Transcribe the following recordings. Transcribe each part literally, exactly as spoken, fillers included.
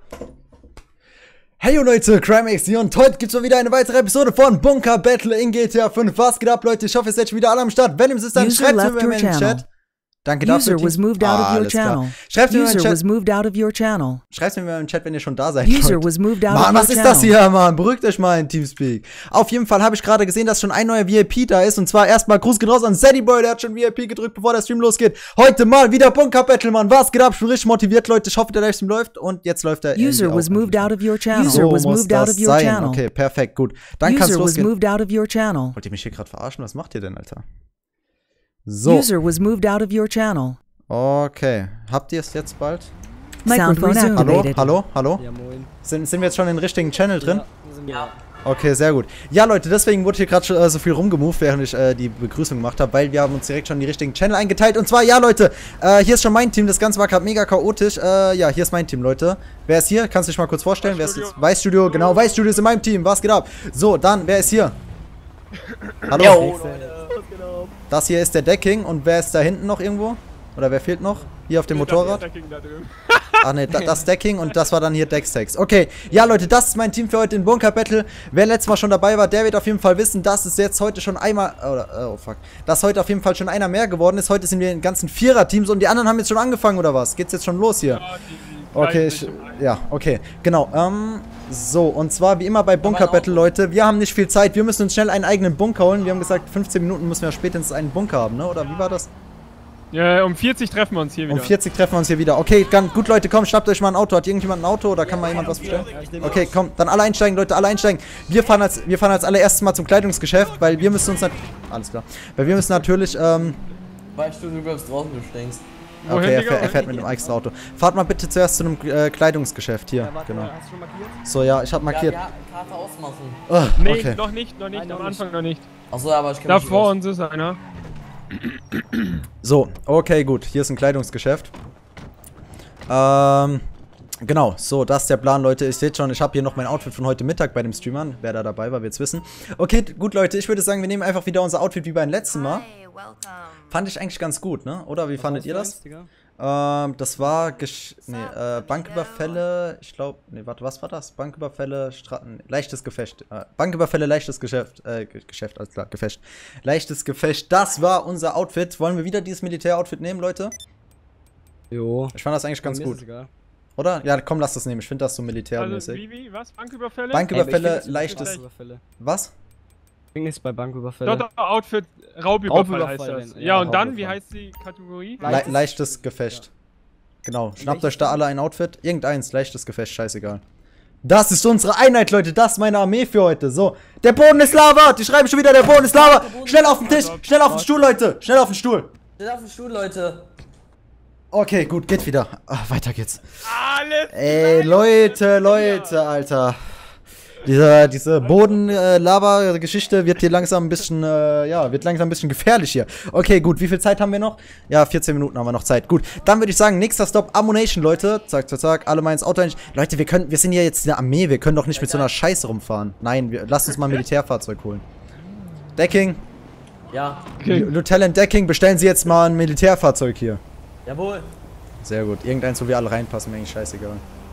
Hey Leute, CrimeX hier und heute gibt's mal wieder eine weitere Episode von Bunker Battle in G T A fünf. Was geht ab, Leute? Ich hoffe, ihr seid schon wieder alle am Start. Wenn ihr es ist, dann schreibt es mir in den Chat. Danke dafür. User was moved out of your channel. Schreibt mir in den Chat. was moved out of your channel. Schreibt mir im Chat, wenn ihr schon da seid. User was moved out Mann, of was your ist das hier, Mann? Beruhigt euch mal in Teamspeak. Auf jeden Fall habe ich gerade gesehen, dass schon ein neuer V I P da ist. Und zwar erstmal Gruß geht raus an Saddyboy, der hat schon V I P gedrückt, bevor der Stream losgeht. Heute mal wieder Bunker Battle, Mann. Was geht ab? Ich bin richtig motiviert, Leute. Ich hoffe, der Livestream läuft. Und jetzt läuft der. User was moved out of your channel. So User was muss moved out das of your sein. channel. Okay, perfekt, gut. Dann kann's User was losgehen. moved out of your channel. Wollt ihr mich hier gerade verarschen? Was macht ihr denn, Alter? So. User was moved out of your channel. Okay. Habt ihr es jetzt bald? Microphone Hallo? activated. Hallo? Hallo? Ja, moin. Sind, sind wir jetzt schon in den richtigen Channel drin? Ja. Okay, sehr gut. Ja, Leute, deswegen wurde hier gerade äh, so viel rumgemoved, während ich äh, die Begrüßung gemacht habe, weil wir haben uns direkt schon die richtigen Channel eingeteilt. Und zwar, ja, Leute, äh, hier ist schon mein Team. Das Ganze war gerade mega chaotisch. Äh, ja, hier ist mein Team, Leute. Wer ist hier? Kannst du dich mal kurz vorstellen? Wer ist jetzt? Weißstudio, genau. Weißstudio ist in meinem Team. Was geht ab? So, dann, wer ist hier? Hallo? Yo. Das hier ist der Decking. Und wer ist da hinten noch irgendwo? Oder wer fehlt noch? Hier auf dem Motorrad? Ach ne, da, das Decking und das war dann hier Dextex. Okay, ja Leute, das ist mein Team für heute in Bunker Battle. Wer letztes Mal schon dabei war, der wird auf jeden Fall wissen, dass es jetzt heute schon einmal, oder, oh fuck, dass heute auf jeden Fall schon einer mehr geworden ist. Heute sind wir in ganzen Vierer-Teams und die anderen haben jetzt schon angefangen, oder was? Geht's jetzt schon los hier? Okay, ich, ja, okay, genau, ähm, so, und zwar wie immer bei Bunker Battle, Leute, wir haben nicht viel Zeit, wir müssen uns schnell einen eigenen Bunker holen. Wir haben gesagt, fünfzehn Minuten müssen wir spätestens einen Bunker haben, ne, oder wie war das? Ja, um vierzig treffen wir uns hier wieder. Um vierzig treffen wir uns hier wieder. Okay, ganz gut, Leute, komm, schnappt euch mal ein Auto. Hat irgendjemand ein Auto oder kann mal jemand was bestellen? Okay, komm, dann alle einsteigen, Leute, alle einsteigen. Wir fahren als, wir fahren als allererstes mal zum Kleidungsgeschäft, weil wir müssen uns natürlich... Alles klar. Weil wir müssen natürlich, ähm... Weißt du, du bleibst draußen, du stinkst. Okay, er fährt, er fährt mit einem extra Auto. Fahrt mal bitte zuerst zu einem äh, Kleidungsgeschäft hier, genau. Hast du schon markiert? So, ja, ich hab markiert. Ja, ja, Karte ausmachen. Oh, Nee, okay. noch nicht, noch nicht, Nein, noch am Anfang nicht. noch nicht. Achso, aber ich kenn Da mich vor aus. uns ist einer. So, okay, gut. Hier ist ein Kleidungsgeschäft. Ähm, genau. So, das ist der Plan, Leute. Ich seht schon, ich habe hier noch mein Outfit von heute Mittag bei dem Streamern. Wer da dabei war, wird's wissen. Okay, gut, Leute. Ich würde sagen, wir nehmen einfach wieder unser Outfit wie beim letzten Mal. Fand ich eigentlich ganz gut, ne? Oder wie fandet ihr das? Ähm, das war Gesch nee, äh, Banküberfälle, ich glaube, nee, warte, was war das? Banküberfälle, Stra nee, leichtes Gefecht. Äh, Banküberfälle, leichtes Geschäft, äh, Geschäft, alles klar, Gefecht. Leichtes Gefecht, das war unser Outfit. Wollen wir wieder dieses Militäroutfit nehmen, Leute? Jo. Ich fand das eigentlich ganz Mir gut. ist egal. Oder? Ja, komm, lass das nehmen. Ich finde das so Also, militärmäßig. wie, wie, was? Banküberfälle? Banküberfälle, Ey, aber ich find leichtes. Banküberfälle. Was? Bringt nichts bei Banküberfälle. Dort Outfit, Raubüberfall, Raubüberfall heißt das. denn, Ja, ja, und dann, wie Raubüberfall. heißt die Kategorie? Le Leichtes- leichtes Gefecht. Genau. Schnappt euch da alle ein Outfit. Irgendeins, leichtes Gefecht, scheißegal. Das ist unsere Einheit, Leute. Das ist meine Armee für heute. So. Der Boden ist Lava. Die schreiben schon wieder, der Boden ist Lava. Schnell auf den Tisch. Schnell auf den Stuhl, Leute. Schnell auf den Stuhl. Steht auf dem Stuhl, Leute. Okay, gut, geht wieder. Ach, weiter geht's. Alles! Ey, Leute, Leute, Alter. Diese, diese Boden-Lava-Geschichte wird hier langsam ein bisschen, äh, ja, wird langsam ein bisschen gefährlich hier. Okay, gut, wie viel Zeit haben wir noch? Ja, vierzehn Minuten haben wir noch Zeit. Gut, dann würde ich sagen, nächster Stop, Ammunition, Leute. Zack, zack, zack, alle mal ins Auto. Leute, wir können, wir sind ja jetzt eine Armee, wir können doch nicht mit so einer Scheiße rumfahren. Nein, wir, lasst uns mal ein Militärfahrzeug holen. Decking, Ja. Okay. Lieutenant Decking, bestellen Sie jetzt mal ein Militärfahrzeug hier. Jawohl. Sehr gut, irgendeins, wo wir alle reinpassen, mir eigentlich scheißegal.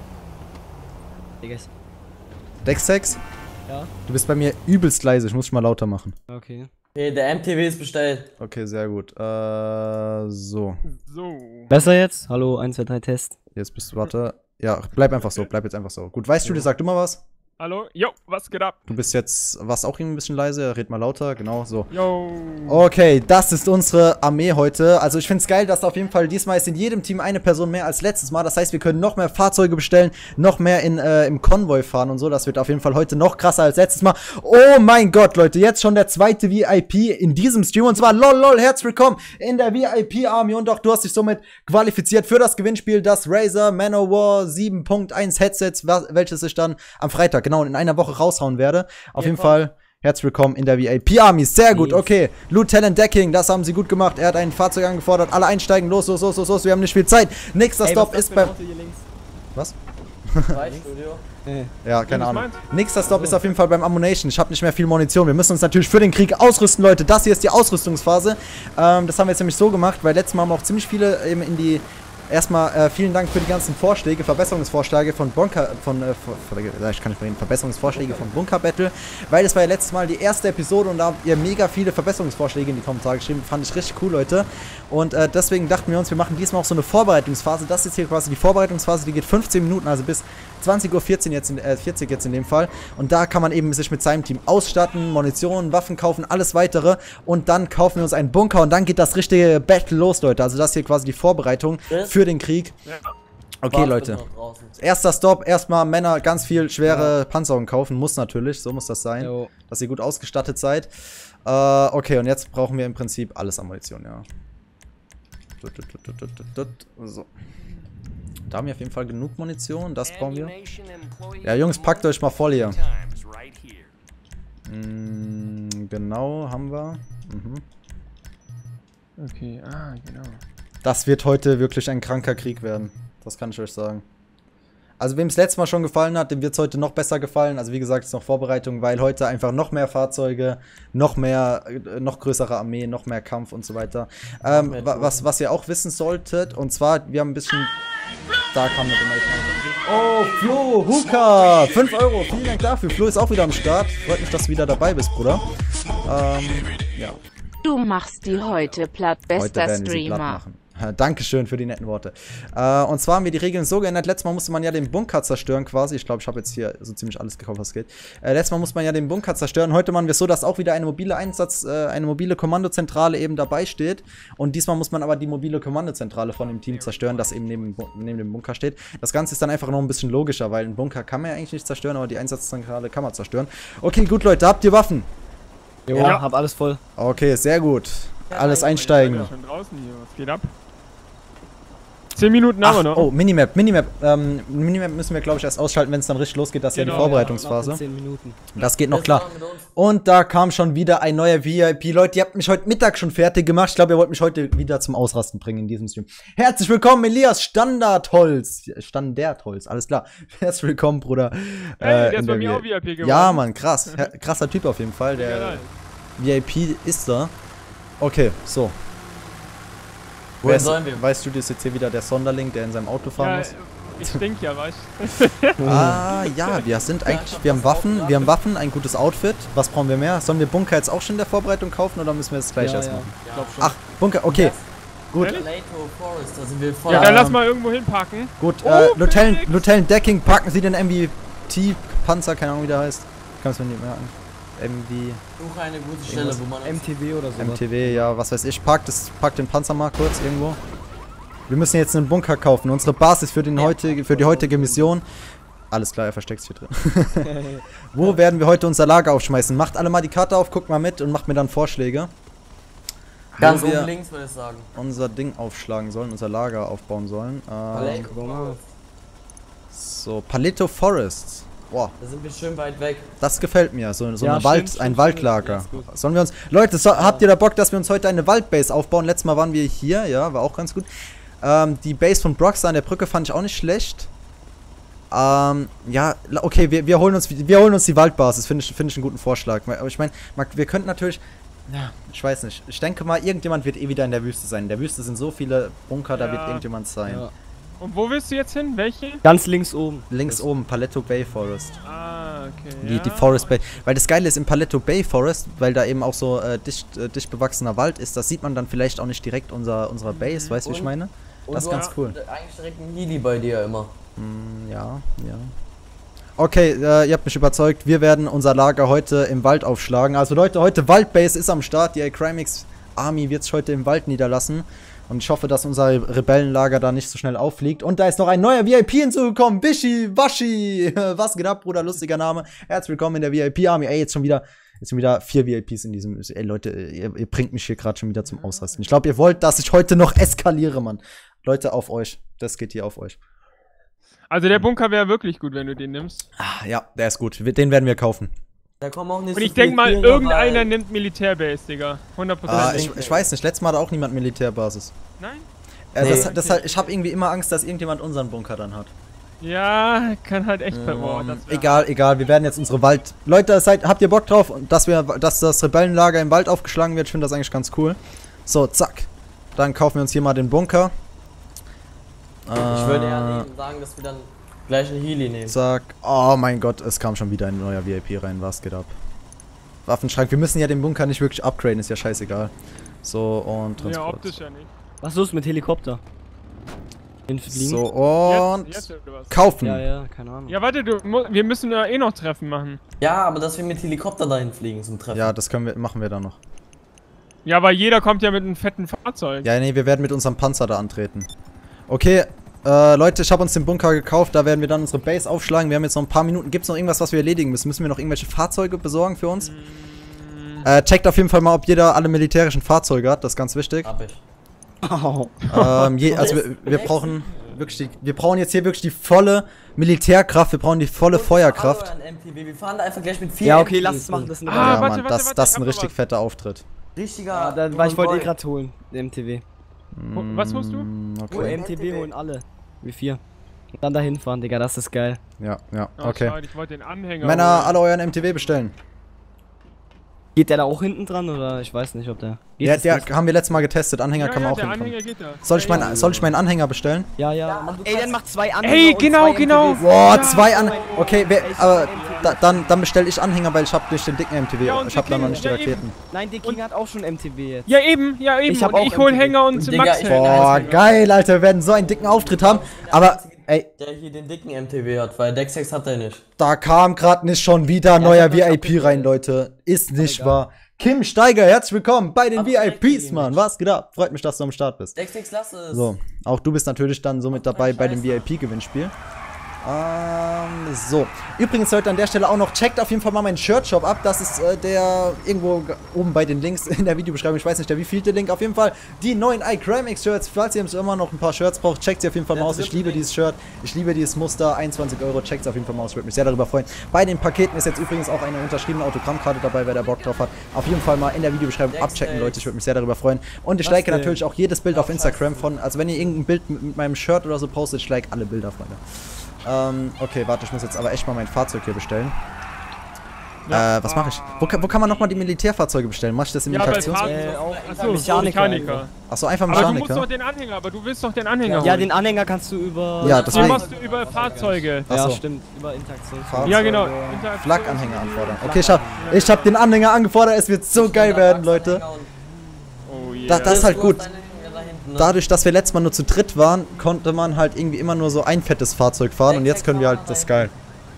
Diggas. Dextex, Ja. du bist bei mir übelst leise, ich muss dich mal lauter machen. Okay. Okay, der M T W ist bestellt. Okay, sehr gut. Äh, so. So. Besser jetzt? Hallo, eins, zwei, drei, Test. Jetzt bist du, warte. Ja, bleib einfach so, bleib jetzt einfach so. Gut, weißt du, sag du mal was? Hallo? Jo, was geht ab? Du bist jetzt, warst auch irgendwie ein bisschen leise, red mal lauter, genau, so. Jo. Okay, das ist unsere Armee heute. Also ich finde es geil, dass auf jeden Fall diesmal ist in jedem Team eine Person mehr als letztes Mal. Das heißt, wir können noch mehr Fahrzeuge bestellen, noch mehr in, äh, im Konvoi fahren und so. Das wird auf jeden Fall heute noch krasser als letztes Mal. Oh mein Gott, Leute, jetzt schon der zweite V I P in diesem Stream. Und zwar, lol, lol, herzlich willkommen in der V I P-Army. Und doch, du hast dich somit qualifiziert für das Gewinnspiel, das Razer Manowar sieben Punkt eins Headsets, welches ich dann am Freitag, genau, in einer Woche raushauen werde. Auf jeden Fall herzlich willkommen in der V I P-Army. Sehr gut, okay. Lieutenant Decking, das haben sie gut gemacht. Er hat ein Fahrzeug angefordert. Alle einsteigen. Los, los, los, los, los. Wir haben nicht viel Zeit. Nächster Ey, Stop was ist beim... Was? Studio. Ja, keine was Ahnung. meinst Nächster Stop ist auf jeden Fall beim Ammunition. Ich habe nicht mehr viel Munition. Wir müssen uns natürlich für den Krieg ausrüsten, Leute. Das hier ist die Ausrüstungsphase. Ähm, das haben wir jetzt nämlich so gemacht, weil letztes Mal haben wir auch ziemlich viele eben in die erstmal äh, vielen Dank für die ganzen Vorschläge, Verbesserungsvorschläge von Bunker, von, äh, von, ich kann nicht mehr reden, Verbesserungsvorschläge von Bunker Battle, weil es war ja letztes Mal die erste Episode und da habt ihr mega viele Verbesserungsvorschläge in die Kommentare geschrieben, fand ich richtig cool, Leute. Und äh, deswegen dachten wir uns, wir machen diesmal auch so eine Vorbereitungsphase. Das ist hier quasi die Vorbereitungsphase, die geht fünfzehn Minuten, also bis zwanzig Uhr vierzehn jetzt in, äh, vierzig jetzt in dem Fall. Und da kann man eben sich mit seinem Team ausstatten, Munition, Waffen kaufen, alles weitere. Und dann kaufen wir uns einen Bunker und dann geht das richtige Battle los, Leute. Also das hier quasi die Vorbereitung für den Krieg. Ja. Okay, Warte, Leute. bin noch draußen. Erster Stop, erstmal Männer ganz viel schwere ja. Panzerung kaufen. Muss natürlich, so muss das sein. Jo. Dass ihr gut ausgestattet seid. Äh, okay, und jetzt brauchen wir im Prinzip alles an Munition, ja. So. Da haben wir auf jeden Fall genug Munition, das brauchen wir. Ja, Jungs, packt euch mal voll hier. Mm, genau, haben wir. Mhm. Okay, ah, genau. Das wird heute wirklich ein kranker Krieg werden. Das kann ich euch sagen. Also wem es letztes Mal schon gefallen hat, dem wird es heute noch besser gefallen. Also wie gesagt, es ist noch Vorbereitung, weil heute einfach noch mehr Fahrzeuge, noch mehr, äh, noch größere Armee, noch mehr Kampf und so weiter. Ähm, wa was, was ihr auch wissen solltet, und zwar, wir haben ein bisschen... Da kam mit dem Oh, Flo, Huka, fünf Euro, vielen Dank dafür. Flo ist auch wieder am Start. Freut mich, dass du wieder dabei bist, Bruder. Ähm, ja. Du machst die heute platt, bester Heute werden sie platt Streamer. machen. Dankeschön für die netten Worte. Äh, und zwar haben wir die Regeln so geändert. Letztes Mal musste man ja den Bunker zerstören quasi. Ich glaube, ich habe jetzt hier so ziemlich alles gekauft, was geht. Äh, letztes Mal musste man ja den Bunker zerstören. Heute machen wir es so, dass auch wieder eine mobile Einsatz, äh, eine mobile Kommandozentrale eben dabei steht. Und diesmal muss man aber die mobile Kommandozentrale von dem Team zerstören, das eben neben, neben dem Bunker steht. Das Ganze ist dann einfach noch ein bisschen logischer, weil einen Bunker kann man ja eigentlich nicht zerstören, aber die Einsatzzentrale kann man zerstören. Okay, gut, Leute, habt ihr Waffen? Jo, Ja. hab alles voll. Okay, sehr gut. Alles einsteigen. Ich bin schon draußen hier, was geht ab? Zehn Minuten haben wir noch. Oh, Minimap, Minimap. Ähm, Minimap müssen wir, glaube ich, erst ausschalten, wenn es dann richtig losgeht. Das ist Genau, ja die Vorbereitungsphase. Ja, zehn Minuten. Das geht noch Das klar. machen wir mit uns. Und da kam schon wieder ein neuer V I P. Leute, ihr habt mich heute Mittag schon fertig gemacht. Ich glaube, ihr wollt mich heute wieder zum Ausrasten bringen in diesem Stream. Herzlich willkommen, Elias Standardholz. Standardholz, alles klar. Herzlich willkommen, Bruder. Hey, äh, der in ist bei der mir V- auch V I P geworden. Ja, Mann, krass. Her krasser Typ auf jeden Fall. Ja, Der nice. V I P ist da. Okay, so. Wohin Weißt- sollen wir? Weißt du, das ist jetzt hier wieder der Sonderling, der in seinem Auto fahren Ja, muss? ich denk ja, weißt Ah, ja, wir sind eigentlich, wir haben Waffen, wir haben Waffen, ein gutes Outfit. Was brauchen wir mehr? Sollen wir Bunker jetzt auch schon in der Vorbereitung kaufen oder müssen wir das gleich Ja, erst ja. machen? Ich glaub schon. Ach, Bunker, okay. Gut, Ehrlich? Plato Forest, da sind wir voll. Ja, dann Ähm, lass mal irgendwo hinpacken. gut. Oh, äh, Lieutenant, perfekt. Lieutenant Decking, packen Sie den M V T-Panzer, keine Ahnung wie der heißt. Kannst du mir nicht merken. M V, Suche eine gute Stelle, wo man M T V oder so. M T W, ja, was weiß ich. Pack, das, pack den Panzer mal kurz irgendwo. Wir müssen jetzt einen Bunker kaufen. Unsere Basis für, den heutige, für die heutige Mission. Alles klar, er versteckt sich hier drin. Wo werden wir heute unser Lager aufschmeißen? Macht alle mal die Karte auf, guckt mal mit und macht mir dann Vorschläge. Ganz Wo wir oben links, würde ich sagen. unser Ding aufschlagen sollen, unser Lager aufbauen sollen. Ähm, Plato Forest. so, Palito Forest. Boah, Da sind wir schön weit weg. das gefällt mir. So, so Ja, eine stimmt, Wald, stimmt, ein stimmt. Waldlager. Ja, ist gut. Sollen wir uns. Leute, so, habt ihr da Bock, dass wir uns heute eine Waldbase aufbauen? Letztes Mal waren wir hier, ja, war auch ganz gut. Ähm, die Base von Brockstar an der Brücke fand ich auch nicht schlecht. Ähm, ja, la- okay, wir, wir holen uns wir holen uns die Waldbasis, finde ich, finde ich einen guten Vorschlag. Aber ich meine, wir könnten natürlich. Ja, ich weiß nicht. Ich denke mal, irgendjemand wird eh wieder in der Wüste sein. In der Wüste sind so viele Bunker, da Ja. wird irgendjemand sein. Ja. Und wo willst du jetzt hin? Welche? Ganz links oben. Links Das- oben, Paletto Bay Forest. Ah, okay. Die, ja. die Forest Bay. Weil das Geile ist im Paletto Bay Forest, weil da eben auch so äh, dicht, äh, dicht bewachsener Wald ist, das sieht man dann vielleicht auch nicht direkt unser, unserer Base, weißt du, wie ich Und- meine? Und Das ist du ganz hast cool. eigentlich direkt ein Healy bei dir immer. Mm, ja, ja. Okay, äh, ihr habt mich überzeugt. Wir werden unser Lager heute im Wald aufschlagen. Also Leute, heute Waldbase ist am Start. Die Crimix Army wird sich heute im Wald niederlassen. Und ich hoffe, dass unser Rebellenlager da nicht so schnell auffliegt. Und da ist noch ein neuer V I P hinzugekommen. Bishi, Washi. Was geht ab, Bruder? Lustiger Name. Herzlich willkommen in der V I P Army. Ey, jetzt schon wieder, jetzt schon wieder vier V I Ps in diesem. Ey, Leute, ihr, ihr bringt mich hier gerade schon wieder zum Ausrasten. Ich glaube, ihr wollt, dass ich heute noch eskaliere, Mann. Leute, auf euch. Das geht hier auf euch. Also der Bunker wäre wirklich gut, wenn du den nimmst. Ah, ja, der ist gut. Den werden wir kaufen. Da kommen auch nicht Und so ich denke viele mal, Krieger irgendeiner rein. nimmt Militärbase, Digga. hundert Prozent. Ah, ich, ich weiß nicht, letztes Mal hat auch niemand Militärbasis. Nein? Äh, Nee. das, das halt, ich habe irgendwie immer Angst, dass irgendjemand unseren Bunker dann hat. Ja, kann halt echt Ähm, boah, das wär- Egal, egal, wir werden jetzt unsere Wald... Leute, seid, habt ihr Bock drauf, dass, wir, dass das Rebellenlager im Wald aufgeschlagen wird? Ich finde das eigentlich ganz cool. So, zack. Dann kaufen wir uns hier mal den Bunker. Ich würde ja nehmen, sagen, dass wir dann gleich einen Healy nehmen. Zack. Oh mein Gott, es kam schon wieder ein neuer V I P rein. Was geht ab? Waffenschrank. Wir müssen ja den Bunker nicht wirklich upgraden, ist ja scheißegal. So, und Ja, Transport. optisch ja nicht. Was ist los mit Helikopter? Hinfliegen? So, und Jetzt, jetzt oder was? kaufen. Ja, ja, keine Ahnung. Ja, warte, du, mu- wir müssen ja eh noch Treffen machen. Ja, aber dass wir mit Helikopter dahin fliegen zum Treffen. Ja, das können wir, machen wir dann noch. Ja, weil jeder kommt ja mit einem fetten Fahrzeug. Ja, nee, wir werden mit unserem Panzer da antreten. Okay, äh, Leute, ich habe uns den Bunker gekauft, da werden wir dann unsere Base aufschlagen. Wir haben jetzt noch ein paar Minuten. Gibt es noch irgendwas, was wir erledigen müssen? Müssen wir noch irgendwelche Fahrzeuge besorgen für uns? Äh, checkt auf jeden Fall mal, ob jeder alle militärischen Fahrzeuge hat, das ist ganz wichtig. Hab ich. Oh. Ähm, je, also wir, wir brauchen wirklich die, wir brauchen jetzt hier wirklich die volle Militärkraft, wir brauchen die volle Feuerkraft. Hallo, ein M T V. Wir fahren da einfach gleich mit vier Ja, okay, M T Vs lass es machen. Das ist eine Ah, Ja, warte, Mann, warte, das, warte, das ich ist ein hab richtig noch was. fetter Auftritt. richtiger. Ja, dann, weil ich wollte eh Convoy. gerade holen, den M T V. Wo- Was musst du? Mm, Oh, Okay. M T V holen alle. Wie vier. Und dann dahin fahren, Digga, das ist geil. Ja, ja, Oh, okay. schade, ich wollte den Anhänger Männer, holen. alle euren M T W bestellen. Geht der da auch hinten dran oder ich weiß nicht, ob der. Geht Ja, das der nicht? haben wir letztes Mal getestet. Anhänger Ja, kann ja, man auch der hinkommen. Anhänger geht da. Soll ich, Ja, mein, soll ich meinen Anhänger bestellen? Ja, ja. Ja, mach, du ey, dann kannst- mach zwei Anhänger. Ey, und genau, zwei genau. M T Vs. Boah, Ja, zwei an. oh mein Okay, wer, Ich aber hab M T V. da, dann, dann bestelle ich Anhänger, weil ich habe nicht den dicken M T W. Ja, und ich habe die da noch King- nicht die ja, eben. Raketen. Nein, der King hat auch schon M T V jetzt. Ja, eben, ja, eben. Ich hab und auch ich hol M T V. Hänger und Digga, Max ich- Hänger. Boah, geil, Alter. Wir werden so einen dicken Auftritt haben. Aber, ey, Der hier den dicken M T V hat, weil Dexex hat er nicht. da kam gerade nicht schon wieder ein Ja, neuer ich hab euch V I P abgeklärt. rein, Leute. Ist nicht egal. wahr. Kim Steiger, herzlich willkommen bei den Aber V I Ps, direkt Mann. Was geht ab? Freut mich, dass du am Start bist. Dexex, lass es. So, auch du bist natürlich dann so mit dabei bei dem Scheiße. V I P-Gewinnspiel. Ähm, so. Übrigens, Leute, an der Stelle auch noch, checkt auf jeden Fall mal meinen Shirt-Shop ab. Das ist äh, der irgendwo g- oben bei den Links in der Videobeschreibung. Ich weiß nicht, der wievielte Link. Auf jeden Fall die neuen iCrimix-Shirts. Falls ihr immer noch ein paar Shirts braucht, checkt sie auf jeden Fall mal Der aus. Ich dritte liebe Link. dieses Shirt. Ich liebe dieses Muster. einundzwanzig Euro. Checkt es auf jeden Fall mal aus. Ich würde mich sehr darüber freuen. Bei den Paketen ist jetzt übrigens auch eine unterschriebene Autogrammkarte dabei, wer da Bock drauf hat. Auf jeden Fall mal in der Videobeschreibung Next abchecken, Day. Leute. Ich würde mich sehr darüber freuen. Und ich Was like denn? natürlich auch jedes Bild auf Ja, Instagram scheiße. von. Also, wenn ihr irgendein Bild mit, mit meinem Shirt oder so postet, ich like alle Bilder, Freunde. Ähm, okay, warte, ich muss jetzt aber echt mal mein Fahrzeug hier bestellen. Ja. Äh, was mache ich? Wo, kann- wo kann man nochmal die Militärfahrzeuge bestellen? Mach ich das im Ja, bei Interaktions... Fahrzeug. Äh, auch Achso, Mechaniker. Mechaniker. Achso, einfach Aber du musst Mechaniker. doch den Anhänger, aber du willst doch den Anhänger Ja, holen. den Anhänger kannst du über. Ja, Den deswegen. machst du über Fahrzeuge. Ja, Achso. stimmt, über Interaktion. Fahrzeuge. Ja, genau. Flak-Anhänger anfordern. Okay, ich hab, ich hab den Anhänger angefordert. Es wird so geil werden, Leute. Oh yeah. Da- das ist halt gut. Da hinten, ne? Dadurch, dass wir letztes Mal nur zu dritt waren, konnte man halt irgendwie immer nur so ein fettes Fahrzeug fahren. Und jetzt können wir halt, das ist geil.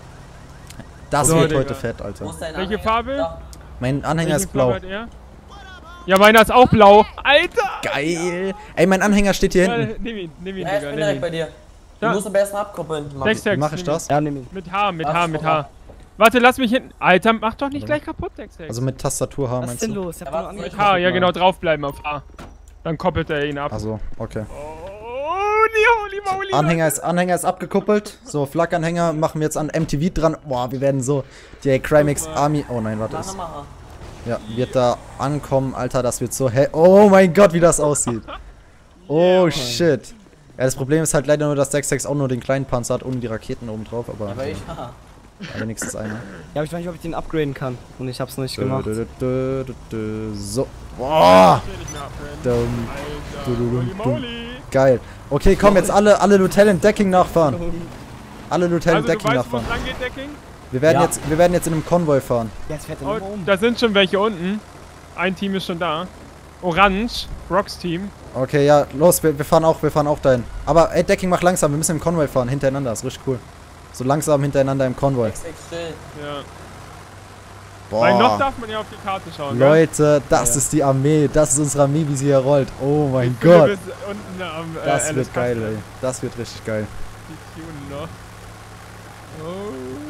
Das So, wird Digga. heute fett, Wo Alter. ist dein Welche Anhänger? Farbe? Da. Mein Anhänger Welche ist blau. Farbe hat er? Ja, meiner ist auch blau. Alter! Geil. Ey, mein Anhänger steht hier Ja, hinten. nimm ihn, nimm ihn, Ja, ich Digga, bin nimm direkt ihn. bei dir. Du Da. musst aber erstmal abkoppeln. Mach Dex, ich. Wie Dex, mache ich nimm ihn. das? Ja, nimm ihn. Mit H, mit Ach, H, mit voll. H. Warte, lass mich hinten. Alter, mach doch nicht gleich kaputt, Dex. Also mit Tastatur H Was ist meinst denn du? los? Ich hab Ja, nur warte, Mit angeguckt. H, ja mal. genau, draufbleiben auf H. Dann koppelt er ihn ab. Also, okay. Oh, holy moly. Anhänger ist, Anhänger ist abgekuppelt. So, Flak-Anhänger machen wir jetzt an M T V dran. Boah, wir werden so die Crimix Army. Oh nein, warte. Mach Ist, nochmal. ja, wird da ankommen, Alter. Das wird so hell. Oh mein Gott, wie das aussieht. Oh shit. Ja, das Problem ist halt leider nur, dass sechs sechs auch nur den kleinen Panzer hat, ohne die Raketen oben drauf. Aber, Aber ich, haha. ja, wenigstens einer. Ja, aber ich weiß nicht, ob ich den upgraden kann. Und ich hab's noch nicht gemacht. Dö, dö, dö, dö, dö. So. Boah. Ich will nicht mehr abrennen. Dum. Alter, Du, du, du, holy du. moly. Geil. Okay, komm, jetzt alle, alle Lieutenant Decking nachfahren. Alle Lieutenant Also, du Decking weißt, wo nachfahren. es lang geht, Decking? Wir werden, Ja. jetzt, wir werden jetzt in einem Konvoi fahren. Jetzt fährt er Oh, nochmal um. da sind schon welche unten. Ein Team ist schon da. Orange, Rocks Team. Okay, ja, los, wir, wir fahren auch, wir fahren auch dahin. Aber ey, Decking, mach langsam, wir müssen im Konvoi fahren, hintereinander, ist richtig cool. So langsam hintereinander im Konvoi. Dexex still. Ja. Weil noch Boah. darf man ja auf die Karte schauen. gell? Leute, das Ja. ist die Armee, das ist unsere Armee, wie sie hier rollt. Oh mein Philipp Gott. ist unten am, äh, Das Alice wird geil, Castell. ey. Das wird richtig geil. Die tunen noch. Oh,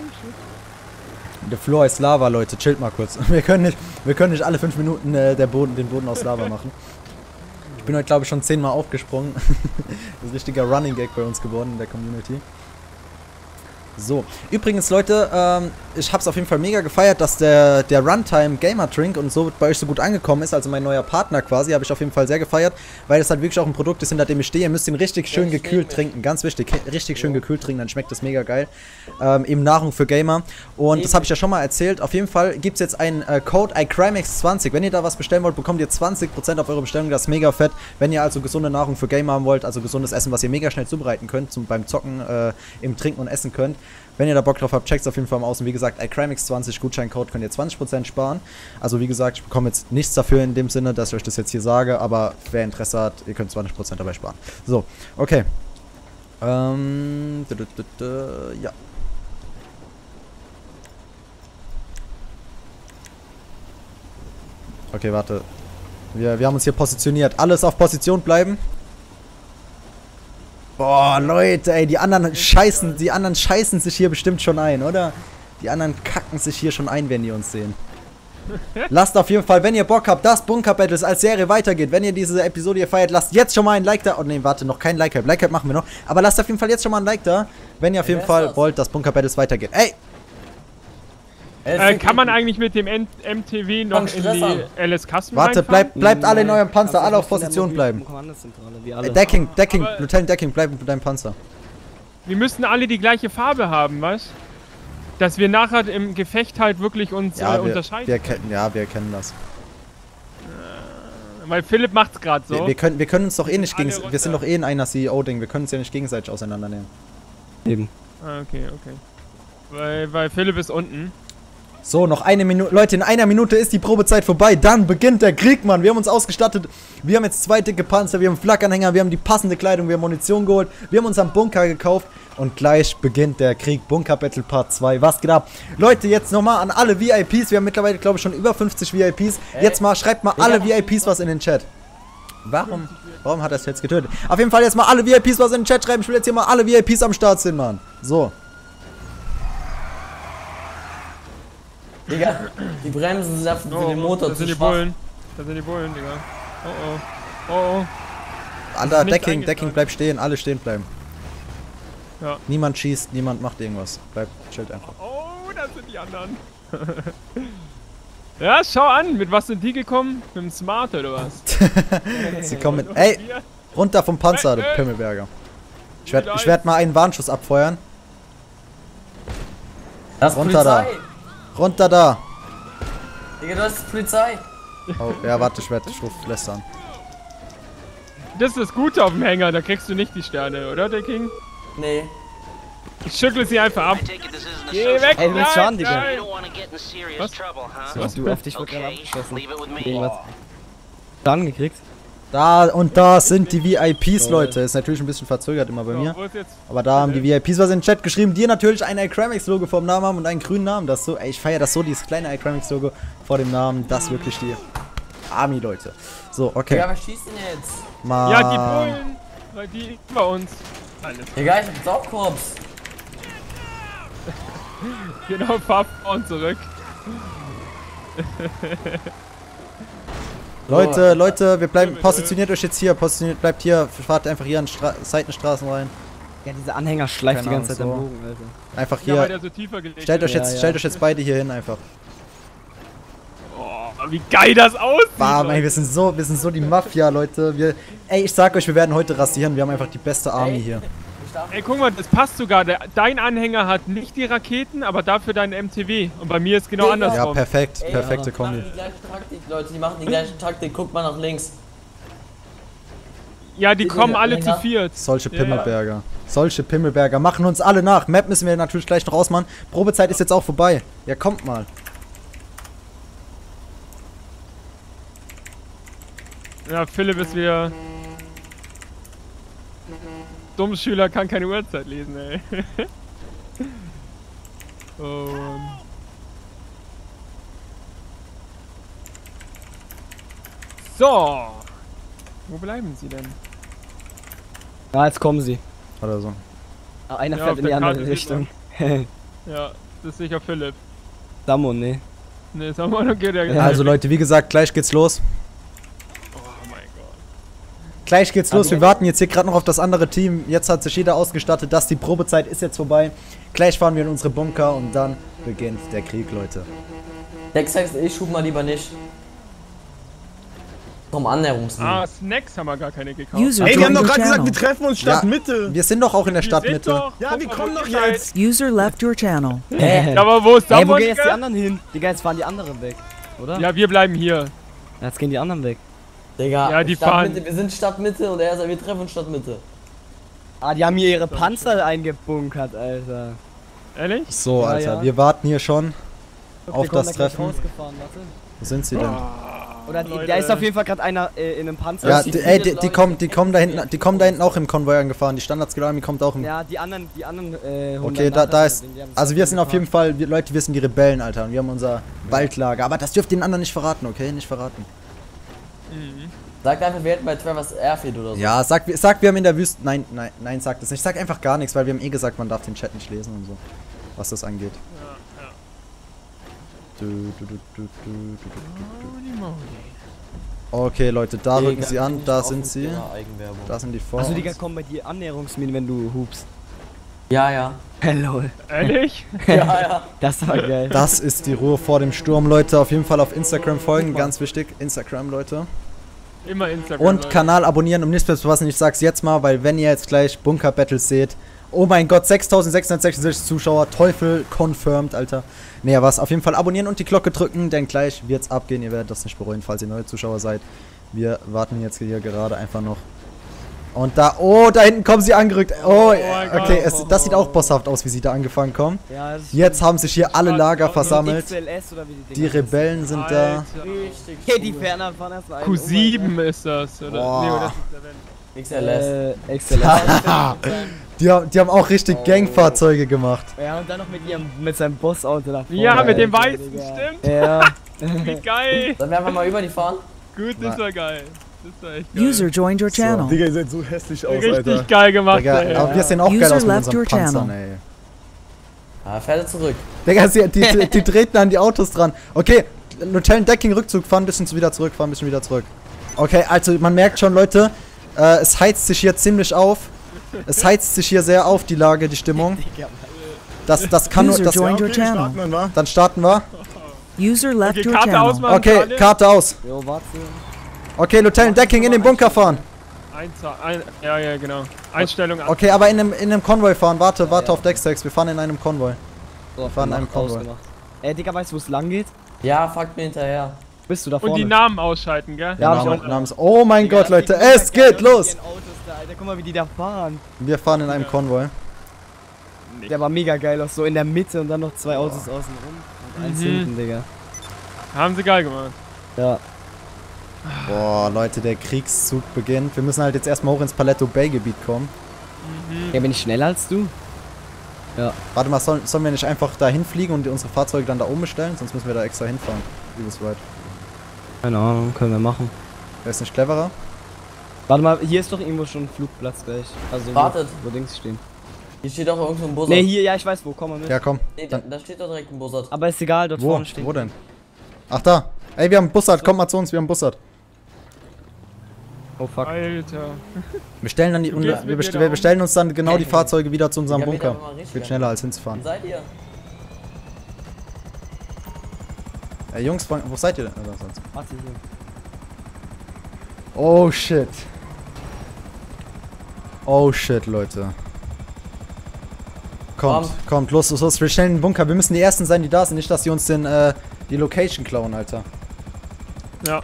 shit. Der Floor ist Lava, Leute, chillt mal kurz. Wir können nicht, wir können nicht alle fünf Minuten äh, der Boden, den Boden aus Lava machen. Ich bin heute, glaube ich, schon zehnmal aufgesprungen. Das ist ein richtiger Running Gag bei uns geworden in der Community. So, übrigens Leute, ähm, ich hab's auf jeden Fall mega gefeiert, dass der, der Runtime Gamer Drink und so bei euch so gut angekommen ist, also mein neuer Partner quasi, habe ich auf jeden Fall sehr gefeiert, weil es halt wirklich auch ein Produkt ist, hinter dem ich stehe. Ihr müsst ihn richtig schön gekühlt trinken, ganz wichtig, richtig schön gekühlt trinken, dann schmeckt das mega geil. Ähm, eben Nahrung für Gamer und das habe ich ja schon mal erzählt, auf jeden Fall gibt's jetzt einen äh, Code i crimex zwanzig, wenn ihr da was bestellen wollt, bekommt ihr zwanzig Prozent auf eure Bestellung, das ist mega fett, wenn ihr also gesunde Nahrung für Gamer haben wollt, also gesundes Essen, was ihr mega schnell zubereiten könnt, zum, beim Zocken, äh, im Trinken und Essen könnt. Wenn ihr da Bock drauf habt, checkt's auf jeden Fall mal aus. Und wie gesagt, i crimex zwanzig Gutscheincode könnt ihr zwanzig Prozent sparen. Also wie gesagt, ich bekomme jetzt nichts dafür in dem Sinne, dass ich euch das jetzt hier sage. Aber wer Interesse hat, ihr könnt zwanzig Prozent dabei sparen. So, okay. Ähm, ja. Okay, warte. Wir, wir haben uns hier positioniert. Alles auf Position bleiben. Boah, Leute, ey, die anderen scheißen, die anderen scheißen sich hier bestimmt schon ein, oder? Die anderen kacken sich hier schon ein, wenn die uns sehen. Lasst auf jeden Fall, wenn ihr Bock habt, dass Bunker Battles als Serie weitergeht, wenn ihr diese Episode hier feiert, lasst jetzt schon mal ein Like da. Oh ne, warte, noch kein Like-Hype. Like-Hype machen wir noch. Aber lasst auf jeden Fall jetzt schon mal ein Like da, wenn ihr auf jeden Fall wollt, dass Bunker Battles weitergeht. Ey! Äh, kann man eigentlich mit dem M T W noch in die L S Custom Warte, reinfahren? bleibt, bleibt alle in eurem Panzer, alle auf Position bleiben. Äh, Decking, Decking, Aber- Lieutenant Decking, bleib mit deinem Panzer. Wir müssen alle die gleiche Farbe haben, weißt? Dass wir nachher im Gefecht halt wirklich uns Ja, äh, wir, unterscheiden. wir kennen, ja, wir kennen das. Weil Philipp macht's gerade so. Wir, wir, können, wir können uns doch eh nicht Alle gegen, wir sind runter. doch eh in einer C E O-Ding, wir können uns ja nicht gegenseitig auseinandernehmen. Eben. Ah, okay, okay. Weil, weil Philipp ist unten. So, noch eine Minute. Leute, in einer Minute ist die Probezeit vorbei. Dann beginnt der Krieg, Mann. Wir haben uns ausgestattet. Wir haben jetzt zwei dicke Panzer, wir haben Flakanhänger, wir haben die passende Kleidung, wir haben Munition geholt, wir haben unseren Bunker gekauft. Und gleich beginnt der Krieg. Bunker Battle Part zwei. Was geht ab? Leute, jetzt nochmal an alle V I Ps. Wir haben mittlerweile, glaube ich, schon über fünfzig V I Ps. Jetzt mal, schreibt mal alle V I Ps was in den Chat. Warum? Warum hat er es jetzt getötet? Auf jeden Fall jetzt mal alle V I Ps was in den Chat schreiben. Ich will jetzt hier mal alle V I Ps am Start sind, Mann. So. Digga, die Bremsen sind für Oh, den Motor da zu sind die schwach. Bullen. Da sind die Bullen, Digga. Oh oh. Oh oh. Alter, nicht Decking, eingetragen. Decking, bleib stehen. Alle stehen bleiben. Ja. Niemand schießt, niemand macht irgendwas. Bleibt, chillt einfach. Oh, da sind die anderen. Ja, schau an, mit was sind die gekommen? Mit dem Smart oder was? Sie kommen mit. Ey, Wir? runter vom Panzer, du Ey, ey. Pimmelberger. Ich werde ich werd mal einen Warnschuss abfeuern. Das ist Runter da. Polizei. Runter da. Digga, das ist Polizei. Oh, ja, warte, ich werde ich ruf lästern. Das ist das Gute auf dem Hänger, da kriegst du nicht die Sterne, oder, der King? Nee. Ich schüttle sie einfach ab. Geh weg! Ey, du willst nein, schauen, Digga. nein. Was? Was? Du auf dich wird gerade abgeschossen. Irgendwas. Schaden gekriegt? Da und da sind die V I Ps, Leute. Ist natürlich ein bisschen verzögert immer bei So, mir. wo ist jetzt? Aber da haben die V I Ps was in den Chat geschrieben, die natürlich ein iCrimex-Logo vor dem Namen haben und einen grünen Namen. Das so, ey, ich feiere das so, dieses kleine iCrimex-Logo vor dem Namen. Das wirklich die Army, Leute. So, okay. Digga, wer schießt denn jetzt? Mal. Ja, die Bullen! Weil die bei uns. Alles. Digga, ich hab Saugkorps. Genau, fahr vor und zurück. Leute, Leute, wir bleiben, positioniert euch jetzt hier, positioniert, bleibt hier, fahrt einfach hier an Stra Seitenstraßen rein. Ja, dieser Anhänger schleift Keine die ganze Zeit am Ahnung, so. Bogen, Alter. Einfach Ja, weil hier, der so tiefer gelegt stellt euch ist. jetzt, Ja, ja. stellt euch jetzt beide hier hin einfach. Oh, wie geil das aussieht! Bam, ey, Leute. wir sind so, wir sind so die Mafia, Leute. Wir, ey, ich sag euch, wir werden heute rasieren, wir haben einfach die beste Army hier. Ey, guck mal, das passt sogar. Der, dein Anhänger hat nicht die Raketen, aber dafür dein M T W. Und bei mir ist genau Digga. Ja, andersrum. perfekt, Ey, perfekte die Kombi. machen die gleiche Taktik, Leute, die machen die gleiche Taktik. Guck mal nach links. Ja, die Digga, kommen alle zu Anhänger. viert. Solche Ja. Pimmelberger. Solche Pimmelberger machen uns alle nach. Map müssen wir natürlich gleich noch ausmachen. Probezeit ist jetzt auch vorbei. Ja, kommt mal. Ja, Philipp ist wieder... Dummschüler kann keine Uhrzeit lesen, ey. Oh Mann. So. Wo bleiben sie denn? Ja, jetzt kommen sie. Oder so. Ah, einer Ja, fährt auf in die der andere Karte sieht Richtung. Ja, das ist sicher Philipp. Samo, ne. Ne, Samuel geht ja. Ja. Also Leute, wie gesagt, gleich geht's los. Oh mein Gott. Gleich geht's los. Wir warten jetzt hier gerade noch auf das andere Team. Jetzt hat sich jeder ausgestattet. Das die Probezeit ist jetzt vorbei. Gleich fahren wir in unsere Bunker und dann beginnt der Krieg, Leute. Dextex, ich schub mal lieber nicht. Vom Annäherungsweg. Ah, Snacks haben wir gar keine gekauft. User Ey, wir haben joined doch your gerade gesagt, channel. wir treffen uns Stadtmitte. Wir sind doch auch in der Wir Stadtmitte. sind doch- Ja, wir Guck mal, kommen wo doch ihr seid. jetzt. User left your channel. Ja, aber wo ist Ey, wo Samuel? gehen jetzt die anderen hin? Digga, jetzt fahren die anderen weg, oder? Ja, wir bleiben hier. Jetzt gehen die anderen weg. Digga, Ja, die Stadtmitte, fahren- wir sind Stadtmitte und er sagt, wir treffen uns Stadtmitte. Ah, die haben hier ihre Panzer eingebunkert, Alter. Ehrlich? So, Ja, Alter, ja. wir warten hier schon Guck, auf der kommt das da gleich Treffen. rausgefahren, warte. Wo sind sie denn? Oder die, Leute. da ist auf jeden Fall gerade einer äh, in einem Panzer. Ja, die die, viele ey, die, die Leute- kommen, die kommen da hinten, die kommen da hinten auch im Konvoi angefahren. Die Standards Army kommt auch im. Ja, die anderen, die anderen, äh, holen Okay, dann da, nachher da ist. den, die haben Also wir sind auf jeden gefahren. Fall, wir, Leute, wir sind die Rebellen, Alter. Und wir haben unser Waldlager. Aber das dürft ihr den anderen nicht verraten, okay? Nicht verraten. Sagt einfach, wir hätten bei Travers Airfield oder so. Ja, sag, sag, wir haben in der Wüste. Nein, nein, nein, sag das nicht. Sag einfach gar nichts, weil wir haben eh gesagt, man darf den Chat nicht lesen und so. Was das angeht. Du, du, du, du, du, du, du, du, du. Okay, Leute, da Digga, rücken sie an, bin da ich sind offen sie. für ihre Eigenwerbung. Da sind die vor Also, uns. Digga, kommen bei dir Annäherungsminen, wenn du hupst. Ja, ja. Hello. Ehrlich? Ja, ja. Das war geil. Das ist die Ruhe vor dem Sturm, Leute. Auf jeden Fall auf Instagram folgen, ganz wichtig. Instagram, Leute. Immer Instagram. Und Leute. Kanal abonnieren, um nichts mehr zu verpassen. Ich sag's jetzt mal, weil wenn ihr jetzt gleich Bunker Battles seht, oh mein Gott, sechstausendsechshundertsechsundsechzig Zuschauer, Teufel confirmed, Alter. Naja, was, auf jeden Fall abonnieren und die Glocke drücken, denn gleich wird's abgehen. Ihr werdet das nicht bereuen, falls ihr neue Zuschauer seid. Wir warten jetzt hier gerade einfach noch. Und da, oh, da hinten kommen sie angerückt. Oh, mein Gott. okay, es, das sieht auch bosshaft aus, wie sie da angefangen kommen. Ja, das Jetzt haben sich hier alle Lager versammelt. X L S oder wie die Die Dinger Rebellen sind da. Alter. Richtig. heißen. Hey, die Ferner fahren erstmal ein. Q sieben ist das, oder? Boah. Nee, oder das ist der Van. X L S. Äh, X L S. Die, haben- die haben auch richtig Gangfahrzeuge gemacht. Ja, und dann noch mit ihrem, mit seinem Bossauto da vorne. Ja, mit dem Alter, weißen, Digga. stimmt. Ja. Wie geil. Sollen wir einfach mal über die fahren? Gut, das war geil. Das war echt geil. User joined your channel. Digga, ihr seid so hässlich aus, Richtig Alter. geil gemacht, Digga, ey. aber wir sehen auch User geil aus mit left unseren your Panzern, channel. ey. Ah, fährt zurück. Digga, sie, die, die, die treten an die Autos dran. Okay, Lieutenant Decking, Rückzug, fahren ein bisschen wieder zurück, fahren ein bisschen wieder zurück. Okay, also man merkt schon, Leute, äh, es heizt sich hier ziemlich auf. Es heizt sich hier sehr auf, die Lage, die Stimmung. Das, das kann nur, User das, joined Ja, your okay, channel. starten wir, wa? dann starten wir. User left Okay, your Karte channel. ausmachen. für Okay, alle. Karte aus. Jo, warte. Okay, Lieutenant Decking, in den Bunker fahren. Eins, ein, ja, ja, genau. Einstellung an. Okay, aber in einem, in einem Konvoi fahren. Warte, warte auf Dextex, wir fahren in einem Konvoi. So, fahren in einem gemacht, Konvoi. ausgemacht. Ey, Digga, weißt du, wo es lang geht? Ja, fuckt mir hinterher. Bist du da Und vorne? die Namen ausschalten, gell? Ja, Name, hab ich auch. Namens. Oh mein Digga, Gott, das Leute, sieht mega es geil geht aus los. mit ihren Autos da, Alter. Guck mal, wie die da fahren. Wir fahren in einem Konvoi. Der war mega geil aus, so in der Mitte und dann noch zwei Autos außen rum. Und eins Mhm. hinten, Digga. Haben sie geil gemacht. Ja. Boah, Leute, der Kriegszug beginnt. Wir müssen halt jetzt erstmal hoch ins Paletto Bay Gebiet kommen. Ja, bin ich schneller als du? Warte mal, sollen, sollen wir nicht einfach da hinfliegen und unsere Fahrzeuge dann da oben bestellen? Sonst müssen wir da extra hinfahren. Übelst weit. Keine Ahnung, können wir machen. Wäre es nicht cleverer? Warte mal, hier ist doch irgendwo schon ein Flugplatz gleich. Also wo- Wartet. Wo Dings stehen. Hier steht doch irgendwo ein Bussard. Ne, hier, ja, ich weiß wo, komm mal mit. Ja, komm. Nee, da, Dann, da steht doch direkt ein Bussard. Aber ist egal, dort wo? vorne steht. Wo denn? Ach, da. Ey, wir haben einen Bussard. Kommt mal zu uns, wir haben einen Bussard. Oh fuck. Alter. Wir stellen, dann die, Du und gehst wir, mit best mir wir da bestellen uns dann genau die Fahrzeuge wieder zu unserem Ja, geht Bunker. aber mal richtig Wird an. schneller als Wo hinzufahren. seid ihr? Ey, Jungs, fang- wo seid ihr denn? Also, sonst- Warte hier. Oh, shit. Oh, shit, Leute. Kommt, Komm. kommt, los, los, los. Wir stellen den Bunker. Wir müssen die Ersten sein, die da sind. Nicht, dass sie uns den, äh, die Location klauen, Alter. Ja.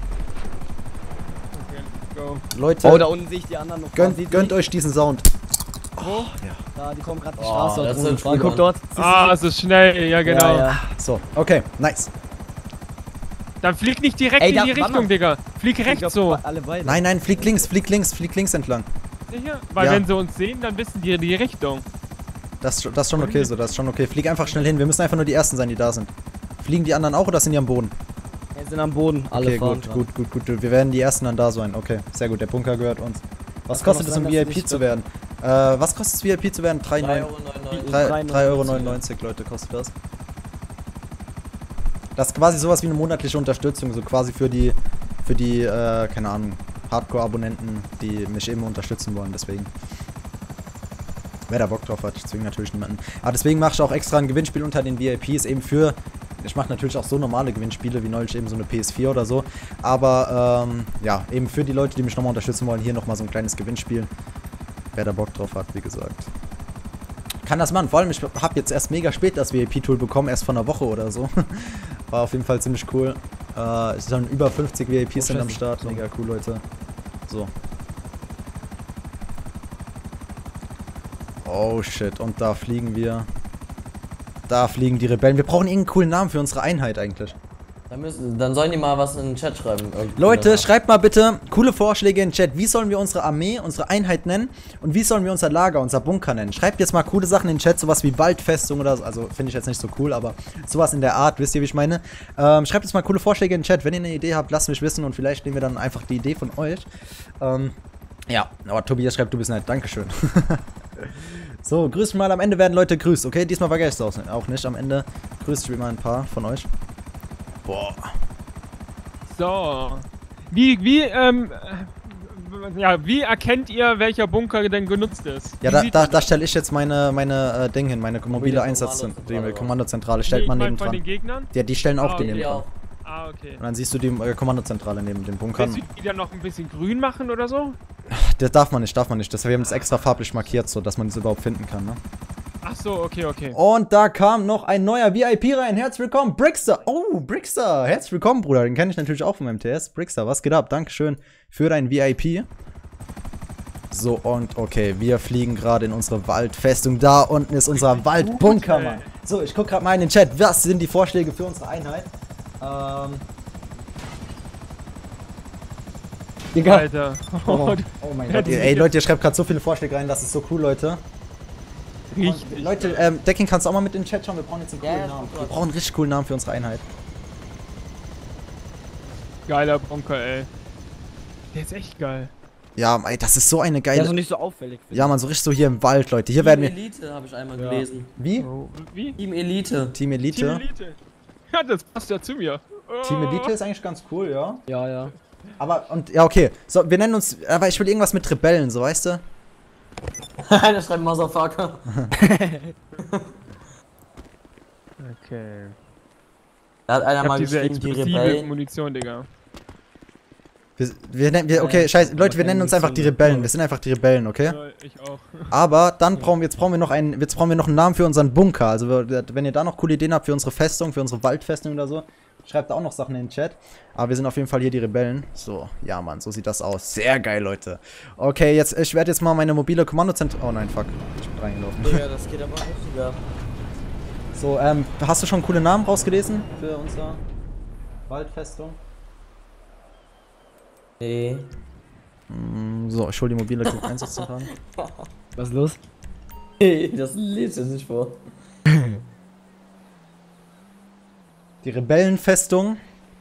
Okay, go. Leute, Oh, da unten sehe ich die anderen noch. gönnt, Sieht gönnt nicht? euch diesen Sound. Da, die kommen gerade die Oh, Straße das dort sieht runter. cool Guck an. dort. Siehst du Ah, die? so schnell, ja genau. Ja, ja. So, okay, nice. Dann flieg nicht direkt Ey, in da- die warte Richtung, mal. Digga. Flieg Ich rechts glaub, so. Alle beide. Nein, nein, flieg links, flieg links, flieg links entlang. Sicher? Weil Ja. wenn sie uns sehen, dann wissen die die Richtung. Das, das ist schon okay so, das ist schon okay. Flieg einfach schnell hin. Wir müssen einfach nur die Ersten sein, die da sind. Fliegen die anderen auch oder sind die am Boden? Wir sind am Boden. Alle Okay, fahren gut, dran. gut, gut, gut. Wir werden die Ersten dann da sein. Okay, sehr gut. Der Bunker gehört uns. Was Das kann kostet auch es, sein, um dass V I du P nicht zu werden? Äh, was kostet es, V I P zu werden? drei Euro neunundneunzig. drei Euro neunundneunzig, Leute, kostet das. Das ist quasi sowas wie eine monatliche Unterstützung, so quasi für die, für die, äh, keine Ahnung, Hardcore-Abonnenten, die mich eben unterstützen wollen, deswegen. Wer da Bock drauf hat, ich zwinge natürlich niemanden. Aber deswegen mache ich auch extra ein Gewinnspiel unter den V I Ps, eben für... Ich mache natürlich auch so normale Gewinnspiele, wie neulich eben so eine P S vier oder so. Aber, ähm, ja, eben für die Leute, die mich nochmal unterstützen wollen, hier nochmal so ein kleines Gewinnspiel. Wer da Bock drauf hat, wie gesagt. Kann das machen. Vor allem, ich habe jetzt erst mega spät das V I P-Tool bekommen, erst vor einer Woche oder so. War auf jeden Fall ziemlich cool. Äh, es sind über fünfzig V I Ps sind am Start. Mega cool, Leute. So. Oh shit, und da fliegen wir. Da fliegen die Rebellen. Wir brauchen irgendeinen coolen Namen für unsere Einheit eigentlich. Dann, müssen, dann sollen die mal was in den Chat schreiben. Leute, schreibt mal bitte coole Vorschläge in den Chat. Wie sollen wir unsere Armee, unsere Einheit nennen? Und wie sollen wir unser Lager, unser Bunker nennen? Schreibt jetzt mal coole Sachen in den Chat, sowas wie Waldfestung oder so. Also finde ich jetzt nicht so cool, aber sowas in der Art, wisst ihr, wie ich meine? Ähm, schreibt jetzt mal coole Vorschläge in den Chat. Wenn ihr eine Idee habt, lasst mich wissen und vielleicht nehmen wir dann einfach die Idee von euch. Ähm, ja, aber Tobias schreibt, du bist nett. Dankeschön. So, grüßt mal. Am Ende werden Leute grüßt, okay? Diesmal vergesst es auch nicht. Am Ende grüßt ich mal ein paar von euch. Boah. So. Wie, wie, ähm, ja, wie erkennt ihr, welcher Bunker denn genutzt ist? Ja, Wie da, sieht da, man da das? stelle ich jetzt meine, meine äh, Ding hin, meine mobile Mobile Einsatzzentrale, Kommandozentrale. Kommandozentrale, Nee, stellt ich man mein neben von den dran. Gegnern? Ja, die stellen auch Ah, den okay. neben dran. Ah, okay. Und dann siehst du die äh, Kommandozentrale neben den Bunkern. Willst du die dann noch ein bisschen grün machen oder so? Das darf man nicht, darf man nicht. Das, wir haben es extra farblich markiert, so dass man das überhaupt finden kann, ne? Ach so, okay, okay. Und da kam noch ein neuer V I P rein. Herzlich willkommen, Brickster. Oh, Brickster. Herzlich willkommen, Bruder. Den kenne ich natürlich auch vom M T S. Brickster, was geht ab? Dankeschön für dein V I P. So, und okay, wir fliegen gerade in unsere Waldfestung. Da unten ist unser Waldbunker, ey. Mann. So, ich gucke gerade mal in den Chat. Was sind die Vorschläge für unsere Einheit? Ähm... Digga. Alter. Oh, oh mein Gott. Ey, Leute, ihr schreibt gerade so viele Vorschläge rein. Das ist so cool, Leute. Richtig. Und, Leute, ähm, Decking, kannst du auch mal mit in den Chat schauen? Wir brauchen jetzt einen coolen Ja, ja, Namen. ich Wir guck brauchen einen richtig coolen Namen für unsere Einheit. Geiler Bunker, ey. Der ist echt geil. Ja, ey, das ist so eine Der ist noch geile... nicht so auffällig. Ja, man, so richtig so hier im Wald, Leute. Hier werden Team wir... Elite habe ich einmal Ja. gelesen. Wie? Wie? Team Elite. Team Elite. Team Elite. Ja, das passt ja zu mir. Team Elite ist eigentlich ganz cool, ja. Ja, ja. Aber, und, ja, okay. So, wir nennen uns... Aber ich will irgendwas mit Rebellen, so, weißt du? Einer schreibt Motherfucker. Okay. Da hat einer Ich hab mal diese geschrieben, die explosive Rebellen. Munition, Digga. Wir, wir nennen... Wir, okay, scheiße. Leute, wir nennen uns einfach die Rebellen. Wir sind einfach die Rebellen, okay? Ja, ich auch. Aber dann brauchen wir... Jetzt brauchen wir noch einen... Jetzt brauchen wir noch einen Namen für unseren Bunker. Also, wir- wenn ihr da noch coole Ideen habt für unsere Festung, für unsere Waldfestung oder so, schreibt da auch noch Sachen in den Chat. Aber wir sind auf jeden Fall hier die Rebellen. So, ja, Mann, so sieht das aus. Sehr geil, Leute. Okay, jetzt, ich werde jetzt mal meine mobile Kommandozentrale... Oh nein, fuck. Ich bin reingelaufen. Digga, das geht aber heftiger. So, ähm, hast du schon coole Namen rausgelesen für unsere Waldfestung? Nee. Mm, So, ich hol die mobile Einsatzzentrale. Was ist los? Hey, das liest jetzt nicht vor. Die Rebellenfestung.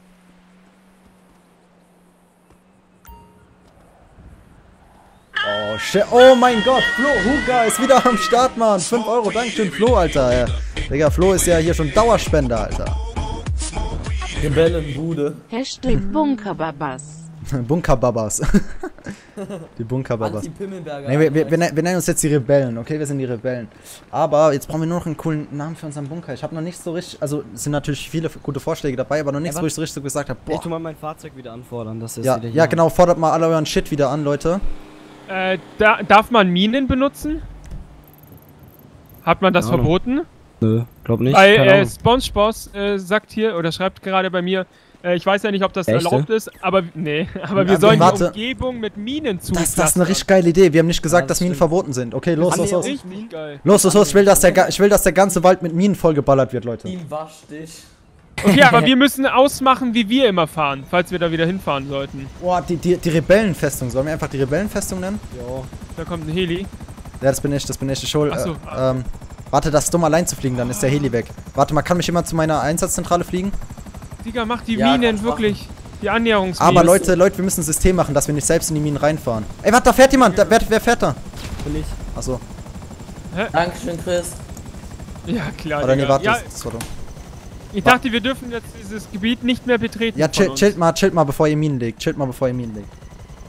Oh, shit. Oh mein Gott, Flo Huga ist wieder am Start, Mann. fünf Euro, Dankeschön, Flo, Alter. Ja. Digga, Flo ist ja hier schon Dauerspender, Alter. Rebellenbude. Hashtag Bunkerbabas. Bunkerbabas. Die Bunkerbabas. Anti-Pimmelberger. Nee, wir, wir, wir nen- wir nennen uns jetzt die Rebellen, okay? Wir sind die Rebellen. Aber jetzt brauchen wir nur noch einen coolen Namen für unseren Bunker. Ich habe noch nicht so richtig, also es sind natürlich viele gute Vorschläge dabei, aber noch nichts, Ja, wo ich so richtig so gesagt habe, Ich tu boah. mal mein Fahrzeug wieder anfordern, dass es Ja, wieder hier ja, genau, fordert mal alle euren Shit wieder an, Leute. Äh, da, darf man Minen benutzen? Hat man das Keine Ahnung. verboten? Nö, glaub nicht. Weil Keine äh, Ahnung. SpongeBoss äh, sagt hier oder schreibt gerade bei mir, äh, ich weiß ja nicht, ob das Echte? erlaubt ist, aber nee, aber wir Aber sollen warte. die Umgebung mit Minen zu. Das, das ist eine richtig geile Idee. Wir haben nicht gesagt, Ja, das dass Minen stimmt. verboten sind. Okay, los, los, los. Richtig geil. Los, los, los. Ich will, dass der, ga- ich will, dass der ganze Wald mit Minen vollgeballert wird, Leute. Team wasch dich. Okay, aber wir müssen ausmachen, wie wir immer fahren, falls wir da wieder hinfahren sollten. Boah, die, die, die Rebellenfestung. Sollen wir einfach die Rebellenfestung nennen? Jo. Da kommt ein Heli. Ja, das bin ich, das bin ich. Ich hol, Ach so. äh, ähm, warte, das ist dumm, allein zu fliegen, dann ist der Heli weg. Warte mal, kann mich jemand zu meiner Einsatzzentrale fliegen? Digga, mach die Ja, Minen kannst wirklich. Die Annäherungsminen. Aber Leute, Leute, wir müssen ein System machen, dass wir nicht selbst in die Minen reinfahren. Ey, warte, da fährt jemand. Da, wer, wer fährt da? Bin ich. Achso. Dankeschön, Chris. Ja, klar. Oder nee, Digga. warte, Ja, das, das war dumm. ich dachte, wir dürfen jetzt dieses Gebiet nicht mehr betreten. Ja, von chill, uns. chillt mal, chillt mal, bevor ihr Minen legt. Chillt mal, bevor ihr Minen legt.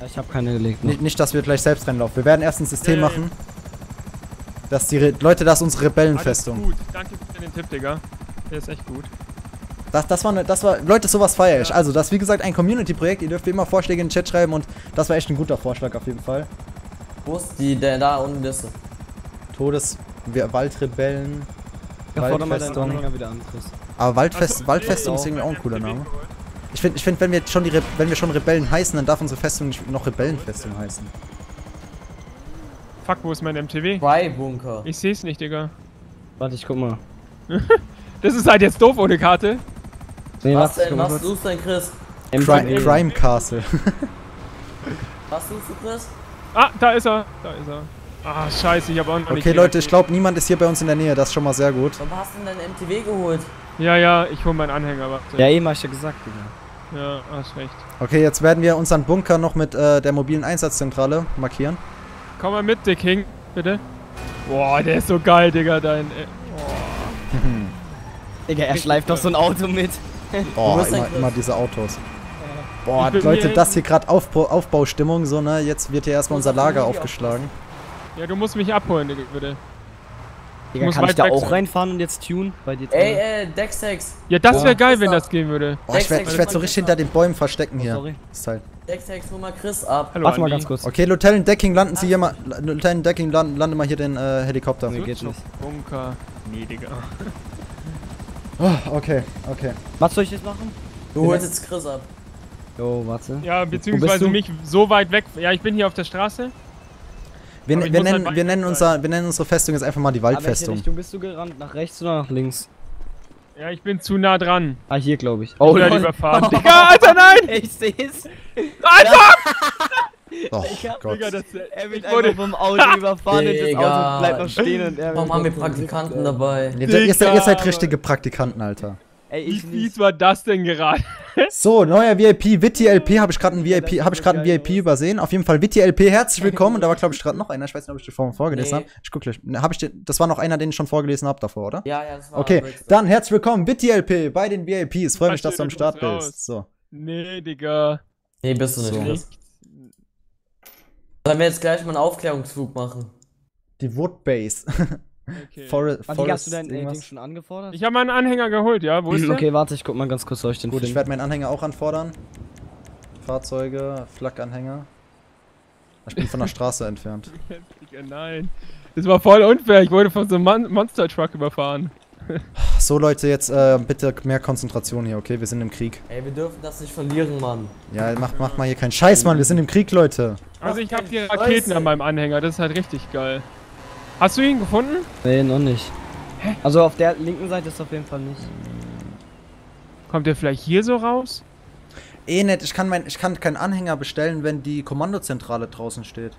Ich habe keine gelegt. Nicht, nicht, dass wir gleich selbst reinlaufen. Wir werden erst ein System Ja, ja, machen. Dass die Re Leute, das ist unsere Ah, das ist Rebellenfestung. gut. Danke für den Tipp, Digga. Der ist echt gut. Das, das war, ne, das war, Leute, sowas feiere ich. Also, das ist wie gesagt ein Community-Projekt. Ihr dürft immer Vorschläge in den Chat schreiben und das war echt ein guter Vorschlag auf jeden Fall. Wo ist die, der da unten Liste? Todes, wir, Waldrebellen. Ja, fordere mal deinen Waldfestung. Anhänger wieder an, Chris. Aber Waldfest, Achso, Waldfestung nee, ist irgendwie auch ein cooler M T V Name. geholt. Ich finde, ich find, wenn wir schon die Re wenn wir schon Rebellen heißen, dann darf unsere Festung nicht noch Rebellenfestung heißen. Fuck, wo ist mein M T V? Fry-Bunker. Ich seh's nicht, Digga. Warte, ich guck mal. Das ist halt jetzt doof ohne Karte. Nee, Was warte, ich denn? guck mal Was kurz. suchst du denn, Chris? Crime, Crime Castle. Was suchst du, Chris? Ah, da ist er. Da ist er. Ah, scheiße, ich hab auch noch nicht Okay, Leute, ich reagiert. glaube, niemand ist hier bei uns in der Nähe. Das ist schon mal sehr gut. Warum hast du denn dein M T V geholt? Ja, ja, ich hol meinen Anhänger, warte. Ja, eben hab ich ja gesagt, Digga. Ja, hast recht. Okay, jetzt werden wir unseren Bunker noch mit äh, der mobilen Einsatzzentrale markieren. Komm mal mit, Dick King, bitte. Boah, der ist so geil, Digga, dein... Äh, Digga, er schleift doch so ein Auto mit. Oh, bist immer, ein immer diese Autos. Boah, Ich bin Leute, hier das hier gerade Aufbau, Aufbaustimmung, so, ne? Jetzt wird hier erstmal unser Lager aufgeschlagen. ja, du musst mich abholen, Digga, bitte. Digga, muss kann ich weit da weg auch sein. reinfahren und jetzt tun? Bei dir drin? Ey, äh, Dextex. Ja, das wäre Oh. geil, wenn das gehen würde. Boah, ich werde ich werd so richtig hinter den Bäumen verstecken hier. sorry. Das Teil. Dextex, hol mal Chris ab. Hallo, Warte mal Andi. ganz kurz. Okay, Lieutenant Decking, landen Sie hier mal. Lieutenant Decking, lande, lande mal hier den äh, Helikopter. Nee, geht nicht. Bunker. Nee, Digga. Oh, okay, okay. Was soll ich jetzt machen? Du holst jetzt Chris ab. Jo, warte. Ja, Wo bist beziehungsweise du? mich so weit weg. Ja, ich bin hier auf der Straße. Wir, Aber ich wir, muss halt nennen, weit wir, nennen weg unser, wir nennen unsere Festung jetzt einfach mal die Aber welche Waldfestung. Richtung bist du gerannt? Nach rechts oder nach links? Ja, ich bin zu nah dran. Ah, hier glaube ich. Oh, oder überfahren. Digga, Alter, nein! Ich seh's. Alter! Oh Gott. Digga, das, Er wird ich wurde, einfach vom Auto überfahren und das Digga. Auto bleibt noch stehen und er Warum haben wir Praktikanten dabei? Nee, ihr, seid, ihr seid Digga, richtige Praktikanten, Alter. Ey, wie ich fies nicht. war das denn gerade? So, neuer V I P, Witty L P, habe ich gerade einen V I P, habe ich gerade einen V I P übersehen. Auf jeden Fall Witty L P, herzlich willkommen. Und da war glaube ich gerade noch einer, ich weiß nicht, ob ich den vorhin vorgelesen Nee. habe. Ich guck gleich. Ne, hab ich den, das war noch einer, den ich schon vorgelesen habe davor, oder? Ja, ja, das war Okay, Brixton. dann herzlich willkommen, Witty L P bei den V I Ps. Freue mich, dass du am Du Start musst raus. bist. So. Nee, Digga. Nee, bist du nicht, So. Chris. Sollen wir jetzt gleich mal einen Aufklärungsflug machen? Die Woodbase. Okay. Forest, Warte, hast du Forest dein äh, irgendwas. Ding schon angefordert? Ich habe meinen Anhänger geholt, ja? Wo ist der? Okay, warte, ich guck mal ganz kurz, soll ich den Gut, ich finden? werde meinen Anhänger auch anfordern. Fahrzeuge, Flak-Anhänger. Ich bin von der Straße entfernt. Digga, nein. Das war voll unfair. Ich wurde von so einem Mon Monster Truck überfahren. So Leute, jetzt äh, bitte mehr Konzentration hier, okay? Wir sind im Krieg. Ey, wir dürfen das nicht verlieren, Mann. Ja, mach, mach mal hier keinen Scheiß, Mann. Wir sind im Krieg, Leute. Also ich habe die Scheiße. Raketen an meinem Anhänger. Das ist halt richtig geil. Hast du ihn gefunden? Nee, noch nicht. Also auf der linken Seite ist auf jeden Fall nicht. Kommt der vielleicht hier so raus? Eh nicht, ich kann, mein, ich kann keinen Anhänger bestellen, wenn die Kommandozentrale draußen steht.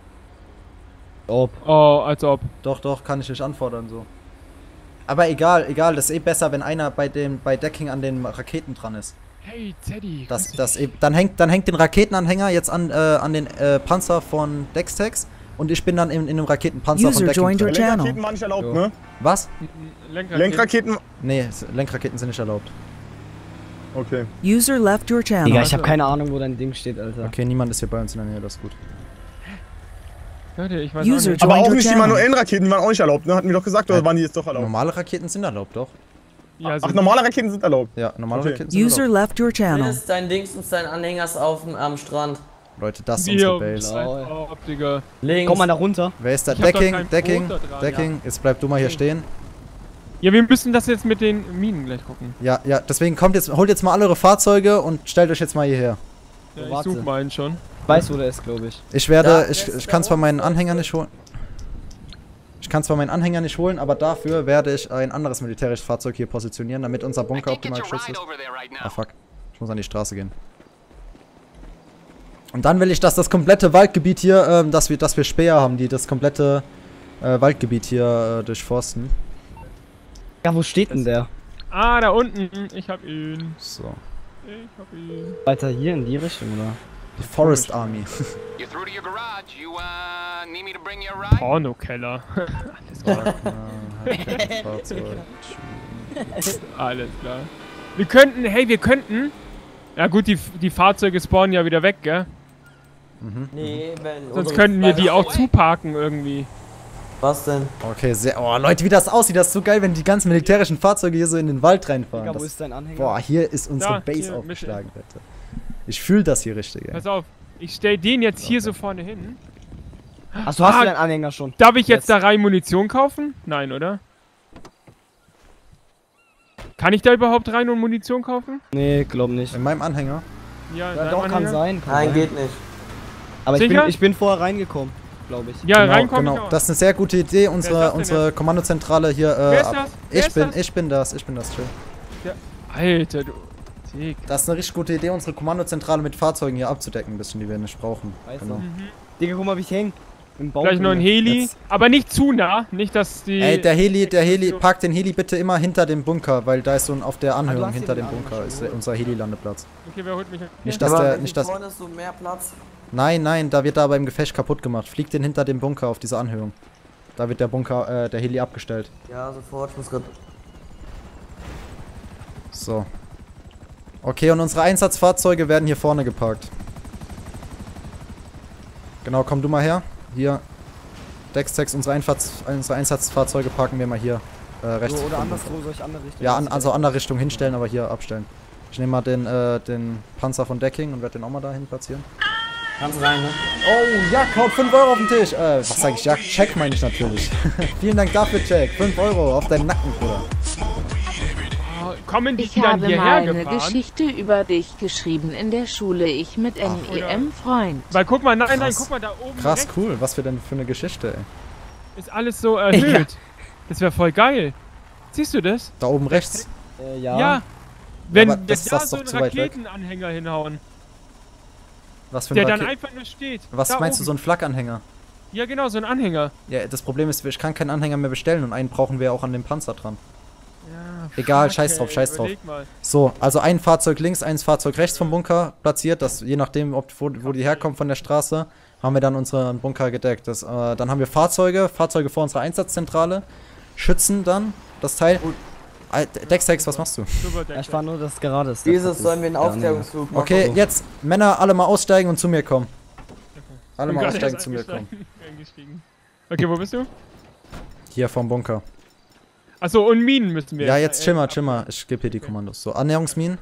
Ob. Oh, als ob. Doch, doch, kann ich nicht anfordern so. Aber egal, egal, das ist eh besser, wenn einer bei dem bei Decking an den Raketen dran ist. Hey, Teddy. Das, das eh, dann hängt dann hängt den Raketenanhänger jetzt an, äh, an den äh, Panzer von Dextex und ich bin dann in, in einem Raketenpanzer User von Decking joined your drin. channel. Lenkraketen waren nicht erlaubt, Jo. ne? Was? Lenkraketen. Lenkraketen. Nee, s- Lenkraketen sind nicht erlaubt. Okay. User left your Digga, channel. ich habe keine Ahnung, wo dein Ding steht, Alter. Okay, niemand ist hier bei uns in der Nähe, das ist gut. Leute, ich weiß User auch nicht. Aber Joined auch your nicht die channel. manuellen Raketen, die waren auch nicht erlaubt, ne? Hatten wir doch gesagt, oder Ja. waren die jetzt doch erlaubt? Normale Raketen sind erlaubt, doch. Ja, Ach, normale Raketen sind erlaubt. Ja, normale Okay. Raketen sind User erlaubt. left your channel. Ist dein Dings und dein Anhängers auf dem, am Strand. Leute, das ist Bio, unsere Base. Blau. oh, Digga. Links. Komm mal da runter. Wer ist da? Ich hab doch Decking, kein Decking, Boot da dran, Decking. Jetzt bleib du mal hier stehen. Ja, wir müssen das jetzt mit den Minen gleich gucken. Ja, ja, deswegen kommt jetzt, holt jetzt mal alle eure Fahrzeuge und stellt euch jetzt mal hierher. Ja, ich warte. such meinen schon. Ich weiß, wo der ist, glaube ich. Ich werde, Da, ich, der ist ich kann da zwar meinen oben. Anhänger nicht holen. Ich kann zwar meinen Anhänger nicht holen, aber dafür werde ich ein anderes militärisches Fahrzeug hier positionieren, damit unser Bunker optimal geschützt ist. Ah fuck, ich muss an die Straße gehen. Und dann will ich, dass das komplette Waldgebiet hier, ähm, dass wir, dass wir Späher haben, die das komplette äh, Waldgebiet hier äh, durchforsten. Ja, wo steht denn der? Ah, da unten. Ich hab ihn. So. Ich hab ihn. Weiter hier in die Richtung, oder? Die Forest Army. You're through to your garage. You uh need me to bring you a ride? Pornokeller. Fahrzeug. Alles klar. Wir könnten, hey, wir könnten. Ja gut, die, die Fahrzeuge spawnen ja wieder weg, gell? Mhm. Nee, wenn. Sonst unsere könnten wir die Flagge- auch zuparken irgendwie. Was denn? Okay, sehr. Oh, Leute, wie das aussieht, das ist so geil, wenn die ganzen militärischen Fahrzeuge hier so in den Wald reinfahren. Digga, wo Das, ist dein Anhänger? boah, hier ist unsere Da, Base hier, aufgeschlagen, Leute. Ich fühle das hier richtig, ey. Pass auf, ich stell den jetzt hier Okay. so vorne hin. Achso, hast Ah, du deinen Anhänger schon? Darf ich jetzt Jetzt. da rein Munition kaufen? Nein, oder? Kann ich da überhaupt rein und Munition kaufen? Nee, glaub nicht. In meinem Anhänger. Ja, in Ja, deinem doch, kann Anhänger? sein. Kann Nein, sein. geht nicht. Aber ich bin, Sicher? ich bin vorher reingekommen, glaube ich. Ja, Genau, reinkommen genau. ich auch. Das ist eine sehr gute Idee, Wer ist unsere, das denn unsere Kommandozentrale hier. Äh, Wer ist ab- das? Wer Ich ist bin, das? ich bin das, ich bin das, chill. Alter, du. Dick. Das ist eine richtig gute Idee, unsere Kommandozentrale mit Fahrzeugen hier abzudecken, ein bisschen, die wir nicht brauchen. Weißt Genau. du? Digga, guck mal, wie ich häng. Im Baum. Gleich noch ein Heli, Jetzt. aber nicht zu nah, nicht dass die... Ey, der Heli, der Heli, park den Heli bitte immer hinter dem Bunker, weil da ist so ein, auf der Anhöhung hast hinter den dem anderen Bunker schon ist geholt. unser Heli-Landeplatz. Okay, wer holt mich? Hier. Nicht, dass Aber der, wenn nicht, du dass... vorne ist so mehr Platz. Nein, nein, da wird da beim Gefecht kaputt gemacht. Fliegt den hinter dem Bunker auf diese Anhöhung. Da wird der Bunker, äh, der Heli abgestellt. Ja, sofort. Ich muss grad. So. Okay, und unsere Einsatzfahrzeuge werden hier vorne geparkt. Genau, komm du mal her. Hier. Dextex, unsere, Einfahrts unsere Einsatzfahrzeuge parken wir mal hier. Äh, rechts. So, oder vom Bunker. anderswo, soll ich andere Richtung? Ja, an, also andere Richtung hinstellen, aber hier abstellen. Ich nehme mal den, äh, den Panzer von Decking und werde den auch mal dahin platzieren. Kannst rein, ne? Oh, Jack haut fünf Euro auf den Tisch. Äh, was sag ich? Jack? Check meine ich natürlich. Vielen Dank dafür, Jack. fünf Euro auf deinen Nacken, Bruder. Oh, kommen die Ich dann habe hierher mal eine gefahren? Geschichte über dich geschrieben in der Schule. Ich mit N E M-Freund. Weil guck mal, nein, nein, Krass. guck mal, da oben Krass, rechts cool. Was für denn für eine Geschichte, ey. ist alles so erhöht. Das wäre voll geil. Siehst du das? Da oben rechts. Äh, Ja. ja. Wenn aber wir das- da das ist so doch einen zu weit weg. Raketenanhänger hinhauen, Was für ein der dann Raket- einfach nur steht. Was da meinst du, oben. so ein Flakanhänger? Ja, genau, so ein Anhänger. Ja, das Problem ist, ich kann keinen Anhänger mehr bestellen und einen brauchen wir auch an dem Panzer dran. Ja, Egal, fuck, scheiß ey, drauf, scheiß drauf. überleg mal. So, also ein Fahrzeug links, ein Fahrzeug rechts vom Bunker platziert. Das, je nachdem, ob, wo, wo die herkommen von der Straße, haben wir dann unseren Bunker gedeckt. Das, äh, dann haben wir Fahrzeuge, Fahrzeuge vor unserer Einsatzzentrale, Schützen dann das Teil. Äh, Dextex, was machst du? Super, Ja, Deck. ich war nur das gerade. ist. Dieses sollen wir einen Der Anhänger. Aufklärungsflug machen. Okay, so. jetzt Männer alle mal aussteigen und zu mir kommen. Alle Bin mal gerade aussteigen erst zu mir kommen. eingestiegen- eingestiegen. Okay, wo bist du? Hier vom Bunker. Achso, und Minen müssen wir. Ja, jetzt chill mal, äh, chill mal. Ich gebe hier die Kommandos. So, Annäherungsminen.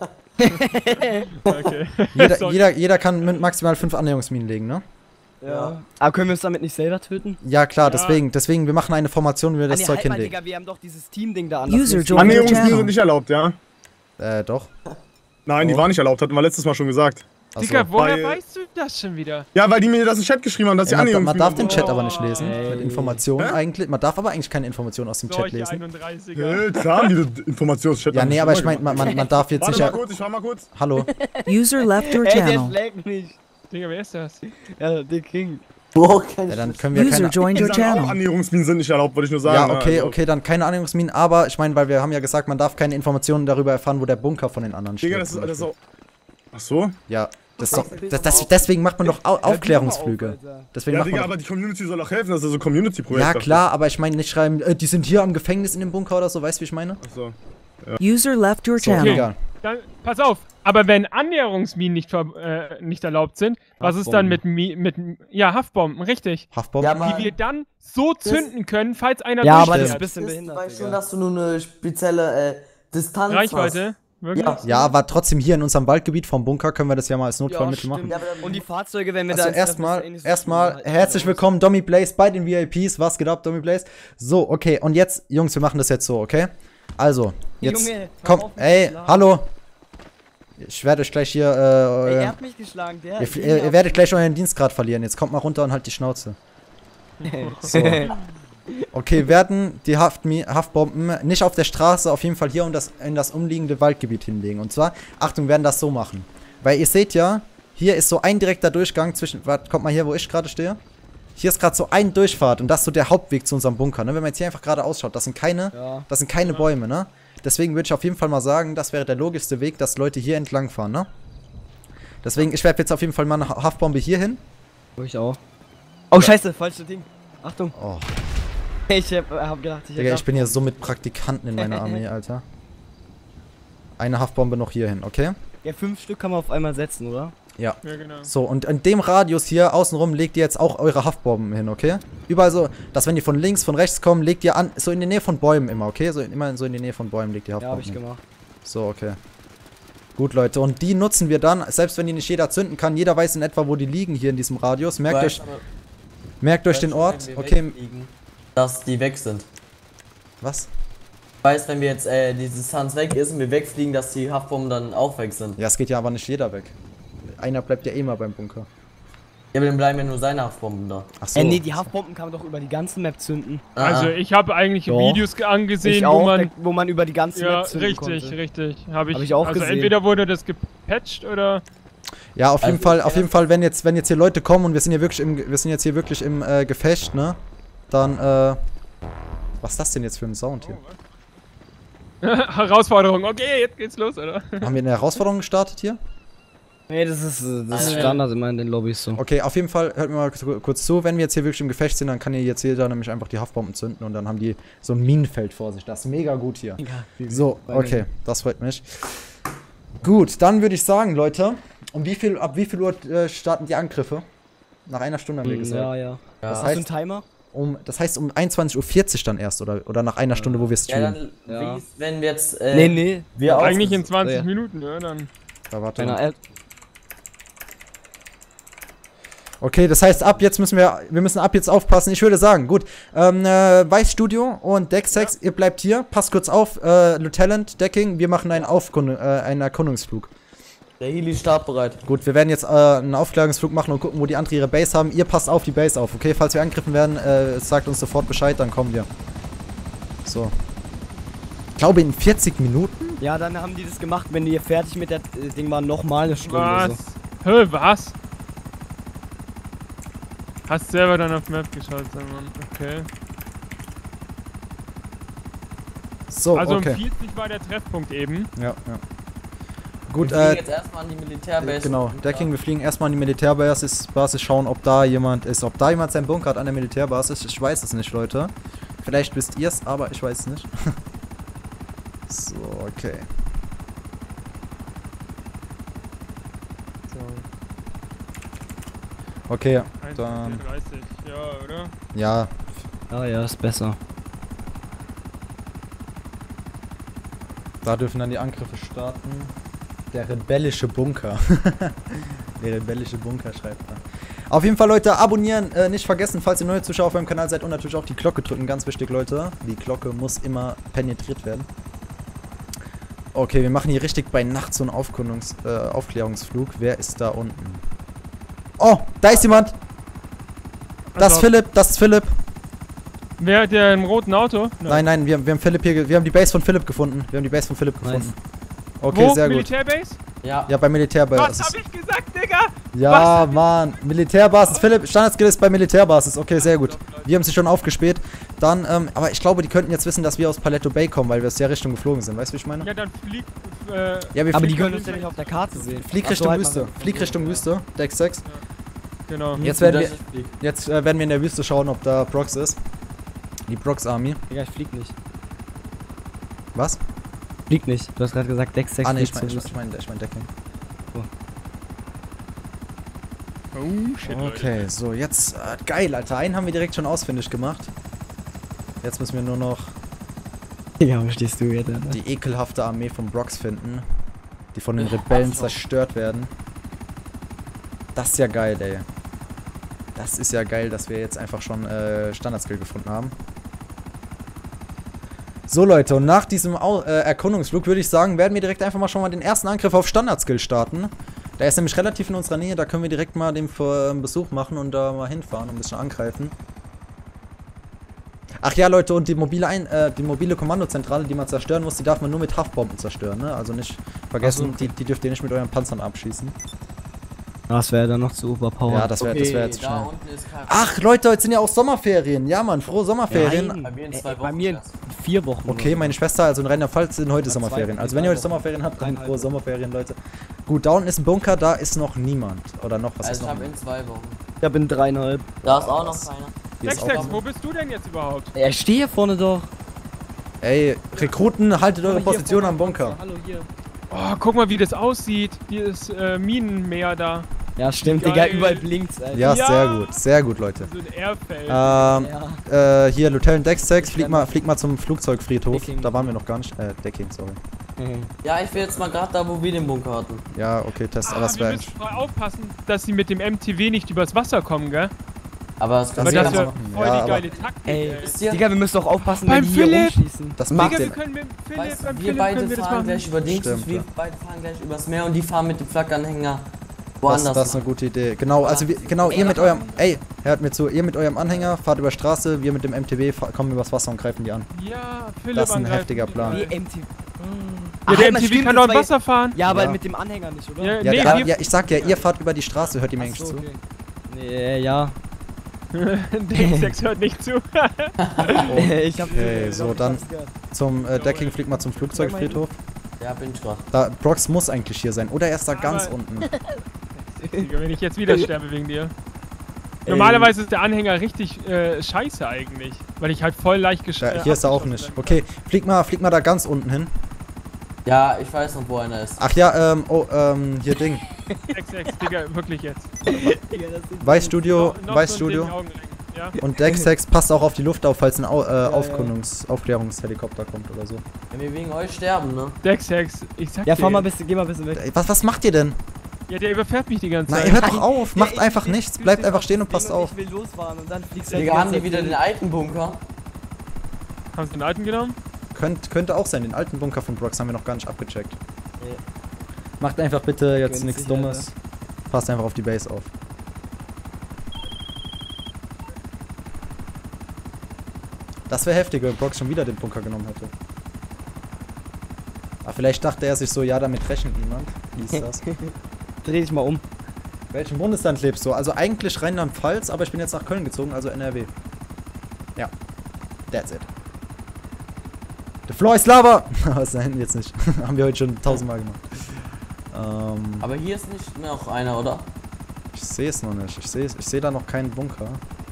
Okay. Jeder, Sorry. jeder, jeder kann mit maximal fünf Annäherungsminen legen, ne? Ja. Aber können wir uns damit nicht selber töten? Ja, klar, Ja. deswegen, deswegen, wir machen eine Formation, wie wir das ah, nee, Zeug halt mal, hinlegen. Digga, wir haben doch dieses Team-Ding da an. User das joined your Annäherungsminen sind channel. nicht erlaubt, ja? Äh, doch. Nein, die Oh. waren nicht erlaubt, hatten wir letztes Mal schon gesagt. Achso. Digga, woher Weil- weißt du das schon wieder? Ja, weil die mir das im Chat geschrieben haben, dass die Ey, man, man Annäherungsminen darf den sind. Chat aber nicht lesen. Ey. Mit Informationen Hä? eigentlich. Man darf aber eigentlich keine Informationen aus dem Chat Solche lesen. einunddreißiger. Äh, klar haben die das Informationschat. Ja, haben nee, die aber schon ich mal meine, man, gemacht. man, man darf jetzt Warte mal sicher. kurz, ich fahr mal kurz. Hallo. User left your Ey, der channel. schlägt mich. Digga, wer ist das? Ja, der King. Wo kann Ja, ich dann das? können wir User keine. joined Die your sagen auch, channel. Annäherungsminen sind nicht erlaubt, wollte ich nur sagen. Ja, ne? okay, Also, okay, dann keine Annäherungsminen, aber ich meine, weil wir haben ja gesagt, man darf keine Informationen darüber erfahren, wo der Bunker von den anderen steht. Digga, das ist zum alles Beispiel. so. Ach so? Ja, das ist doch, das, das, deswegen macht man doch Au Aufklärungsflüge. Deswegen Ja, macht Digga, man aber die Community soll auch helfen, das ist ja so ein Community-Projekt. doch, ja klar, aber ich meine nicht schreiben, äh, die sind hier am Gefängnis in dem Bunker oder so, weißt du, wie ich meine? Ach so. User left your So, channel. egal. Dann, pass auf, aber wenn Annäherungsminen nicht, ver äh, nicht erlaubt sind, was ist dann mit, Mi mit ja, Haftbomben, richtig. Haftbomben? Ja, Die aber wir dann so zünden können, falls einer Ja, aber das ist durchfährt. ein bisschen das behindert. weißt schon, Digga. dass du nur eine spezielle äh, Distanz Reichweite, wirklich? hast. Ja, aber trotzdem hier in unserem Waldgebiet vom Bunker können wir das ja mal als Ja, Notfallmittel machen. stimmt. Ja, aber dann- Und die Fahrzeuge, wenn wir Also da ins Treffen, erstmal, ist eh nicht so erstmal schlimm, herzlich halt willkommen, Domi Blaze bei den V I Ps. Was geht ab, Domi Blaze? So, okay, und jetzt, Jungs, wir machen das jetzt so, okay? Also, jetzt, Junge, hör komm, auf, mich ey, zu schlagen. hallo. Ich werde euch gleich hier, Ey, äh, er hat mich geschlagen, der. ihr, ihr, ihr werdet gleich euren Dienstgrad verlieren. Jetzt kommt mal runter und halt die Schnauze. So. Okay, werden die Haftmi Haftbomben nicht auf der Straße, auf jeden Fall hier um das, in das umliegende Waldgebiet hinlegen. Und zwar, Achtung, wir werden das so machen. Weil ihr seht ja, hier ist so ein direkter Durchgang zwischen, warte, kommt mal hier, wo ich gerade stehe. Hier ist gerade so ein Durchfahrt und das ist so der Hauptweg zu unserem Bunker, ne? Wenn man jetzt hier einfach gerade ausschaut, das sind keine, Ja. das sind keine Bäume, ne? Deswegen würde ich auf jeden Fall mal sagen, das wäre der logischste Weg, dass Leute hier entlang fahren, ne? Deswegen, ich werfe jetzt auf jeden Fall mal eine Ha- Haftbombe hier hin. Wo ich auch. Oh, scheiße, falsches Ding. Achtung. Oh, Ich hab, hab gedacht, ich Digga, hab ich bin hier so mit Praktikanten in meiner Armee, Alter. Eine Haftbombe noch hier hin, okay? Ja, fünf Stück kann man auf einmal setzen, oder? Ja. Ja, genau. So, und in dem Radius hier außenrum legt ihr jetzt auch eure Haftbomben hin, okay? Überall so, dass wenn die von links, von rechts kommen, legt ihr an, so in die Nähe von Bäumen immer, okay? So immer so in die Nähe von Bäumen legt ihr Ja, Haftbomben hab ich hin. gemacht. So, okay. Gut, Leute, und die nutzen wir dann, selbst wenn die nicht jeder zünden kann, jeder weiß in etwa, wo die liegen hier in diesem Radius. Merkt euch, merkt euch den Ort, okay? Dass die weg sind. Was? Ich weiß, wenn wir jetzt, äh, die Distanz weg ist und wir wegfliegen, dass die Haftbomben dann auch weg sind. Ja, es geht ja aber nicht jeder weg. Einer bleibt ja eh mal beim Bunker. Ja, aber dann bleiben ja nur seine Haftbomben da. Achso. Äh, nee, die Haftbomben kann man doch über die ganze Map zünden. Also ich habe eigentlich Doch. Videos ge- angesehen, Ich auch, wo man... da- wo man über die ganze Ja, Map zünden richtig, konnte. richtig. Habe ich, Hab ich auch also gesehen. entweder wurde das gepatcht oder... Ja, auf jeden Also, Fall, ja. auf jeden Fall, wenn jetzt, wenn jetzt hier Leute kommen und wir sind hier wirklich im, wir sind jetzt hier wirklich im äh, Gefecht, ne? Dann, äh, was ist das denn jetzt für ein Sound hier? Herausforderung. Okay, jetzt geht's los, oder? Haben wir eine Herausforderung gestartet hier? Nee, das ist, äh, das ist Also, Standard immer in den Lobbys so. Okay, auf jeden Fall, hört mir mal kurz- kurz zu, wenn wir jetzt hier wirklich im Gefecht sind, dann kann hier jetzt jeder nämlich einfach die Haftbomben zünden und dann haben die so ein Minenfeld vor sich. Das ist mega gut hier. So, okay, das freut mich. Gut, dann würde ich sagen, Leute, um wie viel, ab wie viel Uhr äh, starten die Angriffe? Nach einer Stunde haben wir gesagt. Ja, ja. Das Hast du einen heißt, Timer? um, das heißt um einundzwanzig Uhr vierzig dann erst oder, oder nach einer Stunde, wo wir Ja, streamen. dann, Ja. wie ist, wenn wir jetzt, äh, Nee, nee. wir auch... Eigentlich in zwanzig Ja. Minuten, ja, dann... Da, warte Einer, mal. äh, Okay, das heißt, ab jetzt müssen wir, wir müssen ab jetzt aufpassen. Ich würde sagen, gut, ähm, äh, Weiß Studio und Decksex, ihr bleibt hier, passt kurz auf, äh, Lieutenant, Decking, wir machen einen, Aufkund äh, einen Erkundungsflug. Der Heli startbereit. Gut, wir werden jetzt äh, einen Aufklärungsflug machen und gucken, wo die andere ihre Base haben. Ihr passt auf die Base auf, okay? Falls wir angegriffen werden, äh, sagt uns sofort Bescheid, dann kommen wir. So. Ich glaube in vierzig Minuten? ja, dann haben die das gemacht, wenn die fertig mit der äh, Ding waren, nochmal eine Stunde Was? so. Hä, was? Hast selber dann auf Map geschaut, Mann. Okay. So, Also okay. um vierzig war der Treffpunkt eben. Ja, ja. Gut, wir fliegen äh, jetzt erstmal an die Militärbase. genau, Decking, wir fliegen erstmal an die Militärbasis, Basis, schauen, ob da jemand ist. Ob da jemand seinen Bunker hat an der Militärbasis, ich weiß es nicht, Leute. Vielleicht wisst ihr es, aber ich weiß es nicht. So, okay. Okay, dann, dreißig, ja, oder? ja, Ah ja, ist besser. da dürfen dann die Angriffe starten. Der rebellische Bunker. Der rebellische Bunker schreibt er. Auf jeden Fall, Leute, abonnieren äh, nicht vergessen, falls ihr neue Zuschauer auf meinem Kanal seid und natürlich auch die Glocke drücken. Ganz wichtig, Leute. Die Glocke muss immer penetriert werden. Okay, wir machen hier richtig bei Nacht so einen Aufkundungs äh, Aufklärungsflug. Wer ist da unten? Oh, da ist jemand. Das ist Also, Philipp, das ist Philipp. Wer hat der im roten Auto? Nein, nein, wir, wir haben Philipp hier, ge- wir haben die Base von Philipp gefunden. Wir haben die Base von Philipp gefunden. Okay, Wo? sehr gut. Militärbase? Ja. Ja, bei Militärbasis. Was hab ich gesagt, Digga? Ja, Mann. Militärbasis. Philipp, Standardskill ist bei Militärbasis. Okay, sehr gut. Wir haben sie schon aufgespäht. Dann, ähm, aber ich glaube, die könnten jetzt wissen, dass wir aus Paletto Bay kommen, weil wir aus der Richtung geflogen sind. Weißt du, wie ich meine? Ja, dann fliegt. Äh, Ja, wir Aber die fliegen. können uns ja nicht auf der Karte sehen. Flieg Ach so, Richtung halt Wüste. mal so. Flieg Richtung Wüste. Deck sechs. genau. Jetzt werden wir, Das ist Flieg. jetzt äh, werden wir in der Wüste schauen, ob da Prox ist. Die Prox Army. Digga, ich flieg nicht. Was? Flieg nicht. Du hast gerade gesagt, Deck sechs Ah, nee, ich fliegt meine, zur ich meine, ich meine Decking. Oh, shit, Leute. Okay, so, jetzt, äh, geil, Alter. Einen haben wir direkt schon ausfindig gemacht. Jetzt müssen wir nur noch Digga, wo stehst du jetzt, Alter? die ekelhafte Armee von Brox finden, die von den Rebellen zerstört werden. Das ist ja geil, ey. Das ist ja geil, dass wir jetzt einfach schon äh, Standardskill gefunden haben. So, Leute, und nach diesem Au äh, Erkundungsflug würde ich sagen, werden wir direkt einfach mal schon mal den ersten Angriff auf Standardskill starten. Der ist nämlich relativ in unserer Nähe, da können wir direkt mal den Ver Besuch machen und da mal hinfahren und ein bisschen angreifen. Ach ja, Leute, und die mobile, Ein äh, die mobile Kommandozentrale, die man zerstören muss, die darf man nur mit Haftbomben zerstören, ne? Also nicht vergessen, Ach so, okay. die, die dürft ihr nicht mit euren Panzern abschießen. Das wäre dann noch zu overpowered. Ja, das wäre das wär jetzt da schnell. unten ist kein... Ach, Leute, heute sind ja auch Sommerferien. Ja, Mann, frohe Sommerferien. Nein. Bei mir in Äh, zwei bei Wochen mir in erst. vier Wochen. Okay, oder meine Schwester, also in Rheinland-Pfalz sind heute Ja, Sommerferien. zwei- Also wenn ihr heute drei Sommerferien habt, dann Dreieinhalb frohe Wochen. Sommerferien, Leute. Gut, da unten ist ein Bunker, da ist noch niemand. Oder noch, was ist Also ich noch? habe in zwei Wochen. so. Ich bin dreieinhalb. Da ist auch noch keiner. Hier ist Dex, auch, wo bist du denn jetzt überhaupt? Ja, ich stehe hier vorne doch. ey, Rekruten, haltet eure Guck mal, hier Position vorne am Bunker. Hallo, hier. Oh, guck mal, wie das aussieht. Dieses äh, Minenmeer da. Ja, stimmt, Geil. Digga, überall blinkt's, Alter. Ja, Ja. sehr gut, sehr gut, Leute. So ein Airfeld. Ähm, Ja. äh, hier, Lieutenant Dextex, flieg mal, flieg mal zum Flugzeugfriedhof. Decking. Da waren wir noch gar nicht. Äh, Decking, sorry. Ja, ich will jetzt mal gerade da, wo wir den Bunker hatten. Ja, okay, Test, aber ah, das wir wäre müssen voll aufpassen, dass sie mit dem M T W nicht übers Wasser kommen, gell? Aber das Das kann Weil sieht das man wäre machen. voll Ja, die aber- geile Taktik, Ey, ey. Wisst ihr, Digga, wir müssen doch aufpassen, Beim wenn die hier Philipp! rumschießen. Das Digga, macht wir den. können mit Philipp, weißt, beim wir Philipp beide können wir das fahren machen. gleich über Dings, Stimmt, wir ja. beide fahren gleich übers Meer und die fahren mit dem Flak-Anhänger Das, woanders. das ist eine gute Idee. Genau, also wir, genau, ihr mit eurem, ey, hört mir zu, ihr mit eurem Anhänger fahrt über Straße, wir mit dem M T W fahr, kommen übers Wasser und greifen die an. Ja, Philipp Das ist ein angreifen. heftiger Plan. Wie M T V. Ja, der M T V kann doch im Wasser fahren. Ja, aber Ja. mit dem Anhänger nicht, oder? Ja, Ja, nee, der, wir, ja, ich sag ja, ihr fahrt über die Straße, hört ihr mir Ach eigentlich so, zu? okay. Nee, ja. der Sex hört nicht zu. ich hab Okay, so, dann zum äh, Decking, flieg mal zum Flugzeugfriedhof. Ja, bin ich grad. Da, Brox muss eigentlich hier sein, oder er ist da ganz Aber- unten. Digga, wenn ich jetzt wieder sterbe wegen dir. Normalerweise ist der Anhänger richtig äh, scheiße eigentlich. Weil ich halt voll leicht gesch Da, äh, hier ist er auch abgeschossen nicht. werden Okay, flieg mal, flieg mal da ganz unten hin. Ja, ich weiß noch, wo einer ist. Ach ja, ähm, oh, ähm, hier Ding. kann. Sex, Sex, Digga, wirklich jetzt. Weißstudio, Noch- noch Weißstudio. so ein Ding, Augenring, ja? Und Dextex passt auch auf die Luft auf, falls ein Au äh, Aufklärungs Aufklärungshelikopter kommt oder so. Wenn wir wegen euch sterben, ne? Dex, Sex, ich sag Ja, dir. fahr mal ein bisschen, geh mal ein bisschen weg. Ey, was, was macht ihr denn? Ja, der überfährt mich die ganze Nein, Zeit. hört doch auf, Ja, macht ich- einfach ich- nichts, ich- bleibt ich- einfach stehen und ich- passt ich auf. will losfahren und dann fliegst du halt Digga, die haben ganze die wieder Zeit den hin. alten Bunker? Haben sie den alten genommen? Könnt, könnte auch sein, den alten Bunker von Brox haben wir noch gar nicht abgecheckt. Macht einfach bitte jetzt Gönnt nichts sich, Dummes. Passt einfach auf die Base auf. Das wäre heftig, wenn Brox schon wieder den Bunker genommen hätte. Aber vielleicht dachte er sich so, ja, damit rechnet niemand. Wie ist das? Dreh dich mal um. Welchem Bundesland lebst du? Also eigentlich Rheinland-Pfalz, aber ich bin jetzt nach Köln gezogen, also N R W. Ja. That's it. The floor is lava! Was nein, jetzt nicht. Haben wir heute schon tausendmal gemacht. Ähm, Aber hier ist nicht mehr auch einer, oder? ich sehe es noch nicht. Ich sehe ich seh da noch keinen Bunker.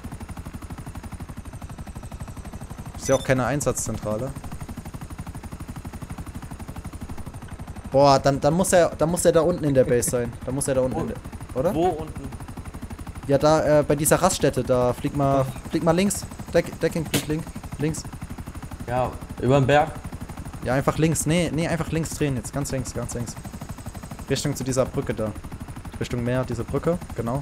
Ich sehe auch keine Einsatzzentrale. Boah, dann, dann muss er dann muss er da unten in der Base sein. Da muss er da unten in der, oder? Wo unten? Ja, da äh, bei dieser Raststätte, da flieg mal flieg mal links. Deck, Decking fliegt link, links. Ja, über den Berg. Ja, einfach links. Nee, nee, einfach links drehen jetzt, ganz links, ganz links. Richtung zu dieser Brücke da. Richtung Meer, diese Brücke, genau.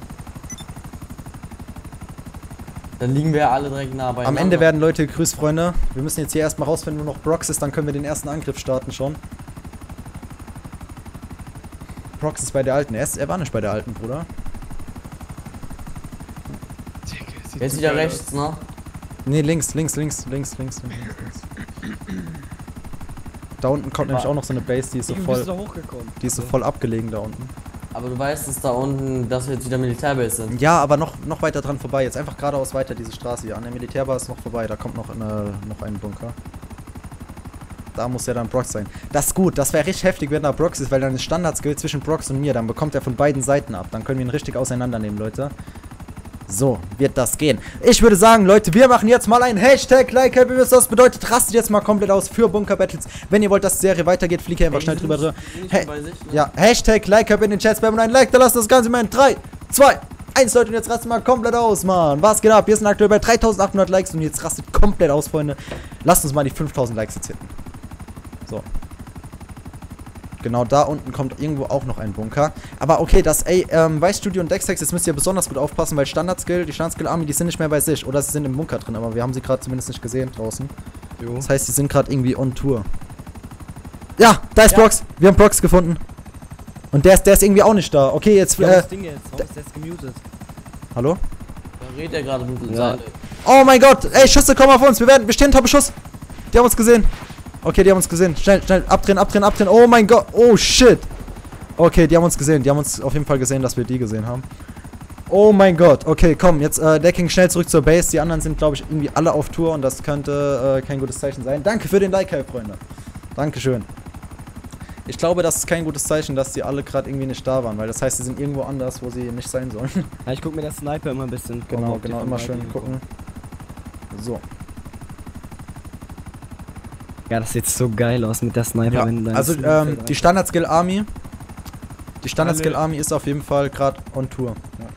Dann liegen wir ja alle direkt nah beieinander. Am Ende werden Leute gegrüßt, Freunde. Wir müssen jetzt hier erstmal rausfinden, wo noch Brox ist, dann können wir den ersten Angriff starten schon. Brox ist bei der Alten. Er, ist, er war nicht bei der Alten, Bruder. Digga, sieht Jetzt so wieder geil rechts, ne? Nee, links, links, links, links, links, links, links. Da unten kommt nämlich auch noch so eine Base, die ist so Du bist voll, doch hochgekommen. die ist so voll abgelegen da unten. Aber du weißt, dass da unten, dass wir jetzt wieder Militärbase sind. Ja, aber noch, noch weiter dran vorbei. Jetzt einfach geradeaus weiter diese Straße hier. An der Militärbasis noch vorbei. Da kommt noch, eine, noch ein Bunker. Da muss ja dann Brox sein. Das ist gut. Das wäre richtig heftig, wenn da Brox ist, weil dann ist Standardskill zwischen Brox und mir. Dann bekommt er von beiden Seiten ab. Dann können wir ihn richtig auseinandernehmen, Leute. So wird das gehen. Ich würde sagen, Leute, wir machen jetzt mal ein Hashtag Like Happy. Das bedeutet, rastet jetzt mal komplett aus für Bunker Battles. Wenn ihr wollt, dass die Serie weitergeht, fliegt ihr einfach schnell drüber drüber. Hey, ja, Hashtag Like Happy in den Chat spammen und ein Like, da lasst das Ganze mal in drei, zwei, eins, Leute, und jetzt rastet mal komplett aus, Mann. Was geht ab? Wir sind aktuell bei dreitausendachthundert Likes und jetzt rastet komplett aus, Freunde. Lasst uns mal die fünftausend Likes jetzt hitten. So. Genau da unten kommt irgendwo auch noch ein Bunker. Aber okay, das, ey, ähm, Weißstudio und Dextex, jetzt müsst ihr besonders gut aufpassen, weil Standardskill, die Standardskill-Army, die sind nicht mehr bei sich. Oder sie sind im Bunker drin, aber wir haben sie gerade zumindest nicht gesehen draußen. Jo. Das heißt, die sind gerade irgendwie on Tour. Ja, da ist ja. Brox. Wir haben Brox gefunden. Und der ist, der ist irgendwie auch nicht da. Okay, jetzt, Ja, äh, das Ding jetzt. Warum ist der jetzt gemutet? hallo? Da redet er gerade mit Ja. ja. Oh mein Gott, ey, Schüsse kommen auf uns. Wir werden, wir stehen unter Beschuss. Die haben uns gesehen. Okay, die haben uns gesehen. Schnell, schnell, abdrehen, abdrehen, abdrehen. Oh mein Gott, oh shit. Okay, die haben uns gesehen. Die haben uns auf jeden Fall gesehen, dass wir die gesehen haben. Oh mein Gott. Okay, komm, jetzt äh, Decking schnell zurück zur Base. Die anderen sind, glaube ich, irgendwie alle auf Tour und das könnte äh, kein gutes Zeichen sein. Danke für den Like-Hype, Freunde. Dankeschön. Ich glaube, das ist kein gutes Zeichen, dass die alle gerade irgendwie nicht da waren, weil das heißt, sie sind irgendwo anders, wo sie nicht sein sollen. Ja, ich guck mir der Sniper immer ein bisschen. Genau, ob die genau, von immer beiden schön irgendwo- gucken. So. Ja, das sieht so geil aus mit der Sniper. Ja, wenn dein also Sniper ähm, rein- die Standard-Skill Army. Die Standard-Skill Alle- Army ist auf jeden Fall gerade on Tour.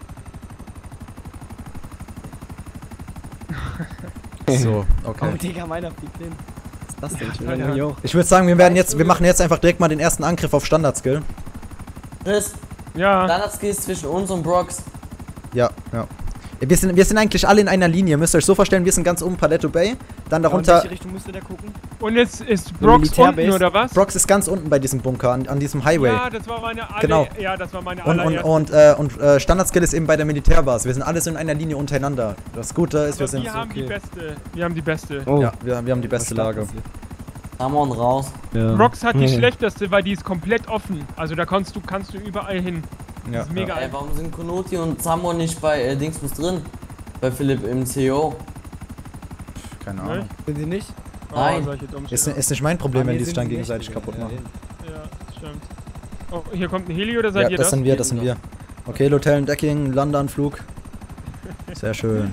Ja. So, okay. Oh, Digga, meiner fliegt hin. Was ist das denn? Schon wieder hoch. Ich würde sagen, wir werden jetzt, wir machen jetzt einfach direkt mal den ersten Angriff auf Standard-Skill. Chris, Ja. Standard-Skills zwischen uns und Brox. Ja, ja. Wir sind, wir sind eigentlich alle in einer Linie. Müsst ihr euch so vorstellen, wir sind ganz oben Paletto Bay. Dann Ja, in darunter. welche Richtung müsst ihr da gucken? Und jetzt ist Brox Militärbase. unten, oder was? Brox ist ganz unten bei diesem Bunker, an, an diesem Highway. Ja, das war meine alle, Genau. Ja, das war meine Und, und, allererste. und, äh, und äh, Standard-Skill ist eben bei der Militärbasis. Wir sind alle so in einer Linie untereinander. Das Gute ist, wir Aber sind. wir haben die okay. beste. Wir haben die beste. Oh, Ja, wir, wir haben die beste Lage. Ramon raus. Ja. Brox hat die Mhm. schlechteste, weil die ist komplett offen. Also da kannst du, kannst du überall hin. Ja, Das ist mega Ey, einfach. warum sind Konoti und Samon nicht bei äh, Dingsbus drin? Bei Philipp im C O. Keine Ne? Ahnung. Sind sie nicht? Nein. Oh, solche Dummschiffe. Ist, ist nicht mein Problem, Ah, wenn nee, die sich sind dann sie gegenseitig nicht. kaputt Ja, machen. Ja, stimmt. Oh, hier kommt ein Heli oder seid Ja, ihr das das? sind wir, das sind wir. Okay, Hotel Decking, Landeanflug. Sehr schön.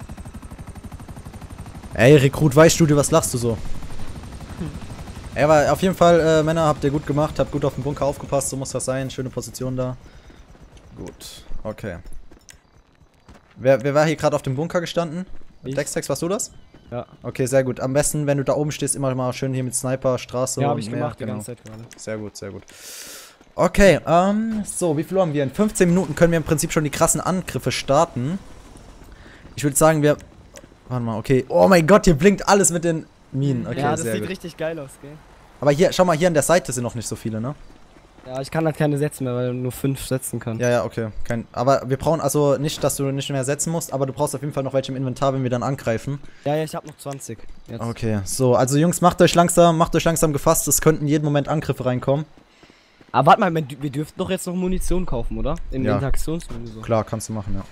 Ey, Rekrut Weißstudio, was lachst du so? Ey, aber auf jeden Fall, äh, Männer, habt ihr gut gemacht, habt gut auf den Bunker aufgepasst, so muss das sein. Schöne Position da. Gut, okay. Wer, wer war hier gerade auf dem Bunker gestanden? Ich. Dextex, warst du das? Ja. Okay, sehr gut. Am besten, wenn du da oben stehst, immer mal schön hier mit Sniper, Straße Ja, hab und ich Meer, gemacht die genau. ganze Zeit gerade. Sehr gut, sehr gut. Okay, ähm, so, wie viel haben wir? In fünfzehn Minuten können wir im Prinzip schon die krassen Angriffe starten. Ich würde sagen, wir... Warte mal, okay. Oh mein Gott, hier blinkt alles mit den Minen. Okay, Ja, das sehr sieht gut. richtig geil aus, gell? Aber hier, schau mal, hier an der Seite sind noch nicht so viele, ne? Ja, ich kann halt keine setzen mehr, weil er nur fünf setzen kann. Ja, ja, okay. Kein, aber wir brauchen also nicht, dass du nicht mehr setzen musst, aber du brauchst auf jeden Fall noch welche im Inventar, wenn wir dann angreifen. Ja, ja, ich hab noch zwanzig. Jetzt. Okay, so, also Jungs, macht euch langsam, macht euch langsam gefasst, es könnten jeden Moment Angriffe reinkommen. Aber warte mal, wir dürften doch jetzt noch Munition kaufen, oder? Im Ja. Interaktionsmenü so. Klar, kannst du machen, ja.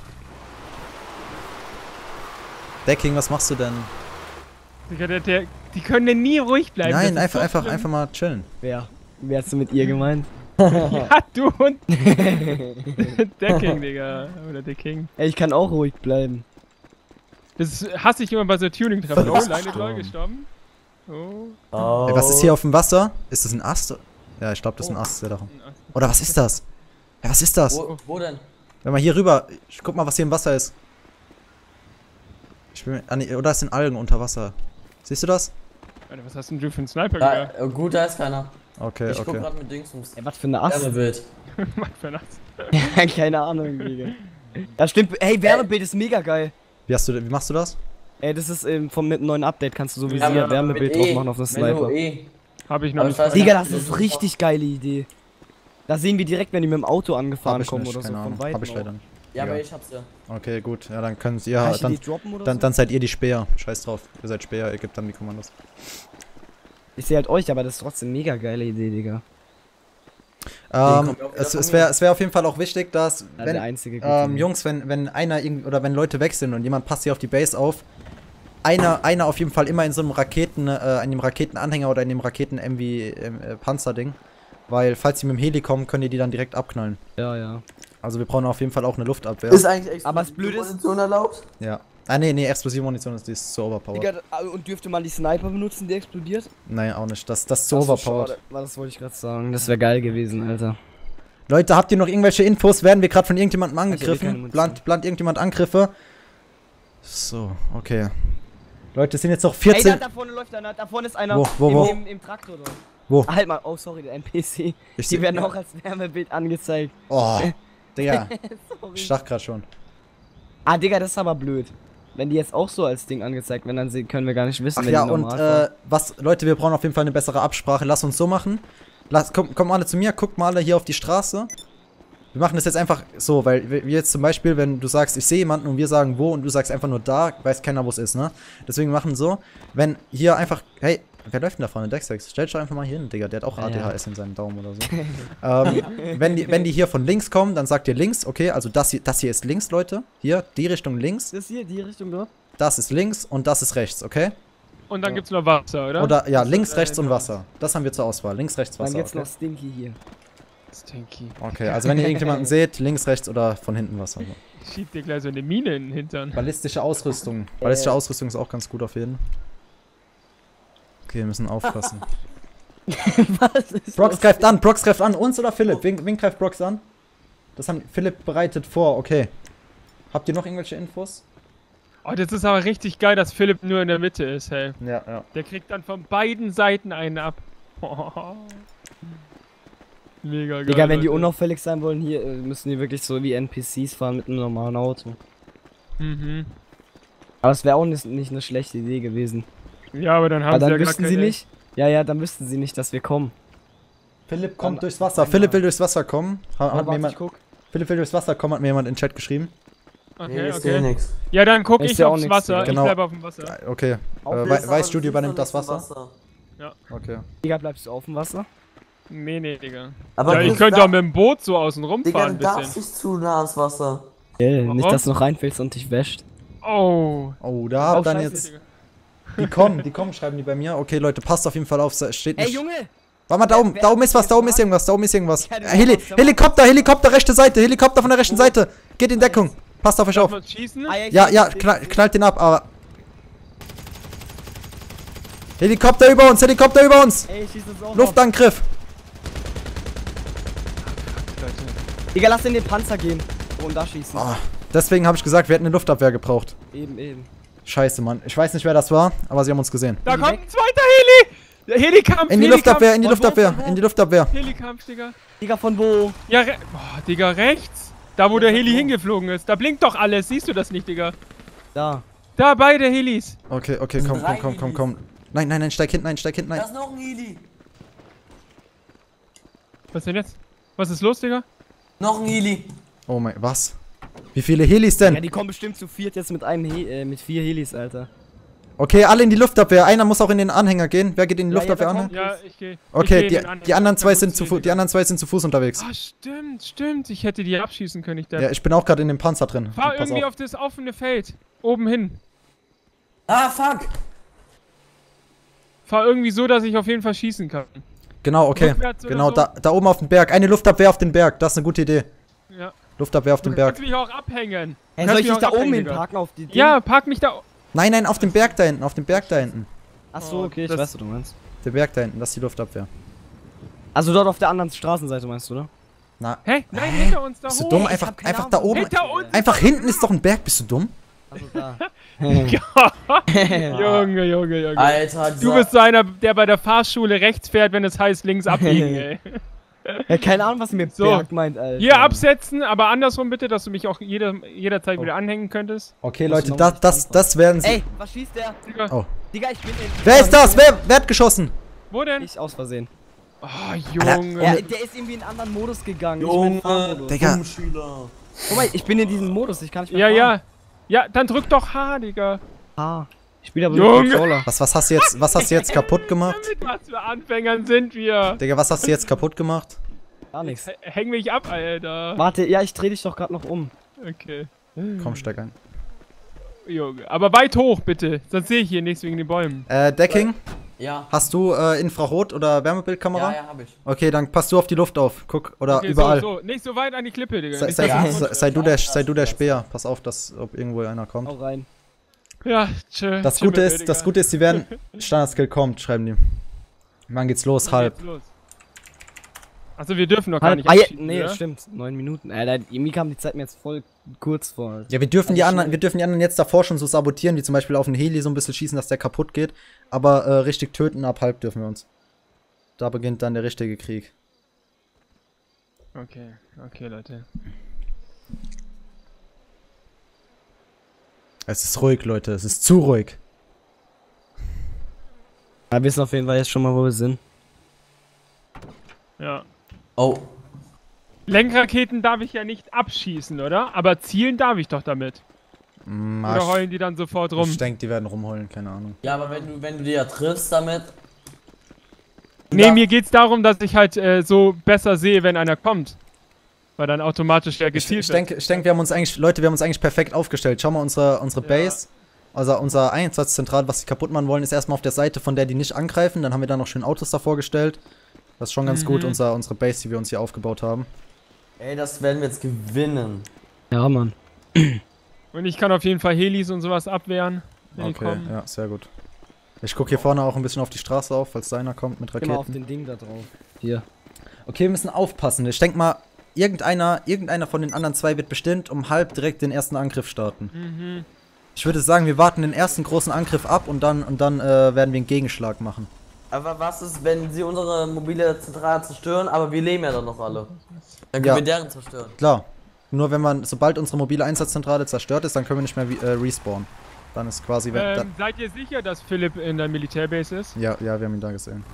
Decking, was machst du denn? Digga, der, der, die können denn nie ruhig bleiben. Nein, das ist einfach, so einfach, schlimm. einfach mal chillen. Wer? Wer hast du mit ihr gemeint? Ja, du und. Decking, Digga. Oder Decking. Ey, ich kann auch ruhig bleiben. Das hasse ich immer bei so Tuning-Treffen. Oh, Was? Leine Doll gestorben. Oh. Oh. Ey, was ist hier auf dem Wasser? Ist das ein Ast? Ja, ich glaube, das ist ein Ast. Der da rum. Oder was ist das? Ja, was ist das? Wo, wo denn? Wenn man hier rüber... Ich guck mal, was hier im Wasser ist. Ich bin, ah, nee, oder es sind Algen unter Wasser. Siehst du das? Alter, was hast denn du für einen Sniper Da, gehabt? äh, gut, da ist keiner. Okay, Ich guck okay. grad mit Dingsbus. Ey, was für eine Ast? Wärmebild. Was für nachts. Keine Ahnung, Digga. Ja, stimmt. Ey, Wärmebild ist mega geil. Wie, hast du, wie machst du das? Ey, das ist ähm, vom mit dem neuen Update, kannst du so wie Ja, sie mit- Wärmebild mit drauf E. machen auf das Menno Sniper. E. Hab ich noch Aber nicht. ich weiß Digga, gar das nicht, ist das richtig geile Idee. Da sehen wir direkt, wenn die mit dem Auto angefahren Hab ich kommen nicht, oder so keine von Ahnung. weit. Hab ich leider nicht. Ja, aber Ja. ich hab's ja. Okay, gut. Ja, dann könnt ihr... Kann ich Dann, die droppen oder dann, so? dann seid ihr die Speer. Scheiß drauf. Ihr seid Speer, ihr gebt dann die Kommandos. Ich sehe halt euch, aber das ist trotzdem eine mega geile Idee, Digga. Ähm, kommt ja auch wieder es von es mir. wäre es wär auf jeden Fall auch wichtig, dass... Ja, wenn, der einzige gute ähm, Idee. Jungs, wenn, wenn einer irgendwie... Oder wenn Leute weg sind und jemand passt hier auf die Base auf, einer, einer auf jeden Fall immer in so einem Raketen... Äh, in dem Raketenanhänger oder in dem Raketen-M V äh, Panzerding. Weil, falls die mit dem Heli kommen, könnt ihr die dann direkt abknallen. Ja, ja. Also wir brauchen auf jeden Fall auch eine Luftabwehr. Ist eigentlich extra Aber das Blöde ist- Munition erlaubt? Ja. Ah, nee, nee, explosive Munition ist, die ist zu overpowered. Digga, da- und dürfte man die Sniper benutzen, die explodiert? Nein, auch nicht. Das, das ist zu Ach so, overpowered. schade. Das wollte ich gerade sagen. Das wäre geil gewesen, Alter. Leute, habt ihr noch irgendwelche Infos? Werden wir gerade von irgendjemandem Ich hab eh keine angegriffen? Munition. Plant, plant irgendjemand Angriffe? So, okay. Leute, es sind jetzt noch Ey, vierzehn... da, da vorne läuft einer, da vorne ist einer Wo, wo, im, wo? Im, im Traktor dort. Wo? Halt mal, oh sorry, der N P C. Ich Die seh- werden auch als Wärmebild angezeigt. Oh, Digga. Sorry. Ich dachte gerade schon. Ah, Digga, das ist aber blöd. Wenn die jetzt auch so als Ding angezeigt werden, dann se- können wir gar nicht wissen, Ach wenn ja, die und normal äh, fahren. was... Leute, wir brauchen auf jeden Fall eine bessere Absprache. Lass uns so machen. Lass, kommt, kommt mal alle zu mir, guckt mal alle hier auf die Straße. Wir machen das jetzt einfach so, weil wir wir jetzt zum Beispiel, wenn du sagst, ich sehe jemanden und wir sagen wo und du sagst einfach nur da, weiß keiner, wo es ist, ne? Deswegen wir machen so, wenn hier einfach, hey, wer läuft denn da vorne? Dextex, stell dich doch einfach mal hier hin, Digga, der hat auch Ja, A D H S ja. in seinem Daumen oder so. ähm, wenn, die, wenn die hier von links kommen, dann sagt ihr links, okay, also das hier, das hier ist links, Leute. Hier, die Richtung links, Das hier, die Richtung dort? das ist links und das ist rechts, okay? Und dann gibt's noch Wasser, oder? Oder, ja, Das ist, links, äh, rechts und genau. Wasser. Das haben wir zur Auswahl, links, rechts, Dann Wasser, gibt's okay? noch Stinky hier. Stinky. Okay, also wenn ihr irgendjemanden seht, links, rechts oder von hinten Wasser. So. Schiebt dir gleich so eine Mine in den Hintern. Ballistische Ausrüstung. Ballistische Ausrüstung ist auch ganz gut auf jeden. Okay, wir müssen aufpassen. Was ist Brox los? greift an, Brox greift an. Uns oder Philipp? Wen, wen greift Brox an? Das haben Philipp bereitet vor, okay. Habt ihr noch irgendwelche Infos? Oh, das ist aber richtig geil, dass Philipp nur in der Mitte ist, hey. Ja, ja. Der kriegt dann von beiden Seiten einen ab. Mega geil. Digga, wenn die Leute. unauffällig sein wollen, hier äh, müssen die wirklich so wie N P Cs fahren mit einem normalen Auto. Mhm. Aber es wäre auch nicht, nicht eine schlechte Idee gewesen. Ja, aber dann haben Aber sie dann ja gar wüssten sie keine- nicht. Ja, ja, dann wüssten sie nicht, dass wir kommen. Philipp kommt Dann- durchs Wasser. Philipp will durchs Wasser kommen. Ha, Oh, hat mir warte, jemand, ich guck. Philipp will durchs Wasser kommen, hat mir jemand in den Chat geschrieben. Nee, Okay, ich sehe okay. nix. Ja, dann guck Ich ich seh auch aufs nix, Wasser. Genau. Ich bleib auf dem Wasser. Ja, okay. Äh, Auf Wei- jeden Weißstudio Fall übernimmt das siehst du Wasser. nichts Okay. Digga, bleibst du auf dem Wasser? Nee, nee, Digga. Aber Ja, ich Chris, könnte da- auch mit dem Boot so außen Digga, rumfahren du ein darfst bisschen. nicht zu nah ans Wasser. Yeah, Warum? nicht, dass du noch reinfällst und dich wäscht. Oh. Oh, da Oh, dann scheiße, jetzt. Digga. Die kommen, die kommen, schreiben die bei mir. Okay, Leute, passt auf jeden Fall auf. es Steht Ey, nicht. Junge! Warte mal, da oben, wer- da oben ist was, da oben wer- ist irgendwas, da oben ist irgendwas. Ja, der Äh, Heli macht was, der Helikopter, Helikopter, rechte Seite, Helikopter von der rechten Seite. Geht in Deckung. Passt auf euch Darf auf. man schießen? Ah, ich Ja, seh- ja, ich seh- knall, knallt den ab, aber. Helikopter über uns, Helikopter über uns. Ey, ich schieß das auch auf. Luftangriff. Digga, lass in den Panzer gehen. Und da schießen. Oh, deswegen habe ich gesagt, wir hätten eine Luftabwehr gebraucht. Eben, eben. Scheiße, Mann. Ich weiß nicht, wer das war, aber sie haben uns gesehen. Da Die kommt weg. ein zweiter Heli! Der Helikampf, In die Helikampf. Luftabwehr, in die Von wo, Luftabwehr, von wo? in die Luftabwehr. Helikampf, Digga. Digga, von wo? Ja, re Boah, Digga, rechts. Da, wo der Heli hingeflogen ist. Da blinkt doch alles. Siehst du das nicht, Digga? Da. Da, beide Helis. Okay, okay, komm, komm, komm, komm, komm. Nein, nein, nein, steig hinten ein, steig hinten ein. Da ist noch ein Heli. Was denn jetzt? Was ist los, Digga? Noch ein Heli. Oh mein, was? Wie viele Helis Ja, denn? die kommen bestimmt zu viert jetzt mit einem He äh, mit vier Helis, Alter. Okay, alle in die Luftabwehr. Einer muss auch in den Anhänger gehen. Wer geht in die Ja, Luftabwehr ja, da an? Ja, ich geh. Okay, ich geh die, in den anderen. die anderen zwei Ja, sind gut zu sehen, Fu die Digga. anderen zwei sind zu Fuß unterwegs. Ah, stimmt, stimmt. Ich hätte die abschießen können, ich Ja, der. ich bin auch gerade in dem Panzer drin. Fahr Pass irgendwie auf. auf das offene Feld. Oben hin. Ah, fuck. Fahr irgendwie so, dass ich auf jeden Fall schießen kann. Genau, okay. Rückwärts oder Genau, so? da, da oben auf dem Berg. Eine Luftabwehr auf den Berg. Das ist eine gute Idee. Ja. Luftabwehr auf dem Du Berg. kannst mich auch abhängen. Hey, Du soll kannst ich mich dich da auch oben abhängen, hin Digga. parken auf die Ding? Ja, park mich da. Nein, nein, auf dem Berg da hinten. Auf dem Berg da hinten. Achso, okay, ich das- weiß, was du meinst. Der Berg da hinten, das ist die Luftabwehr. Also dort auf der anderen Straßenseite meinst du, ne? Na, Hä? Nein, hinter uns da bist du hoch. dumm? ich Einfach, hab keine einfach Ahnung, da wo- oben. Hinter uns. Einfach hinten ist doch ein Berg. Bist du dumm? Also da. Junge, Junge, Junge. Alter, Du dieser- bist so einer, der bei der Fahrschule rechts fährt, wenn es heißt links abbiegen, ey. Ja, keine Ahnung, was ihr mit So. Berg meint, Alter. Hier absetzen, aber andersrum bitte, dass du mich auch jeder, jederzeit wieder anhängen könntest. Okay, Musst du Leute, noch das, nicht das, das werden sie. Ey, was schießt der? Digga. Oh. Digga, ich bin in... Wer ist das? Wer, wer hat geschossen? Wo denn? Ich aus Versehen. Oh, Junge. Ja, der ist irgendwie in einen anderen Modus gegangen. nicht mehr in den Junge, Fahrmodus. Digga. Schüler. Guck mal, ich bin in diesem Modus, ich kann nicht Ja, mehr fahren. ja. Ja, dann drück doch H, Digga. Ah, ich spiele aber Junge. mit Controller. Was, was hast du jetzt, was hast du jetzt kaputt gemacht? Mit was für Anfängern sind wir? Digga, was hast du jetzt kaputt gemacht? Gar nichts. H- Häng mich ab, Alter. Warte, ja, ich dreh dich doch gerade noch um. Okay. Komm, steig ein. Junge. Aber weit hoch, bitte. Sonst sehe ich hier nichts wegen den Bäumen. Äh, Decking, Ja. hast du äh, Infrarot- oder Wärmebildkamera? Ja, ja, hab ich. Okay, dann passt du auf die Luft auf. Guck, oder Okay, überall. So, so. Nicht so weit an die Klippe, Digga. Sei, Nicht, sei, dass sei, ich sei, du der, Ja, sei du der das- Speer. Pass auf, dass ob irgendwo einer kommt. Hau rein. Ja, tschö. Das tschö Gute mit mir, ist, das Digga. Gute ist, die werden Standardskill kommt, schreiben die. Wann geht's los? Wann Halb. geht's los? Achso, wir dürfen noch gar Halb, nicht ah, ja, abschießen, nee, oder? stimmt. Neun Minuten. Alter, irgendwie kam die Zeit mir jetzt voll kurz vor. Ja, wir dürfen die Also anderen, schnell. wir dürfen die anderen jetzt davor schon so sabotieren, wie zum Beispiel auf den Heli so ein bisschen schießen, dass der kaputt geht. Aber äh, richtig töten ab halb dürfen wir uns. Da beginnt dann der richtige Krieg. Okay, okay, Leute. Es ist ruhig, Leute. Es ist zu ruhig. Wir wissen auf jeden Fall jetzt schon mal, wo wir sind. Ja. Oh. Lenkraketen darf ich ja nicht abschießen, oder? Aber zielen darf ich doch damit. Mm, Oder heulen die dann sofort rum? Ich denke, die werden rumheulen, keine Ahnung. Ja, aber wenn du, wenn du dir ja triffst damit. Nee, Ja. mir geht's darum, dass ich halt äh, so besser sehe, wenn einer kommt. Weil dann automatisch der Ich, gezielt ich denke, ich denke, wir haben uns eigentlich, Leute, wir haben uns eigentlich perfekt aufgestellt. Schau mal, unsere, unsere Ja. Base, also unser Einsatzzentral, was sie kaputt machen wollen, ist erstmal auf der Seite, von der die nicht angreifen. Dann haben wir da noch schön Autos davor gestellt. Das ist schon ganz Mhm. gut, unser, unsere Base, die wir uns hier aufgebaut haben. Ey, das werden wir jetzt gewinnen. Ja, Mann. Und ich kann auf jeden Fall Helis und sowas abwehren, wenn die Okay, kommen. ja, sehr gut. Ich guck hier vorne auch ein bisschen auf die Straße auf, falls da einer kommt mit Geh mal auf Raketen. den Ding da drauf. Hier. Okay, wir müssen aufpassen. Ich denk mal, irgendeiner, irgendeiner von den anderen zwei wird bestimmt um halb direkt den ersten Angriff starten. Mhm. Ich würde sagen, wir warten den ersten großen Angriff ab und dann, und dann äh, werden wir einen Gegenschlag machen. Aber was ist, wenn sie unsere mobile Zentrale zerstören, aber wir leben ja dann noch alle? Dann können Ja. wir deren zerstören. Klar. Nur wenn man, sobald unsere mobile Einsatzzentrale zerstört ist, dann können wir nicht mehr äh, respawnen. Dann ist quasi, wenn, Ähm, dann, seid ihr sicher, dass Philipp in der Militärbase ist? ja, ja, wir haben ihn da gesehen.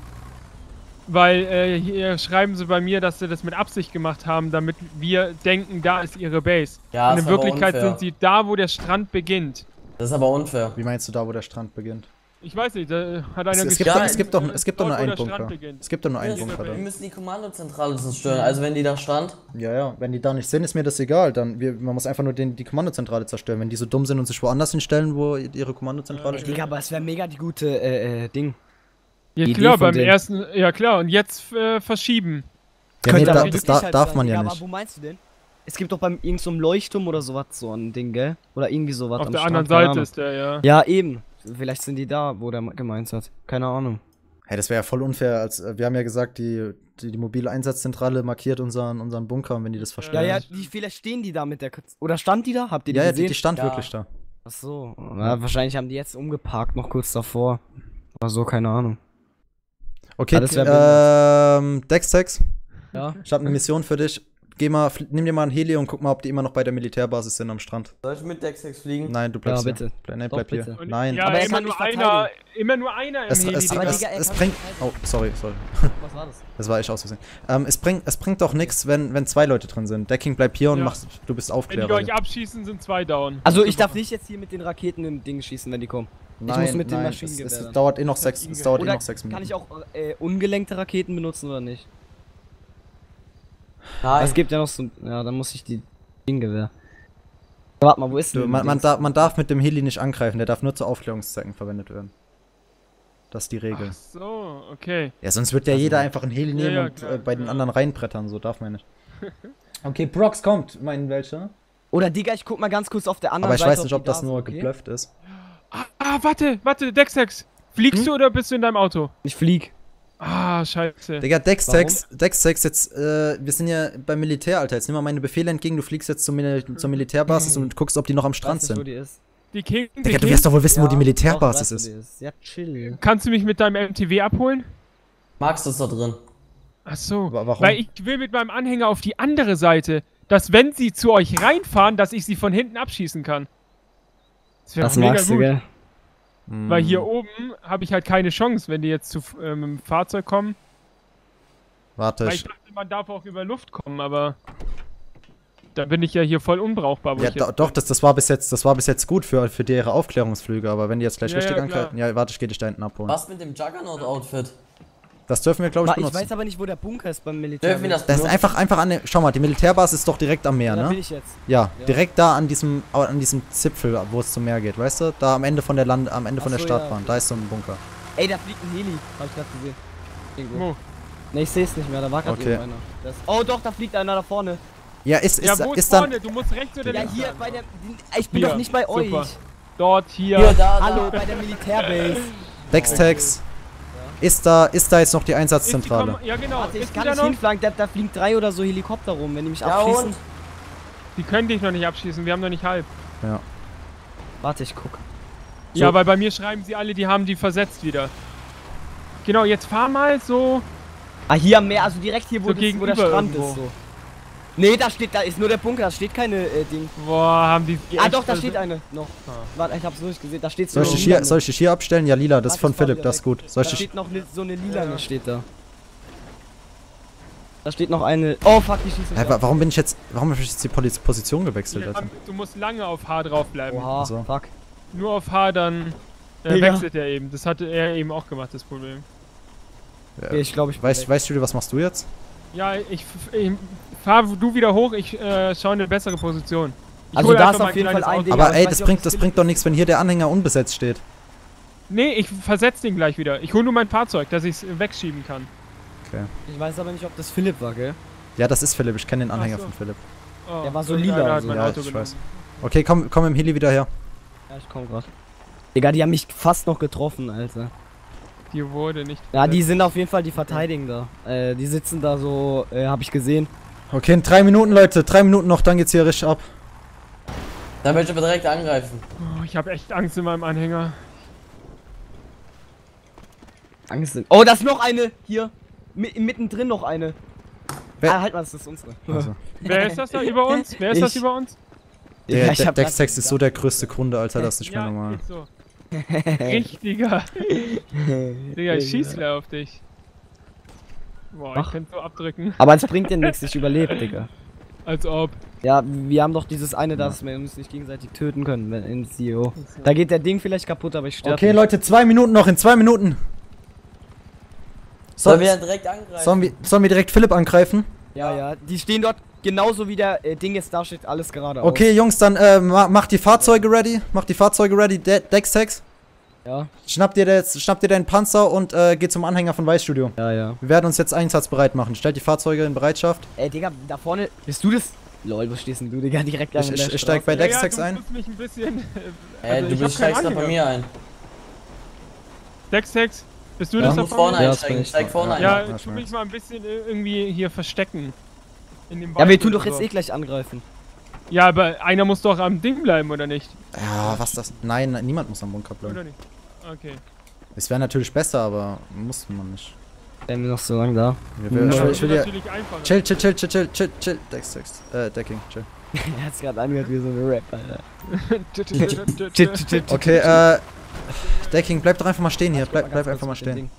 Weil äh, hier schreiben sie bei mir, dass sie das mit Absicht gemacht haben, damit wir denken, da ist ihre Base. Ja, Und ist in aber Wirklichkeit unfair. sind sie da, wo der Strand beginnt. Das ist aber unfair. Wie meinst du da, wo der Strand beginnt? Ich weiß nicht, da hat einer Es, es, gibt geschrieben, doch, es gibt doch, es gibt doch nur dort, wo einen der Strand Bunker. beginnt. Es gibt doch nur einen Ja, Bunker da. wir müssen die Kommandozentrale zerstören, also wenn die da stand. Ja, ja, wenn die da nicht sind, ist mir das egal. Dann, wir, man muss einfach nur den, die Kommandozentrale zerstören. Wenn die so dumm sind und sich woanders hinstellen, wo ihre Kommandozentrale Ey, steht. Digga, aber es wäre mega die gute, äh, äh, Ding. Ja Die Idee klar, von beim denen. ersten, ja klar, und jetzt äh, verschieben. Ja, nee, Könnte da, aber das wirklich da, halt darf sein, man Digga, ja aber nicht. wo meinst du denn? Es gibt doch beim irgend so einem Leuchtturm oder sowas so ein Ding, gell? Oder irgendwie sowas Auf am der Strand, anderen keine Seite Ahnung. ist der, ja. Ja, eben. Vielleicht sind die da, wo der gemeint hat. Keine Ahnung. Hey, das wäre ja voll unfair. Als, äh, wir haben ja gesagt, die, die, die mobile Einsatzzentrale markiert unseren, unseren Bunker, und wenn die das Ja, versperren. ja, die, vielleicht stehen die da mit der... K Oder stand die da? Habt ihr die ja, ja, die, gesehen? die stand Ja. wirklich da. Ach so. Ja, wahrscheinlich haben die jetzt umgeparkt, noch kurz davor. Oder so, keine Ahnung. Okay, Alles wär ähm, Dextex, Ja. ich habe eine Mission für dich. Geh mal, fl- nimm dir mal ein Heli und guck mal, ob die immer noch bei der Militärbasis sind am Strand. Soll ich mit Dexex fliegen? Nein, du bleibst Ja, hier. bitte. Bleib, nee, Doch, bleib bitte. hier. Und, Nein. ja, Aber er immer kann nur nicht einer, verteidigen. immer nur einer im Es, Heli. es, Aber es, Digga, er es kann bringt. nicht Oh, sorry, sorry. Was war das? Das war ich aus Versehen. Ähm, es bringt, es bringt doch nichts, wenn, wenn zwei Leute drin sind. Decking bleibt hier und Ja. machst, du bist Wenn die Aufklärer. euch abschießen, sind zwei down. Also ich darf nicht jetzt hier mit den Raketen im Ding schießen, wenn die kommen. Nein, muss mit den nein, es, Maschinengewehren. es dauert eh noch sechs, es dauert eh Oder noch sechs kann Minuten. ich auch äh, ungelenkte Raketen benutzen oder nicht? Nein. Es gibt ja noch so... Ja, dann muss ich die Dinggewehr. Warte mal, wo ist Du, denn man, man, Dings? darf, man darf mit dem Heli nicht angreifen, der darf nur zu Aufklärungszwecken verwendet werden. Das ist die Regel. Ach so, okay. Ja, sonst wird ja jeder einfach einen Heli nehmen ja, und klar, äh, bei den ja. anderen reinbrettern, so darf man nicht. Okay, Brox kommt, meinen welcher? Oder Digga, ich guck mal ganz kurz auf der anderen Aber ich Seite. weiß nicht, ob die das da sind, nur okay? geblufft ist. Ah, warte, warte, Dextex. Fliegst Hm? du oder bist du in deinem Auto? Ich flieg. Ah, scheiße. Digga, Dextex, Dextex, jetzt, äh, wir sind ja beim Militär, Alter. Jetzt nimm mal meine Befehle entgegen, du fliegst jetzt zum Mil zur Militärbasis und guckst, ob die noch am Strand Weiß nicht, wo sind. die ist. Die King, die Digga, du King. wirst doch wohl wissen, wo die Ja, Militärbasis doch, weiß, ist. wo die ist. Ja, chill. Kannst du mich mit deinem M T W abholen? Max ist da drin. Ach so. Wa- warum? Weil ich will mit meinem Anhänger auf die andere Seite, dass wenn sie zu euch reinfahren, dass ich sie von hinten abschießen kann. Das wäre Das doch mega magst du, gut. gell? Weil hier oben habe ich halt keine Chance, wenn die jetzt zu ähm, im Fahrzeug kommen. Warte, Weil ich, ich dachte, man darf auch über Luft kommen, aber da bin ich ja hier voll unbrauchbar. Wo ja, ich do, jetzt doch, das, das war bis jetzt, das war bis jetzt gut für, für die ihre Aufklärungsflüge, aber wenn die jetzt gleich Ja, richtig ja, klar. angreifen, ja, warte, ich geh dich da hinten abholen. Was mit dem Juggernaut-Outfit? Das dürfen wir, glaube ich, Ich benutzen. weiß aber nicht, wo der Bunker ist beim Militär. Dürfen wir das Das ist benutzen? einfach, einfach an der, schau mal, die Militärbasis ist doch direkt am Meer, Ja, da bin ne? ich jetzt. Ja, Ja. direkt da an diesem, an diesem Zipfel, wo es zum Meer geht, weißt du? Da am Ende von der Land, am Ende Ach von der so, Startbahn, ja. da ist so ein Bunker. Ey, da fliegt ein Heli. Hab ich grad gesehen. Irgendwo. Wo? Ne, ich seh's nicht mehr, da war grad Okay. irgendwo einer. Das oh doch, da fliegt einer da vorne. Ja, ist, Ja, ist, wo ist, ist dann, vorne? Du musst rechts oder Ja, links hier sein. bei der... Ich bin Hier, doch nicht bei super. euch. Dort, hier. Hier, da, da. Hallo, bei der Militärbase. Dextex, ist da, ist da jetzt noch die Ist die Einsatzzentrale? Kom- ja, genau. Warte, ich ist die kann da nicht noch? hinfliegen, da, da fliegen drei oder so Helikopter rum, wenn die mich Ja, abschießen. und? Die können dich noch nicht abschießen, wir haben noch nicht halb. Ja. Warte, ich guck. Ja, weil bei mir schreiben sie alle, die haben die versetzt wieder. Genau, jetzt fahr mal so. Ah, hier am Meer, also direkt hier, wo, So das, wo der gegenüber Strand irgendwo. ist. So. Nee, da steht, da ist nur der Bunker, da steht keine äh, Ding. Boah, haben die. die Ah echt doch, da verse- steht eine noch. Warte, ich hab's nicht gesehen, da steht so Soll ich, eine dich hier, lilane. soll ich dich hier abstellen? Ja, lila, das ist Warte, von ich fahr Philipp, wieder das ist weg. gut. Soll ich Da dich, steht noch li- so eine lilane, Ja. steht da. Da steht noch eine... Oh fuck, die schießen Hä, mich wa- ab. warum bin ich jetzt, warum habe ich jetzt die Poli- Position gewechselt, Die Alter? haben, du musst lange auf H draufbleiben. Oha, So. fuck. Nur auf H, dann äh, Ja. wechselt er eben. Das hatte er eben auch gemacht, das Problem. Okay, ich glaube, ich bin Weißt, weg. weißt du, was machst du jetzt? Ja, ich, f- ich fahr du wieder hoch, ich äh, schaue in eine bessere Position. Ich Also hol da einfach ist mein auf jeden kleines Fall ein Auto. Ding. Aber aber ich ey, weiß das nicht, ob bringt, das das Philipp bringt doch nichts, wenn hier der Anhänger unbesetzt steht. Nee, ich versetz den gleich wieder. Ich hole nur mein Fahrzeug, dass ich es wegschieben kann. Okay. Ich weiß aber nicht, ob das Philipp war, gell? Ja, das ist Philipp, ich kenne den Anhänger Ach so. von Philipp. Oh, Der war so irgendeiner lila, hat also. mein Ja, Auto ich genommen. weiß. Okay, komm, komm im Heli wieder her. Ja, ich komm grad. Digga, die haben mich fast noch getroffen, Alter. Die wurde nicht. Ja, die sind auf jeden Fall die verteidigen da. Äh, die sitzen da so, äh, hab ich gesehen. Okay, in drei Minuten, Leute. Drei Minuten noch, dann geht's hier richtig ab. Dann möchte ich aber direkt angreifen. Oh, ich habe echt Angst in meinem Anhänger. Angst sind. Oh, da ist noch eine! Hier! Mi mittendrin noch eine. Wer- Ah, halt mal, das ist unsere. Also. Wer ist das da über uns? Wer ist Ich. das über uns? Der Ja, ich hab grad- Dextex ist so der größte Kunde, Alter, das ist nicht mehr Ja, normal. geht so. Richtiger. Digga, ich schieß gleich auf dich. Boah, ich Ach. könnte so abdrücken. Aber es bringt dir nichts, ich überlebe, Digga. Als ob. Ja, wir haben doch dieses eine, dass wir uns nicht gegenseitig töten können, wenn in C E O. Da geht der Ding vielleicht kaputt, aber ich sterbe. Okay, Leute, zwei Minuten noch, in zwei Minuten. So, Sollen wir dann direkt angreifen? sollen, wir, sollen wir direkt Philipp angreifen? Ja, ja, die stehen dort genauso wie der äh, Ding jetzt da steht, alles gerade Okay, Jungs, dann äh, ma macht die Fahrzeuge ready. Macht die Fahrzeuge ready, De Dextex. Ja, Schnappt dir, jetzt, schnappt dir deinen Panzer und äh, geht zum Anhänger von Weißstudio. ja, ja. Wir werden uns jetzt einsatzbereit machen. Stellt die Fahrzeuge in Bereitschaft. Ey, Digga, da vorne, bist du das? Lol, wo stehst denn du, Digga, direkt an Ich, der ich, ich Straße. steig bei Ja, ja, Dextex du ein. musst mich ein bisschen. Äh, also du ich hab bist keinen steigst grad bei Anhänger. mir ein. Dextex, bist du Ja. das Du da musst vorne? vorne Ja, das einsteigen. bin ich. Steig vorne ein. Ja, Ja, tu mich mal ein bisschen äh, irgendwie hier verstecken. In dem Ja, wir Wald tun oder doch jetzt so. eh gleich angreifen. Ja, aber einer muss doch am Ding bleiben, oder nicht? Ja, was das? Nein, nein, niemand muss am Bunker Oder bleiben. nicht? Okay. Es wäre natürlich besser, aber muss man nicht. Bleiben wir noch so lange da. Wir- wir- Ich Ja, will, ich will ist hier. natürlich einfacher. Chill, chill, chill, chill, chill, chill, chill. Dextex. Äh, Decking, chill. Er hat's gerade angehört wie so ein Rap, Alter. Okay, äh. Decking, bleib doch einfach mal stehen hier. Bleib, bleib einfach mal stehen.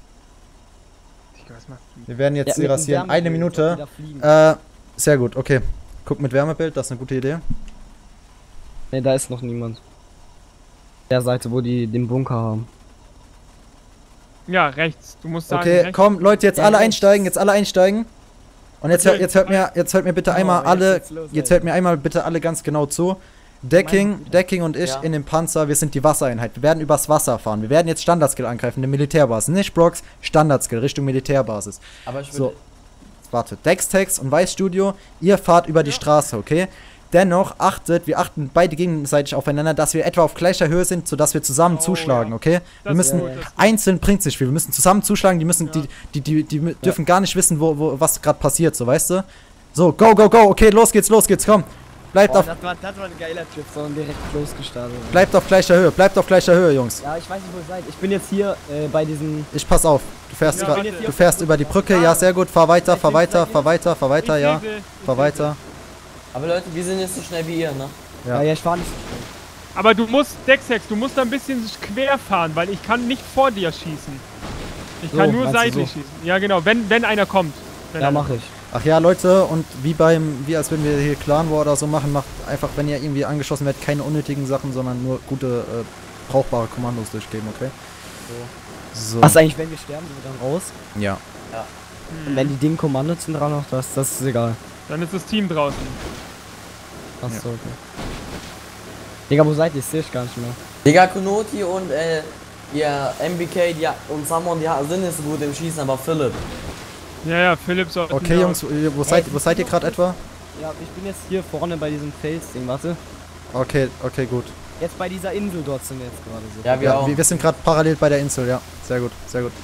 Wir werden jetzt hier rasieren. Eine Minute. Äh, sehr gut, okay. Guck mit Wärmebild, das ist eine gute Idee. Ne, da ist noch niemand. Der Seite, wo die den Bunker haben. Ja, rechts. Du musst sagen, Okay, rechts. komm, Leute, jetzt Ja, alle rechts. einsteigen, jetzt alle einsteigen. Und jetzt, hört, Okay. jetzt hört mir, jetzt hört mir bitte Oh, einmal jetzt alle, geht's los, jetzt ey. hört mir einmal bitte alle ganz genau zu. Decking, Decking und ich Ja. in dem Panzer, wir sind die Wassereinheit. Wir werden übers Wasser fahren. Wir werden jetzt Standardskill angreifen, eine Militärbasis. Nicht Brox, Standardskill, Richtung Militärbasis. Aber ich will. So, warte, Dextex und Weißstudio, ihr fahrt über die Straße, okay? Dennoch achtet, wir achten beide gegenseitig aufeinander, dass wir etwa auf gleicher Höhe sind, sodass wir zusammen Oh, zuschlagen, ja. okay? Wir Das ist müssen, gut, das ist gut. einzeln bringt sich viel, wir müssen zusammen zuschlagen, die müssen, Ja. die, die, die, die mü- dürfen gar nicht wissen, wo, wo, was gerade passiert, so, weißt du? So, go, go, go, okay, los geht's, los geht's, komm. Bleibt Boah, auf, das war, das war ein geiler Trip, so direkt losgestartet. bleibt auf gleicher Höhe, bleibt auf gleicher Höhe, Jungs. Ja, ich weiß nicht, wo ihr seid. Ich bin jetzt hier äh, bei diesem. Ich pass auf, du fährst, Ja, grad, warte. du fährst über die Brücke, ja, sehr gut, fahr weiter, fahr weiter, fahr weiter, fahr weiter, Ich ja, sehe sie, ich fahr sehe weiter. Aber Leute, wir sind jetzt so schnell wie ihr, ne? Ja. Ja, ja, ich fahr nicht. sie. Aber du musst, Dexex, du musst da ein bisschen quer fahren, weil ich kann nicht vor dir schießen. Ich So, kann nur meinst du seitlich so? schießen. Ja, genau, wenn, wenn einer kommt. Wenn Ja, einer- mach ich. Ach ja, Leute, und wie beim, wie als wenn wir hier Clan War oder so machen, macht einfach, wenn ihr irgendwie angeschossen werdet, keine unnötigen Sachen, sondern nur gute, äh, brauchbare Kommandos durchgeben, okay? So. Was eigentlich, wenn wir sterben, sind wir dann raus? Ja. Und wenn die Dinge Kommandos sind dran noch, das, das ist egal. Dann ist das Team draußen. Achso, okay. Digga, wo seid ihr? Ich seh ich gar nicht mehr. Digga, Kunoti und äh, ja, M B K die, und Samon, die sind nicht so gut im Schießen, aber Philipp. Ja, ja, Philipp soll. Okay, Jungs, wo seid, wo seid ihr gerade etwa? Ja, ich bin jetzt hier vorne bei diesem Felsding, warte. Okay, okay, gut. Jetzt bei dieser Insel dort sind wir jetzt gerade so. Ja, wir Ja, auch. wir, wir sind gerade parallel bei der Insel, ja. Sehr gut, sehr gut.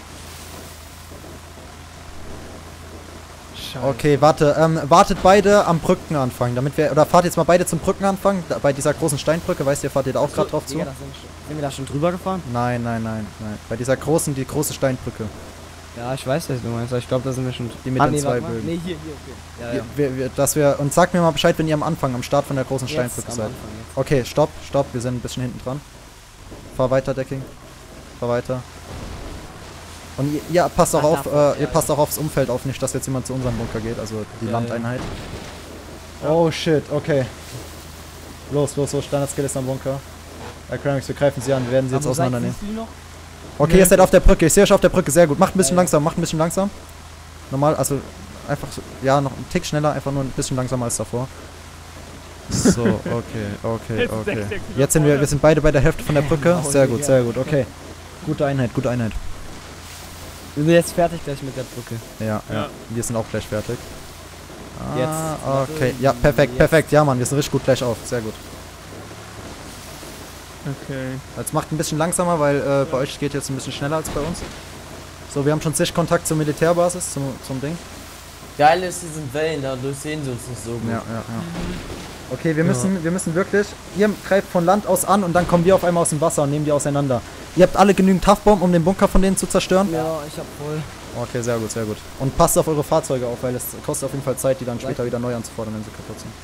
Scheiße. Okay, warte, ähm, wartet beide am Brückenanfang, damit wir, oder fahrt jetzt mal beide zum Brückenanfang, da, bei dieser großen Steinbrücke, weißt ihr, fahrt ihr da auch gerade drauf zu? Digga, da sind, wir- sind wir da schon drüber gefahren? Nein, nein, nein, nein. Bei dieser großen, die große Steinbrücke. Ja, ich weiß, was du meinst, aber ich glaube, da sind wir schon. Die mit ah, den nee, zwei warte mal. Bögen. Nee, hier, hier, okay. Ja, ja. Wir, wir, dass wir, und sagt mir mal Bescheid, wenn ihr am Anfang, am Start von der großen Jetzt Steinbrücke am seid. Anfang jetzt. Okay, stopp, stopp, wir sind ein bisschen hinten dran. Fahr weiter, Decking. Fahr weiter. Und ihr, ihr passt auch Ach, auf, davon, äh, ihr ja, passt auch aufs Umfeld auf, nicht, dass jetzt jemand zu unserem Bunker geht, also die Ja, Landeinheit. Oh shit, okay. Los, los, los, Standard-Skill ist am Bunker. Acromix, wir greifen sie an, wir werden sie jetzt Aber wo seid- auseinandernehmen. siehst du die noch? Okay, ihr seid auf der Brücke, ich sehe euch auf der Brücke, sehr gut. Macht ein bisschen Ja, ja. langsam, macht ein bisschen langsam. Normal, also einfach, so, ja, noch ein Tick schneller, einfach nur ein bisschen langsamer als davor. So, okay, okay, Jetzt okay. sechs, sechs, Jetzt sind wir, wir sind beide bei der Hälfte von der Brücke. Genau, Sehr gut, Digga. sehr gut, okay. Gute Einheit, gute Einheit. Wir sind jetzt fertig gleich mit der Brücke. Ja, ja, Ja. wir sind auch gleich fertig. Ah, Jetzt, okay, ja, perfekt, jetzt. perfekt. Ja, Mann, wir sind richtig gut gleich auf, sehr gut. Okay. Jetzt macht ein bisschen langsamer, weil äh, bei euch geht jetzt ein bisschen schneller als bei uns. So, wir haben schon zig Kontakt zur Militärbasis, zum, zum Ding. Geil ist, die sind Wellen, dadurch sehen sie uns nicht so gut. Ja, ja, ja. Okay, wir müssen, wir müssen wirklich, ihr greift von Land aus an und dann kommen wir auf einmal aus dem Wasser und nehmen die auseinander. Ihr habt alle genügend Haftbomben, um den Bunker von denen zu zerstören? Ja, ich hab voll. Okay, sehr gut, sehr gut. Und passt auf eure Fahrzeuge auf, weil es kostet auf jeden Fall Zeit, die dann später wieder neu anzufordern, wenn sie kaputt sind.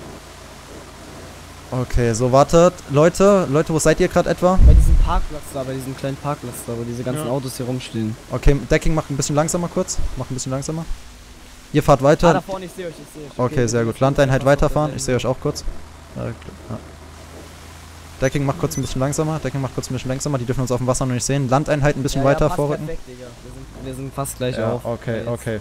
Okay, so wartet. Leute, Leute, wo seid ihr gerade etwa? Bei diesem Parkplatz da, bei diesem kleinen Parkplatz da, wo diese ganzen Ja. Autos hier rumstehen. Okay, Decking macht ein bisschen langsamer kurz. Macht ein bisschen langsamer. Ihr fahrt weiter. Ah, da vorne, ich sehe euch, ich sehe euch. Okay, sehr gut. Landeinheit weiterfahren. Ich sehe euch auch kurz. Äh, ja. Decking macht kurz ein bisschen langsamer. Decking macht kurz ein bisschen langsamer. Die dürfen uns auf dem Wasser noch nicht sehen. Landeinheit ein bisschen ja, weiter ja, passt vorrücken. perfekt, Digga. Wir sind, wir sind fast gleich Ja, auf. okay, Jetzt. okay.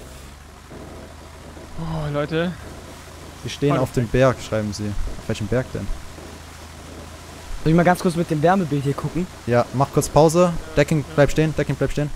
Oh, Leute. Die stehen auf dem Berg, schreiben sie. Auf welchem Berg denn? Soll ich mal ganz kurz mit dem Wärmebild hier gucken? Ja, mach kurz Pause. Decking, bleib stehen. Decking, bleib stehen.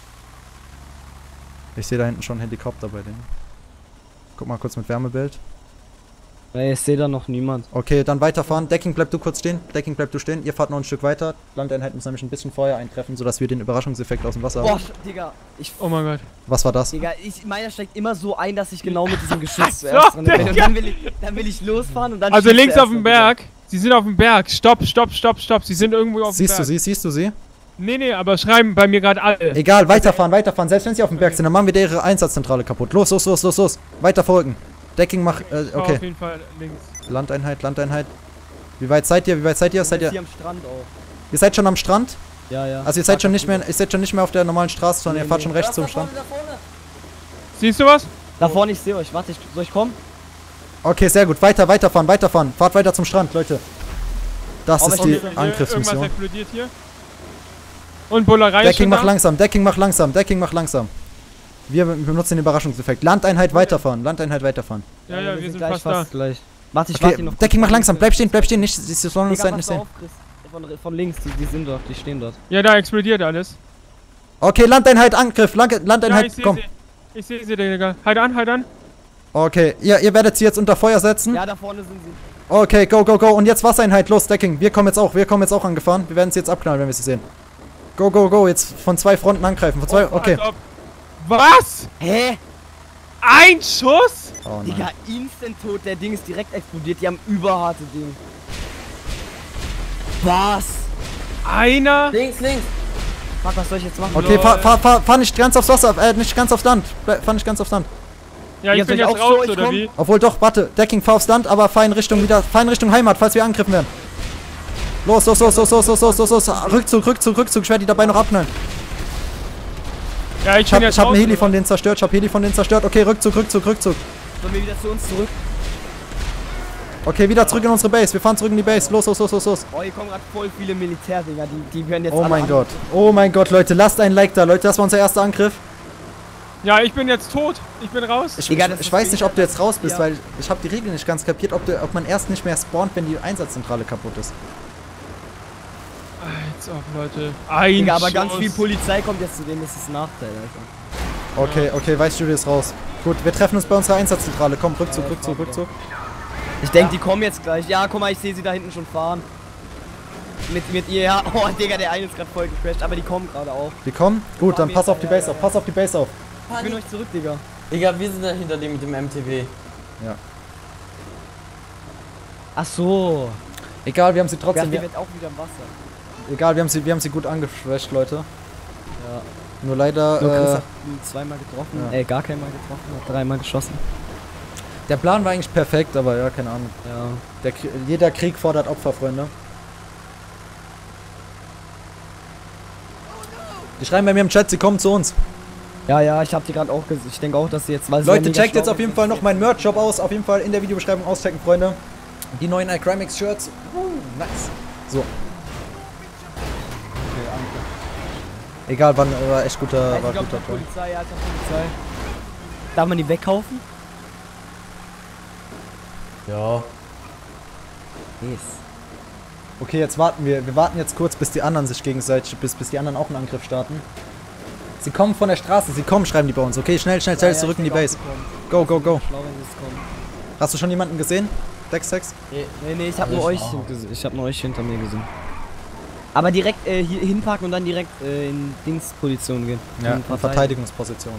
Ich sehe da hinten schon einen Helikopter bei denen. Guck mal kurz mit Wärmebild. Ey, ich sehe da noch niemand. Okay, dann weiterfahren. Decking, bleib du kurz stehen. Decking, bleib du stehen. Ihr fahrt noch ein Stück weiter. Landeinheit muss nämlich ein bisschen Feuer eintreffen, sodass wir den Überraschungseffekt aus dem Wasser Boah, haben. Digga, ich... Oh mein Gott. Was war das? Digga, ich, meiner steckt immer so ein, dass ich genau mit diesem Geschütz So, zuerst drin bin. Und Digga. dann will, ich, dann will ich losfahren und dann... Also schießt links er auf dem erst mal Berg. Sie sind auf dem Berg. Stopp, stopp, stopp, stopp. Sie sind irgendwo auf dem Siehst Berg. du sie? Siehst du sie? Nee, nee, aber schreiben bei mir gerade alle. Egal, weiterfahren, weiterfahren. Selbst wenn sie auf dem Berg sind, dann machen wir ihre Einsatzzentrale kaputt. Los, los, los, los, los. Weiter vorrücken. Decking mach. Äh, Ich fahr okay. auf jeden Fall links. Landeinheit, Landeinheit. Wie weit seid ihr? Wie weit seid ihr? weg. Seid Wir ihr? sind hier am Strand auch. Ihr seid schon am Strand? Ja, ja. Also ihr seid schon nicht mehr, ihr seid schon nicht mehr auf der normalen Straße, sondern Nee, ihr fahrt nee. schon rechts zum Da vorne, Strand. da vorne. Siehst du was? Da vorne, ich sehe euch. Warte, ich, soll ich kommen? Okay, sehr gut. Weiter, weiterfahren, weiterfahren. Fahrt weiter zum Strand, Leute. Das Aber ist ich die bin hier, Irgendwas Angriffsmission. explodiert hier. Und Bullerei ist Decking schon mach da. langsam, Decking mach langsam, Decking mach langsam. Wir benutzen den Überraschungseffekt. Landeinheit weiterfahren, Landeinheit weiterfahren. Ja, ja, wir sind gleich fast da. gleich. Warte, ich warte hier Okay, noch. Decking mach langsam, bleib stehen, bleib stehen, nicht, sie sollen uns Digga, Zeit nicht pass sehen. auf, Chris. Von, von links, die, die sind dort, die stehen dort. Ja, da explodiert alles. Okay, Landeinheit, Angriff, Land Ja, Landeinheit, ich sehe komm. sie. Ich sehe sie, Digga. Halt an, halt an. Okay, ihr, ihr werdet sie jetzt unter Feuer setzen. Ja, da vorne sind sie. Okay, go, go, go. Und jetzt Wassereinheit, los, Decking. Wir kommen jetzt auch, wir kommen jetzt auch angefahren. Wir werden sie jetzt abknallen, wenn wir sie sehen. Go, go, go. Jetzt von zwei Fronten angreifen. Von zwei, okay. Als ob- Was? Hä? Ein Schuss? Oh nein. Digga, instant tot. Der Ding ist direkt explodiert. Die haben überharte Ding. Was? Einer? Links, links. Fuck, was soll ich jetzt machen? Okay, Lol. fahr, fahr, fahr, fahr nicht ganz aufs Wasser, äh, nicht ganz aufs Land. Bleib- Fahr nicht ganz aufs Land. Ja, ich Jetzt bin soll ich jetzt auch zu raus, euch oder kommen? wie? Obwohl doch, warte, Decking, fahr aufs Land, aber fahr in Richtung wieder, fahr in Richtung Heimat, falls wir angegriffen werden. Los, los, los, los, los, los, los, los, los. Rückzug, Rückzug, Rückzug. Ich werde die dabei noch abknallen. Ja, ich, Ich bin hab, jetzt ich hab raus, einen Heli oder von denen zerstört, ich hab Heli von denen zerstört. Okay, Rückzug, Rückzug, Rückzug. Sollen wir wieder zu uns zurück? Okay, wieder zurück in unsere Base. Wir fahren zurück in die Base. Los, los, los, los, los. Oh, hier kommen gerade voll viele Militärdinger. Die, die werden jetzt Oh alle mein an- Gott. Oh mein Gott, Leute. Lasst ein Like da, Leute. Das war unser erster Angriff. Ja, ich bin jetzt tot. Ich bin raus. Ich, Digga, ich, das ich ist weiß nicht, ob du jetzt raus bist, Ja. weil ich habe die Regeln nicht ganz kapiert, ob, du, ob man erst nicht mehr spawnt, wenn die Einsatzzentrale kaputt ist. Als ob, Leute. Ein Digga, aber Schuss. ganz viel Polizei kommt jetzt zu denen. Das ist ein Nachteil, Alter. Okay, okay, Weißstudio ist raus. Gut, wir treffen uns bei unserer Einsatzzentrale. Komm, Rückzug, Ja, Rückzug, fahr Rückzug. Ich denke, die kommen jetzt gleich. Ja, guck mal, ich sehe sie da hinten schon fahren. Mit, mit ihr, ja. Oh, Digga, der eine ist gerade voll gecrashed, aber die kommen gerade auch. Die kommen? Gut, dann mir pass auf die ja, Base ja, auf. Pass auf die Base auf. Ich bin euch zurück, Digga. Digga, wir sind da hinter dem mit dem M T V. Ach so. Egal, wir haben sie Ja, trotzdem. die Wir, wird auch wieder im Wasser. egal, wir haben sie, wir haben sie gut angeschwächt, Leute. Ja. Nur leider. Nur Chris Äh, hat ihn zweimal getroffen. ja. Äh, gar keinmal getroffen. Hat dreimal geschossen. der Plan war eigentlich perfekt, aber ja, keine Ahnung. Ja. Der, Krie- jeder Krieg fordert Opfer, Freunde. Die schreiben bei mir im Chat, sie kommen zu uns. Ja, ja, ich hab die gerade auch gesehen. Ich denke auch, dass sie jetzt. Weil sie Leute, mega checkt jetzt schlau auf jeden sind. Fall noch meinen Merch-Shop aus. Auf jeden Fall in der Videobeschreibung auschecken, Freunde. Die neuen iCrimix-Shirts. Uh, nice. So. Egal, war, war echt guter, Ja, war ich glaube, guter der Try. Polizei, ja, der Polizei. Darf man die wegkaufen? Ja. Yes. Okay, jetzt warten wir. Wir warten jetzt kurz, bis die anderen sich gegenseitig, bis, bis die anderen auch einen Angriff starten. Sie kommen von der Straße, sie kommen, schreiben die bei uns. Okay, schnell, schnell, schnell, zurück in die Base. Go, go, go. Schlau, wenn sie es kommen. Hast du schon jemanden gesehen? Dex, Dex? Nee, nee, ich hab Also nur ich euch auch. gesehen. Ich hab nur euch hinter mir gesehen. Aber direkt äh, hier hinparken und dann direkt äh, in Dingsposition gehen. Ja, in in Verteidigungsposition.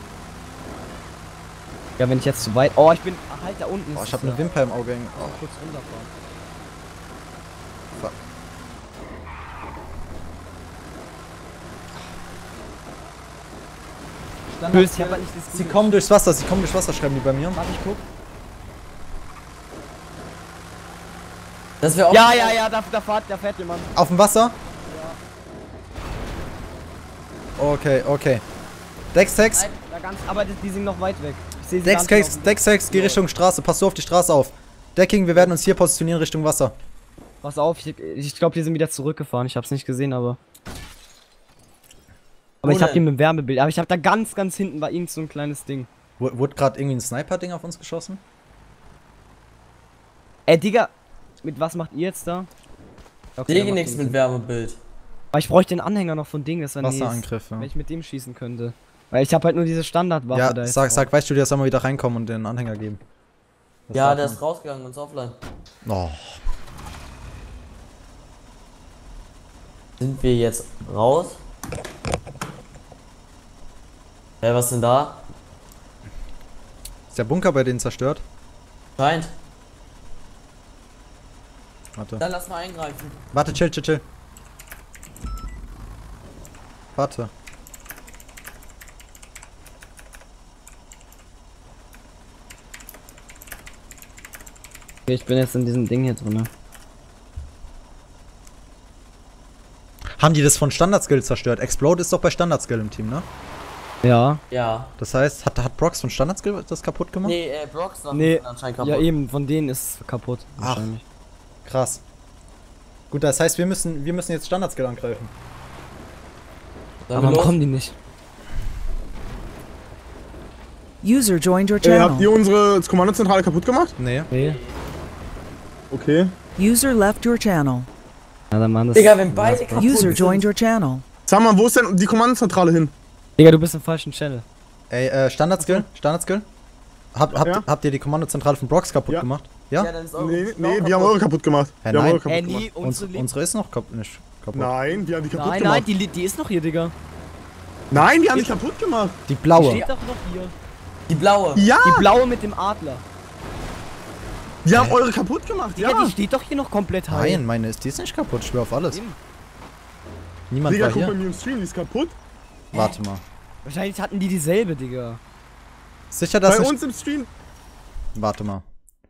Ja, wenn ich jetzt zu weit... Oh, ich bin... Ach, halt, da unten Oh, ist ich habe es eine Wimper im Auge hängen. da. Oh, kurz runterfahren. Böse, ich hab halt nicht das Sie kommen durchs Wasser, sie kommen durchs Wasser, schreiben die bei mir. Warte, ich guck. Das wäre auch. Ja, ja, ja, da, da, fährt, da fährt jemand. Auf dem Wasser? Okay, okay. Dex, Dex. Nein, da ganz, aber die, die sind noch weit weg. Ich sehe sie gar Dex, nicht Dex, laufen. Dex, Dex, geh Richtung Straße. Pass du auf die Straße auf. Decking, wir werden uns hier positionieren Richtung Wasser. Pass auf, ich, ich glaube, die sind wieder zurückgefahren. Ich hab's nicht gesehen, aber... Aber Wo ich hab die denn? mit dem Wärmebild. Aber ich hab da ganz, ganz hinten bei ihnen so ein kleines Ding. W wurde gerade irgendwie ein Sniper-Ding auf uns geschossen? Ey, Digga, mit was macht ihr jetzt da? Okay, Dege dann nichts macht mit Sinn. Wärmebild. Aber ich bräuchte den Anhänger noch von Ding, das war nice, Wasserangriff, ja. wenn ich mit dem schießen könnte. Weil ich hab halt nur diese Standardwaffe Ja, da jetzt sag, drauf. sag, weißt du, dir, soll mal wieder reinkommen und den Anhänger geben. Das Ja, darf der man. ist rausgegangen ins Offline. Oh. Sind wir jetzt raus? Hä, was denn da? Ist der Bunker bei denen zerstört? Scheint. Warte. Dann lass mal eingreifen. Warte, chill, chill, chill. Warte. Okay, ich bin jetzt in diesem Ding hier drin. Haben die das von Standard-Skill zerstört? Explode ist doch bei Standard-Skill im Team, ne? Ja. Ja. Das heißt, hat, hat Brox von Standard-Skill das kaputt gemacht? Nee, äh, Brox noch Nee, anscheinend kaputt. ja eben, von denen ist es kaputt. Ach. Wahrscheinlich. Krass. Gut, das heißt, wir müssen, wir müssen jetzt Standard-Skill angreifen. Sollen Aber wir warum los? kommen die nicht? User joined your Äh, habt ihr channel. unsere Kommandozentrale kaputt gemacht? Nee. Nee. Okay. User left your channel. Ja, dann machen das. Digga, wenn beide kaputt User sind. joined your channel. Sag mal, wo ist denn die Kommandozentrale hin? Digga, du bist im falschen Channel. Ey, äh, Standard-Skill? Standard-Skill? Hab, habt, Ja. habt ihr die Kommandozentrale von Brox kaputt Ja. gemacht? Ja, Ja? dann ist eure Nee, Blau nee, wir kaputt. haben eure kaputt gemacht. Hä, wir haben nein. eure kaputt Äh, gemacht. nee, Uns, unsere unsere ist noch kap nicht kaputt. Nein, wir haben die kaputt Nein, gemacht. nein, die, die ist noch hier, Digga. Nein, wir haben die kaputt gemacht. Die Die blaue. steht doch noch hier. Die blaue. Ja, Die blaue mit dem Adler. wir haben eure kaputt gemacht. Digga, Ja. die steht doch hier noch komplett heil. Nein, meine ist, die ist nicht kaputt, ich schwör auf alles. Eben. Niemand Digga, war guck bei hier. mir im Stream, die ist kaputt. Warte mal. Wahrscheinlich hatten die dieselbe, Digga. Sicher, dass Bei nicht... uns im Stream. Warte mal.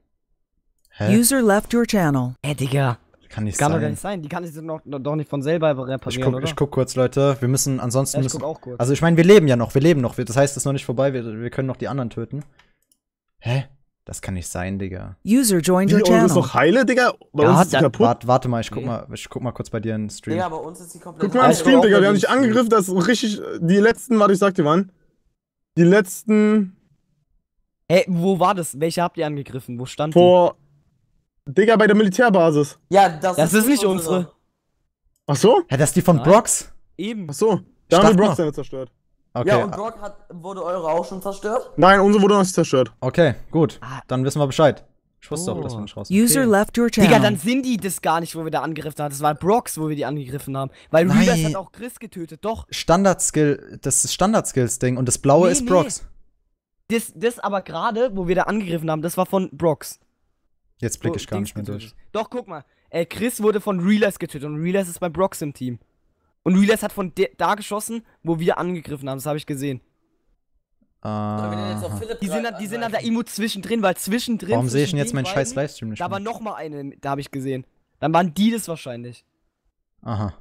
Hä? User left your channel. Hä, Digga. Kann nicht Kann doch gar sein. nicht sein. Die kann sich doch, doch nicht von selber reparieren, Ich guck, oder? ich guck kurz, Leute. Wir müssen, ansonsten Ja, ich müssen... guck auch kurz. Also ich meine, wir leben ja noch, wir leben noch. Wir- Das heißt, es ist noch nicht vorbei, wir, wir können noch die anderen töten. Hä? Das kann nicht sein, Digga. User joined Die your eure ist channel. noch heile, Digga. Bei Ja, uns ist die da- kaputt. Warte, warte mal, ich guck Okay. mal, ich guck mal kurz bei dir in den Stream. Digga, bei uns ist die komplett. Guck mal im ich Stream, guck auch Digga. bei Wir haben dem dich Stream. angegriffen, das ist richtig. Die letzten, warte, ich sag dir wann. Die letzten. Hä, wo war das? Welche habt ihr angegriffen? Wo stand Vor. Digga, bei der Militärbasis. Ja, das, Das ist nicht unsere. Ach so? Hä, das ist die von Nein. Brox? die? Eben. Ach so. Ich Da haben dachte wir noch- Brox dann zerstört. Okay, Ja, und Brock hat, wurde eure auch schon zerstört? Nein, unsere wurde noch nicht zerstört. okay, gut. Ah. Dann wissen wir Bescheid. Ich wusste Oh. aber, dass wir nicht raus. User left your Digga, channel. dann sind die das gar nicht, wo wir da angegriffen haben. Das war Brox, wo wir die angegriffen haben. Weil Nein. Reavers hat auch Chris getötet. Doch. Standard-Skill, das ist Standard-Skills-Ding und das blaue Nee, ist nee. Brox. Das, das aber gerade, wo wir da angegriffen haben, das war von Brox. Jetzt blicke Wo ich gar Dings nicht mehr durch. getötet. Doch, guck mal. Äh, Chris wurde von Relas getötet und Relas ist bei Brox im Team. Und Relas hat von de- da geschossen, wo wir angegriffen haben. Das habe ich gesehen. Sollen wir denn jetzt auf Ah. Philipp Die sind, da, die sind da angreifen? irgendwo zwischendrin, weil zwischendrin. Warum sehe ich zwischen denn jetzt den meinen scheiß beiden, Livestream nicht Da war mehr? noch mal eine, da habe ich gesehen. Dann waren die das wahrscheinlich. Aha.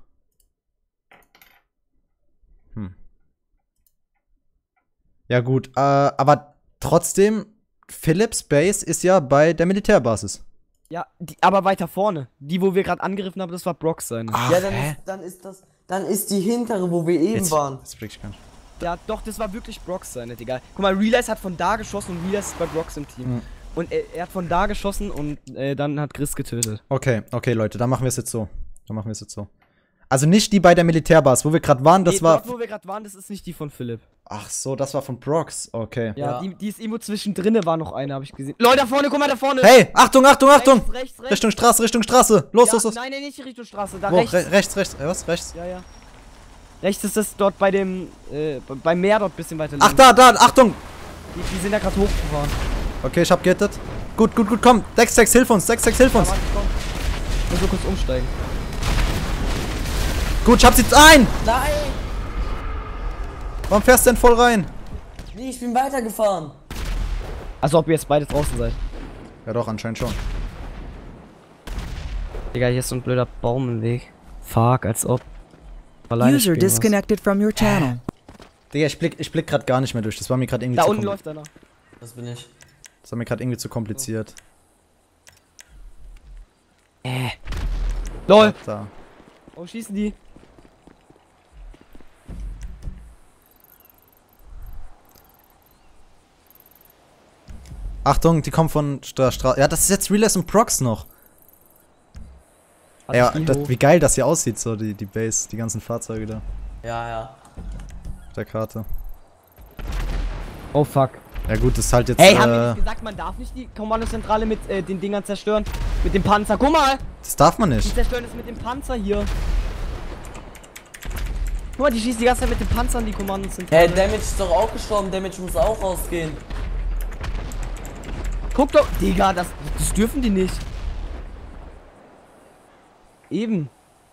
Hm. Ja gut, äh, aber trotzdem, Philips Base ist ja bei der Militärbasis. Ja, die, aber weiter vorne. Die, wo wir gerade angegriffen haben, das war Brox seine. Ach, Ja, dann hä? ist, dann ist das. Dann ist die hintere, wo wir eben Jetzt, waren. jetzt blick ich gar nicht. Ja, doch, das war wirklich Brox seine, Digga. Guck mal, Realize hat von da geschossen und Realize ist bei Brox im Team. Mhm. Und er, er hat von da geschossen und äh, dann hat Chris getötet. Okay, okay, Leute, dann machen wir es jetzt so. Dann machen wir es jetzt so. Also nicht die bei der Militärbasis, wo wir gerade waren, das nee, war... dort, wo wir gerade waren, das ist nicht die von Philipp. Ach so, das war von Brox, okay. Ja, Ja. Die, die ist irgendwo zwischendrin, war noch eine, habe ich gesehen. Leute, da vorne, guck mal, da vorne! Hey, Achtung, Achtung, Achtung! Rechts, rechts, rechts. Richtung Straße, Richtung Straße! Los, ja, los, los! Nein, nein, nicht Richtung Straße, da Wo? rechts. Re rechts, rechts, äh, was? Rechts? Ja, ja. Rechts ist das dort bei dem, äh, beim Meer dort ein bisschen weiter links. Ach, da, da, Achtung! Die, die sind da gerade hochgefahren. Okay, ich hab gehittet. Gut, gut, gut, komm! Dex, Dex, hilf uns! Dex, Dex, hilf uns! Ja, warte, komm. Ich muss so kurz umsteigen. Gut, ich hab sie ein! Nein! Warum fährst du denn voll rein? Nee, ich bin weitergefahren. Also ob ihr jetzt beide draußen seid. Ja doch, anscheinend schon. Digga, hier ist so ein blöder Baum im Weg. Fuck, als ob. Alleine User spielen muss. disconnected from your channel. Digga, ich blick, ich blick grad gar nicht mehr durch. Das war mir gerade irgendwie Da zu unten kompli- läuft einer. Das bin ich. Das war mir gerade irgendwie zu kompliziert. Äh. LOL. Da. Oh, schießen die. Achtung, die kommen von der Straße. Ja, das ist jetzt Realize und Prox noch. Hat Ja, die das, hoch. wie geil das hier aussieht, so die, die Base, die ganzen Fahrzeuge da Ja, ja. auf der Karte. Oh fuck. Ja gut, das ist halt jetzt, Hey, haben wir äh, nicht gesagt, man darf nicht die Kommandozentrale mit äh, den Dingern zerstören? Mit dem Panzer. Guck mal! das darf man Die nicht. zerstören es mit dem Panzer hier. Guck mal, die schießen die ganze Zeit mit dem Panzer an die Kommandozentrale. Hey, Damage ist doch auch gestorben. Damage muss auch rausgehen. Guck doch! Digga, das, das dürfen die nicht. Eben.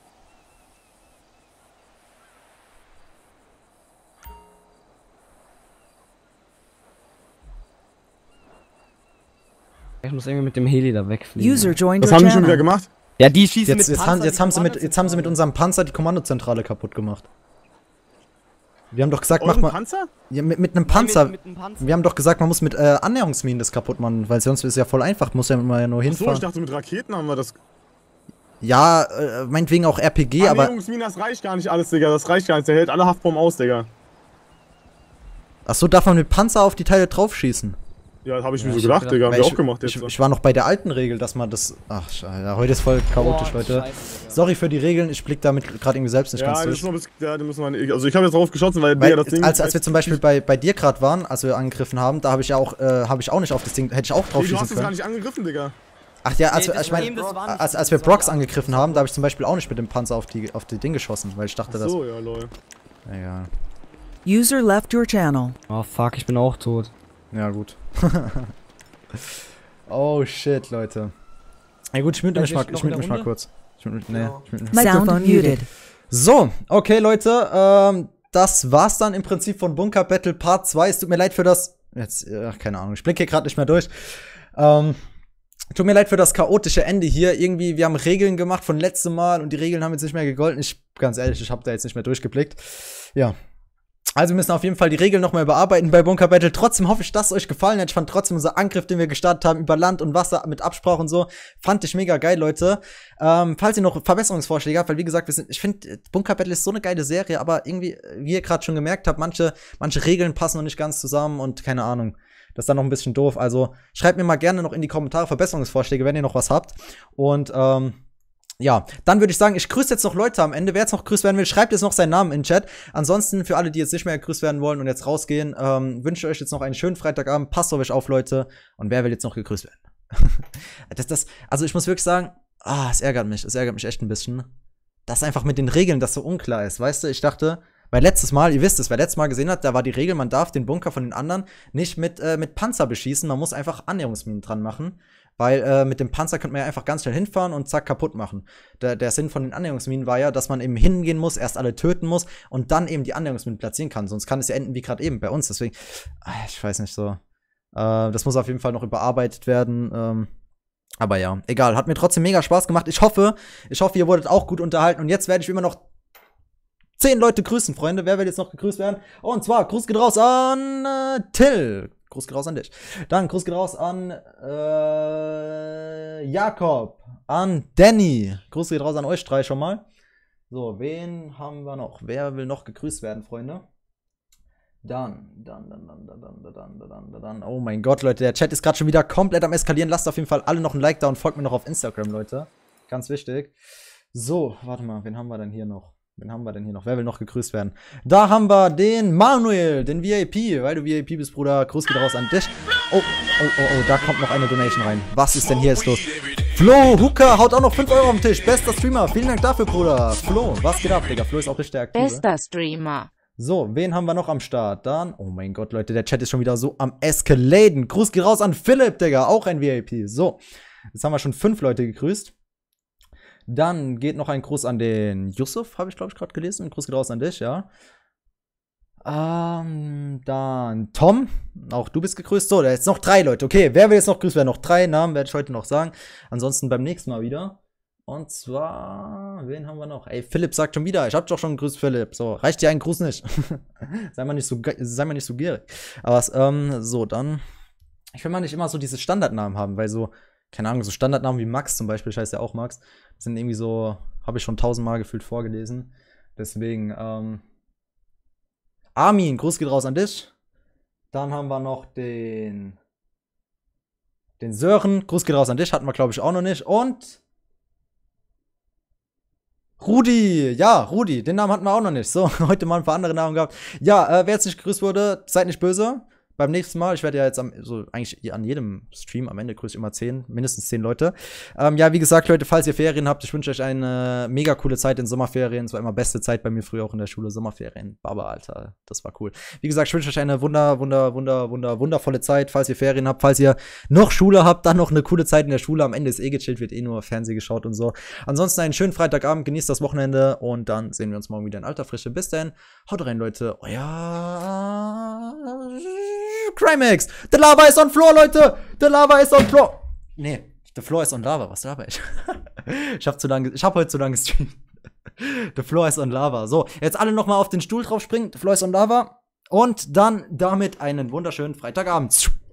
Ich muss irgendwie mit dem Heli da wegfliegen. User joined Was your haben die schon wieder channel. gemacht? Ja, die schießen Jetzt, mit jetzt, Panzer haben, jetzt, die haben sie mit, jetzt haben sie mit Kommandozentrale. unserem Panzer die Kommandozentrale kaputt gemacht. Wir haben doch gesagt, mach Euren mal. Panzer? Ja, mit, mit einem Nein, Panzer. Mit, mit einem Panzer. Wir haben doch gesagt, man muss mit äh, Annäherungsminen das kaputt machen, weil sonst ist es ja voll einfach, muss ja mal ja nur Achso, hinfahren. ich dachte mit Raketen haben wir das. Ja, äh, meinetwegen auch R P G, aber. Annäherungsminen, das reicht gar nicht alles, Digga. Das reicht gar nicht. Der hält alle Haftbomben aus, Digga. Achso, darf man mit Panzer auf die Teile draufschießen? Ja, das habe ich Ja, mir so ich gedacht, hab Digga. Haben Weil wir ich, auch gemacht jetzt. ich, ich war noch bei der alten Regel, dass man das. Ach, scheiße, ja, heute ist voll chaotisch, Boah, Leute. scheiße, Digga. Sorry für die Regeln, ich blick damit gerade irgendwie selbst nicht ja, ganz das durch. ist noch bis, ja, da müssen wir, also ich habe jetzt drauf geschossen, weil, Weil, Digga, das Ding. als, als wir zum Beispiel bei, bei dir gerade waren, als wir angegriffen haben, da habe ich ja auch, äh, habe ich auch nicht auf das Ding, hätte ich auch drauf Nee, du hast schießen es gar können. nicht angegriffen, Digga. Ach ja, als, Nee, wir- das ich meine, Problem, das war nicht- als, als wir das war Brox nicht- angegriffen haben, da habe ich zum Beispiel auch nicht mit dem Panzer auf die, auf die Ding geschossen, weil ich dachte, Ach so, ja, lol. das. Egal. User left your channel. Oh fuck, ich bin auch tot. Ja, gut. Oh shit, Leute. Ja gut, ich mute mich, Darf mal, ich noch ich in mute der mich mal Runde? kurz. Ich mute, nee, Ja. ich mute mich. Sound muted. So, okay, Leute, ähm, das war's dann im Prinzip von Bunker Battle Part zwei. Es tut mir leid für das. Jetzt, ach, keine Ahnung, ich blicke hier gerade nicht mehr durch. Ähm, tut mir leid für das chaotische Ende hier. Irgendwie, wir haben Regeln gemacht von letztem Mal und die Regeln haben jetzt nicht mehr gegolten. Ich, ganz ehrlich, ich habe da jetzt nicht mehr durchgeblickt. Ja. Also wir müssen auf jeden Fall die Regeln nochmal überarbeiten bei Bunker Battle. Trotzdem hoffe ich, dass es euch gefallen hat. Ich fand trotzdem unser Angriff, den wir gestartet haben, über Land und Wasser mit Absprache und so, fand ich mega geil, Leute. Ähm, falls ihr noch Verbesserungsvorschläge habt, weil wie gesagt, wir sind, ich finde, Bunker Battle ist so eine geile Serie, aber irgendwie, wie ihr gerade schon gemerkt habt, manche, manche Regeln passen noch nicht ganz zusammen und keine Ahnung. Das ist dann noch ein bisschen doof. Also schreibt mir mal gerne noch in die Kommentare Verbesserungsvorschläge, wenn ihr noch was habt. Und ähm, ja, dann würde ich sagen, ich grüße jetzt noch Leute am Ende. Wer jetzt noch grüßt werden will, schreibt jetzt noch seinen Namen in den Chat. Ansonsten, für alle, die jetzt nicht mehr grüßt werden wollen und jetzt rausgehen, ähm, wünsche ich euch jetzt noch einen schönen Freitagabend. Passt auf euch auf, Leute. Und wer will jetzt noch gegrüßt werden? das, das, also ich muss wirklich sagen, ah, es ärgert mich. Es ärgert mich echt ein bisschen. Dass einfach mit den Regeln das so unklar ist. Weißt du, ich dachte, weil letztes Mal, ihr wisst es, wer letztes Mal gesehen hat, da war die Regel, man darf den Bunker von den anderen nicht mit, äh, mit Panzer beschießen. Man muss einfach Annäherungsminen dran machen. Weil äh, mit dem Panzer könnte man ja einfach ganz schnell hinfahren und zack, kaputt machen. Der, der Sinn von den Annäherungsminen war ja, dass man eben hingehen muss, erst alle töten muss und dann eben die Annäherungsminen platzieren kann. Sonst kann es ja enden wie gerade eben bei uns. Deswegen, ah, ich weiß nicht so. Äh, das muss auf jeden Fall noch überarbeitet werden. Ähm, aber ja, egal. Hat mir trotzdem mega Spaß gemacht. Ich hoffe, ich hoffe, ihr wurdet auch gut unterhalten. Und jetzt werde ich immer noch zehn Leute grüßen, Freunde. Wer will jetzt noch gegrüßt werden? Und zwar, Gruß geht raus an äh, Till. Gruß geht raus an dich. Dann Gruß geht raus an äh, Jakob, an Danny. Gruß geht raus an euch drei schon mal. So, wen haben wir noch? Wer will noch gegrüßt werden, Freunde? Dann, dann, dann, dann, dann, dann, dann, dann, dann, dann. Oh mein Gott, Leute, der Chat ist gerade schon wieder komplett am Eskalieren. Lasst auf jeden Fall alle noch ein Like da und folgt mir noch auf Instagram, Leute. Ganz wichtig. So, warte mal, wen haben wir denn hier noch? Wen haben wir denn hier noch? Wer will noch gegrüßt werden? Da haben wir den Manuel, den V I P. Weil du V I P bist, Bruder, Gruß geht raus an dich. Oh, oh, oh, oh, da kommt noch eine Donation rein. Was ist denn hier jetzt los? Flo Hooker haut auch noch fünf Euro auf den Tisch. Bester Streamer. Vielen Dank dafür, Bruder. Flo, was geht ab, Digga? Flo ist auch richtig aktiv. Bester Streamer. So, wen haben wir noch am Start? Dann, oh mein Gott, Leute, der Chat ist schon wieder so am Eskaladen. Gruß geht raus an Philipp, Digga, auch ein V I P. So, jetzt haben wir schon fünf Leute gegrüßt. Dann geht noch ein Gruß an den Yusuf, habe ich, glaube ich, gerade gelesen. Gruß geht raus an dich, ja. Ähm, dann Tom, auch du bist gegrüßt. So, da jetzt noch drei Leute. Okay, wer will jetzt noch grüßen werden? Noch drei Namen werde ich heute noch sagen. Ansonsten beim nächsten Mal wieder. Und zwar, wen haben wir noch? Ey, Philipp sagt schon wieder, ich hab doch schon gegrüßt, Philipp. So, reicht dir ein Gruß nicht. sei mal nicht so, sei mal nicht so gierig. Aber ähm, so, dann, ich will mal nicht immer so diese Standardnamen haben, weil so, keine Ahnung, so Standardnamen wie Max zum Beispiel, ich heiße ja auch Max, sind irgendwie so, habe ich schon tausendmal gefühlt vorgelesen. Deswegen, ähm, Armin, Gruß geht raus an dich. Dann haben wir noch den, den Sören, Gruß geht raus an dich, hatten wir, glaube ich, auch noch nicht. Und Rudi, ja, Rudi, den Namen hatten wir auch noch nicht. So, heute mal ein paar andere Namen gehabt. Ja, äh, wer jetzt nicht gegrüßt wurde, seid nicht böse. Beim nächsten Mal, ich werde ja jetzt am, so eigentlich an jedem Stream am Ende grüße ich immer zehn, mindestens zehn Leute. Ähm, ja, wie gesagt, Leute, falls ihr Ferien habt, ich wünsche euch eine mega coole Zeit in Sommerferien. Es war immer beste Zeit bei mir früher auch in der Schule, Sommerferien. Baba, Alter, das war cool. Wie gesagt, ich wünsche euch eine wunder, wunder, wunder, wunder, wundervolle Zeit, falls ihr Ferien habt, falls ihr noch Schule habt, dann noch eine coole Zeit in der Schule. Am Ende ist eh gechillt, wird eh nur Fernsehen geschaut und so. Ansonsten einen schönen Freitagabend, genießt das Wochenende und dann sehen wir uns morgen wieder in alter Frische. Bis dahin, haut rein, Leute. Euer Crimex! The Lava is on floor, Leute! The Lava is on floor! Nee, the floor is on Lava. Was laber ich? ich hab zu lange, ich hab heute zu lange gestreamt. The floor is on Lava. So, jetzt alle nochmal auf den Stuhl drauf springen. The floor is on Lava. Und dann damit einen wunderschönen Freitagabend.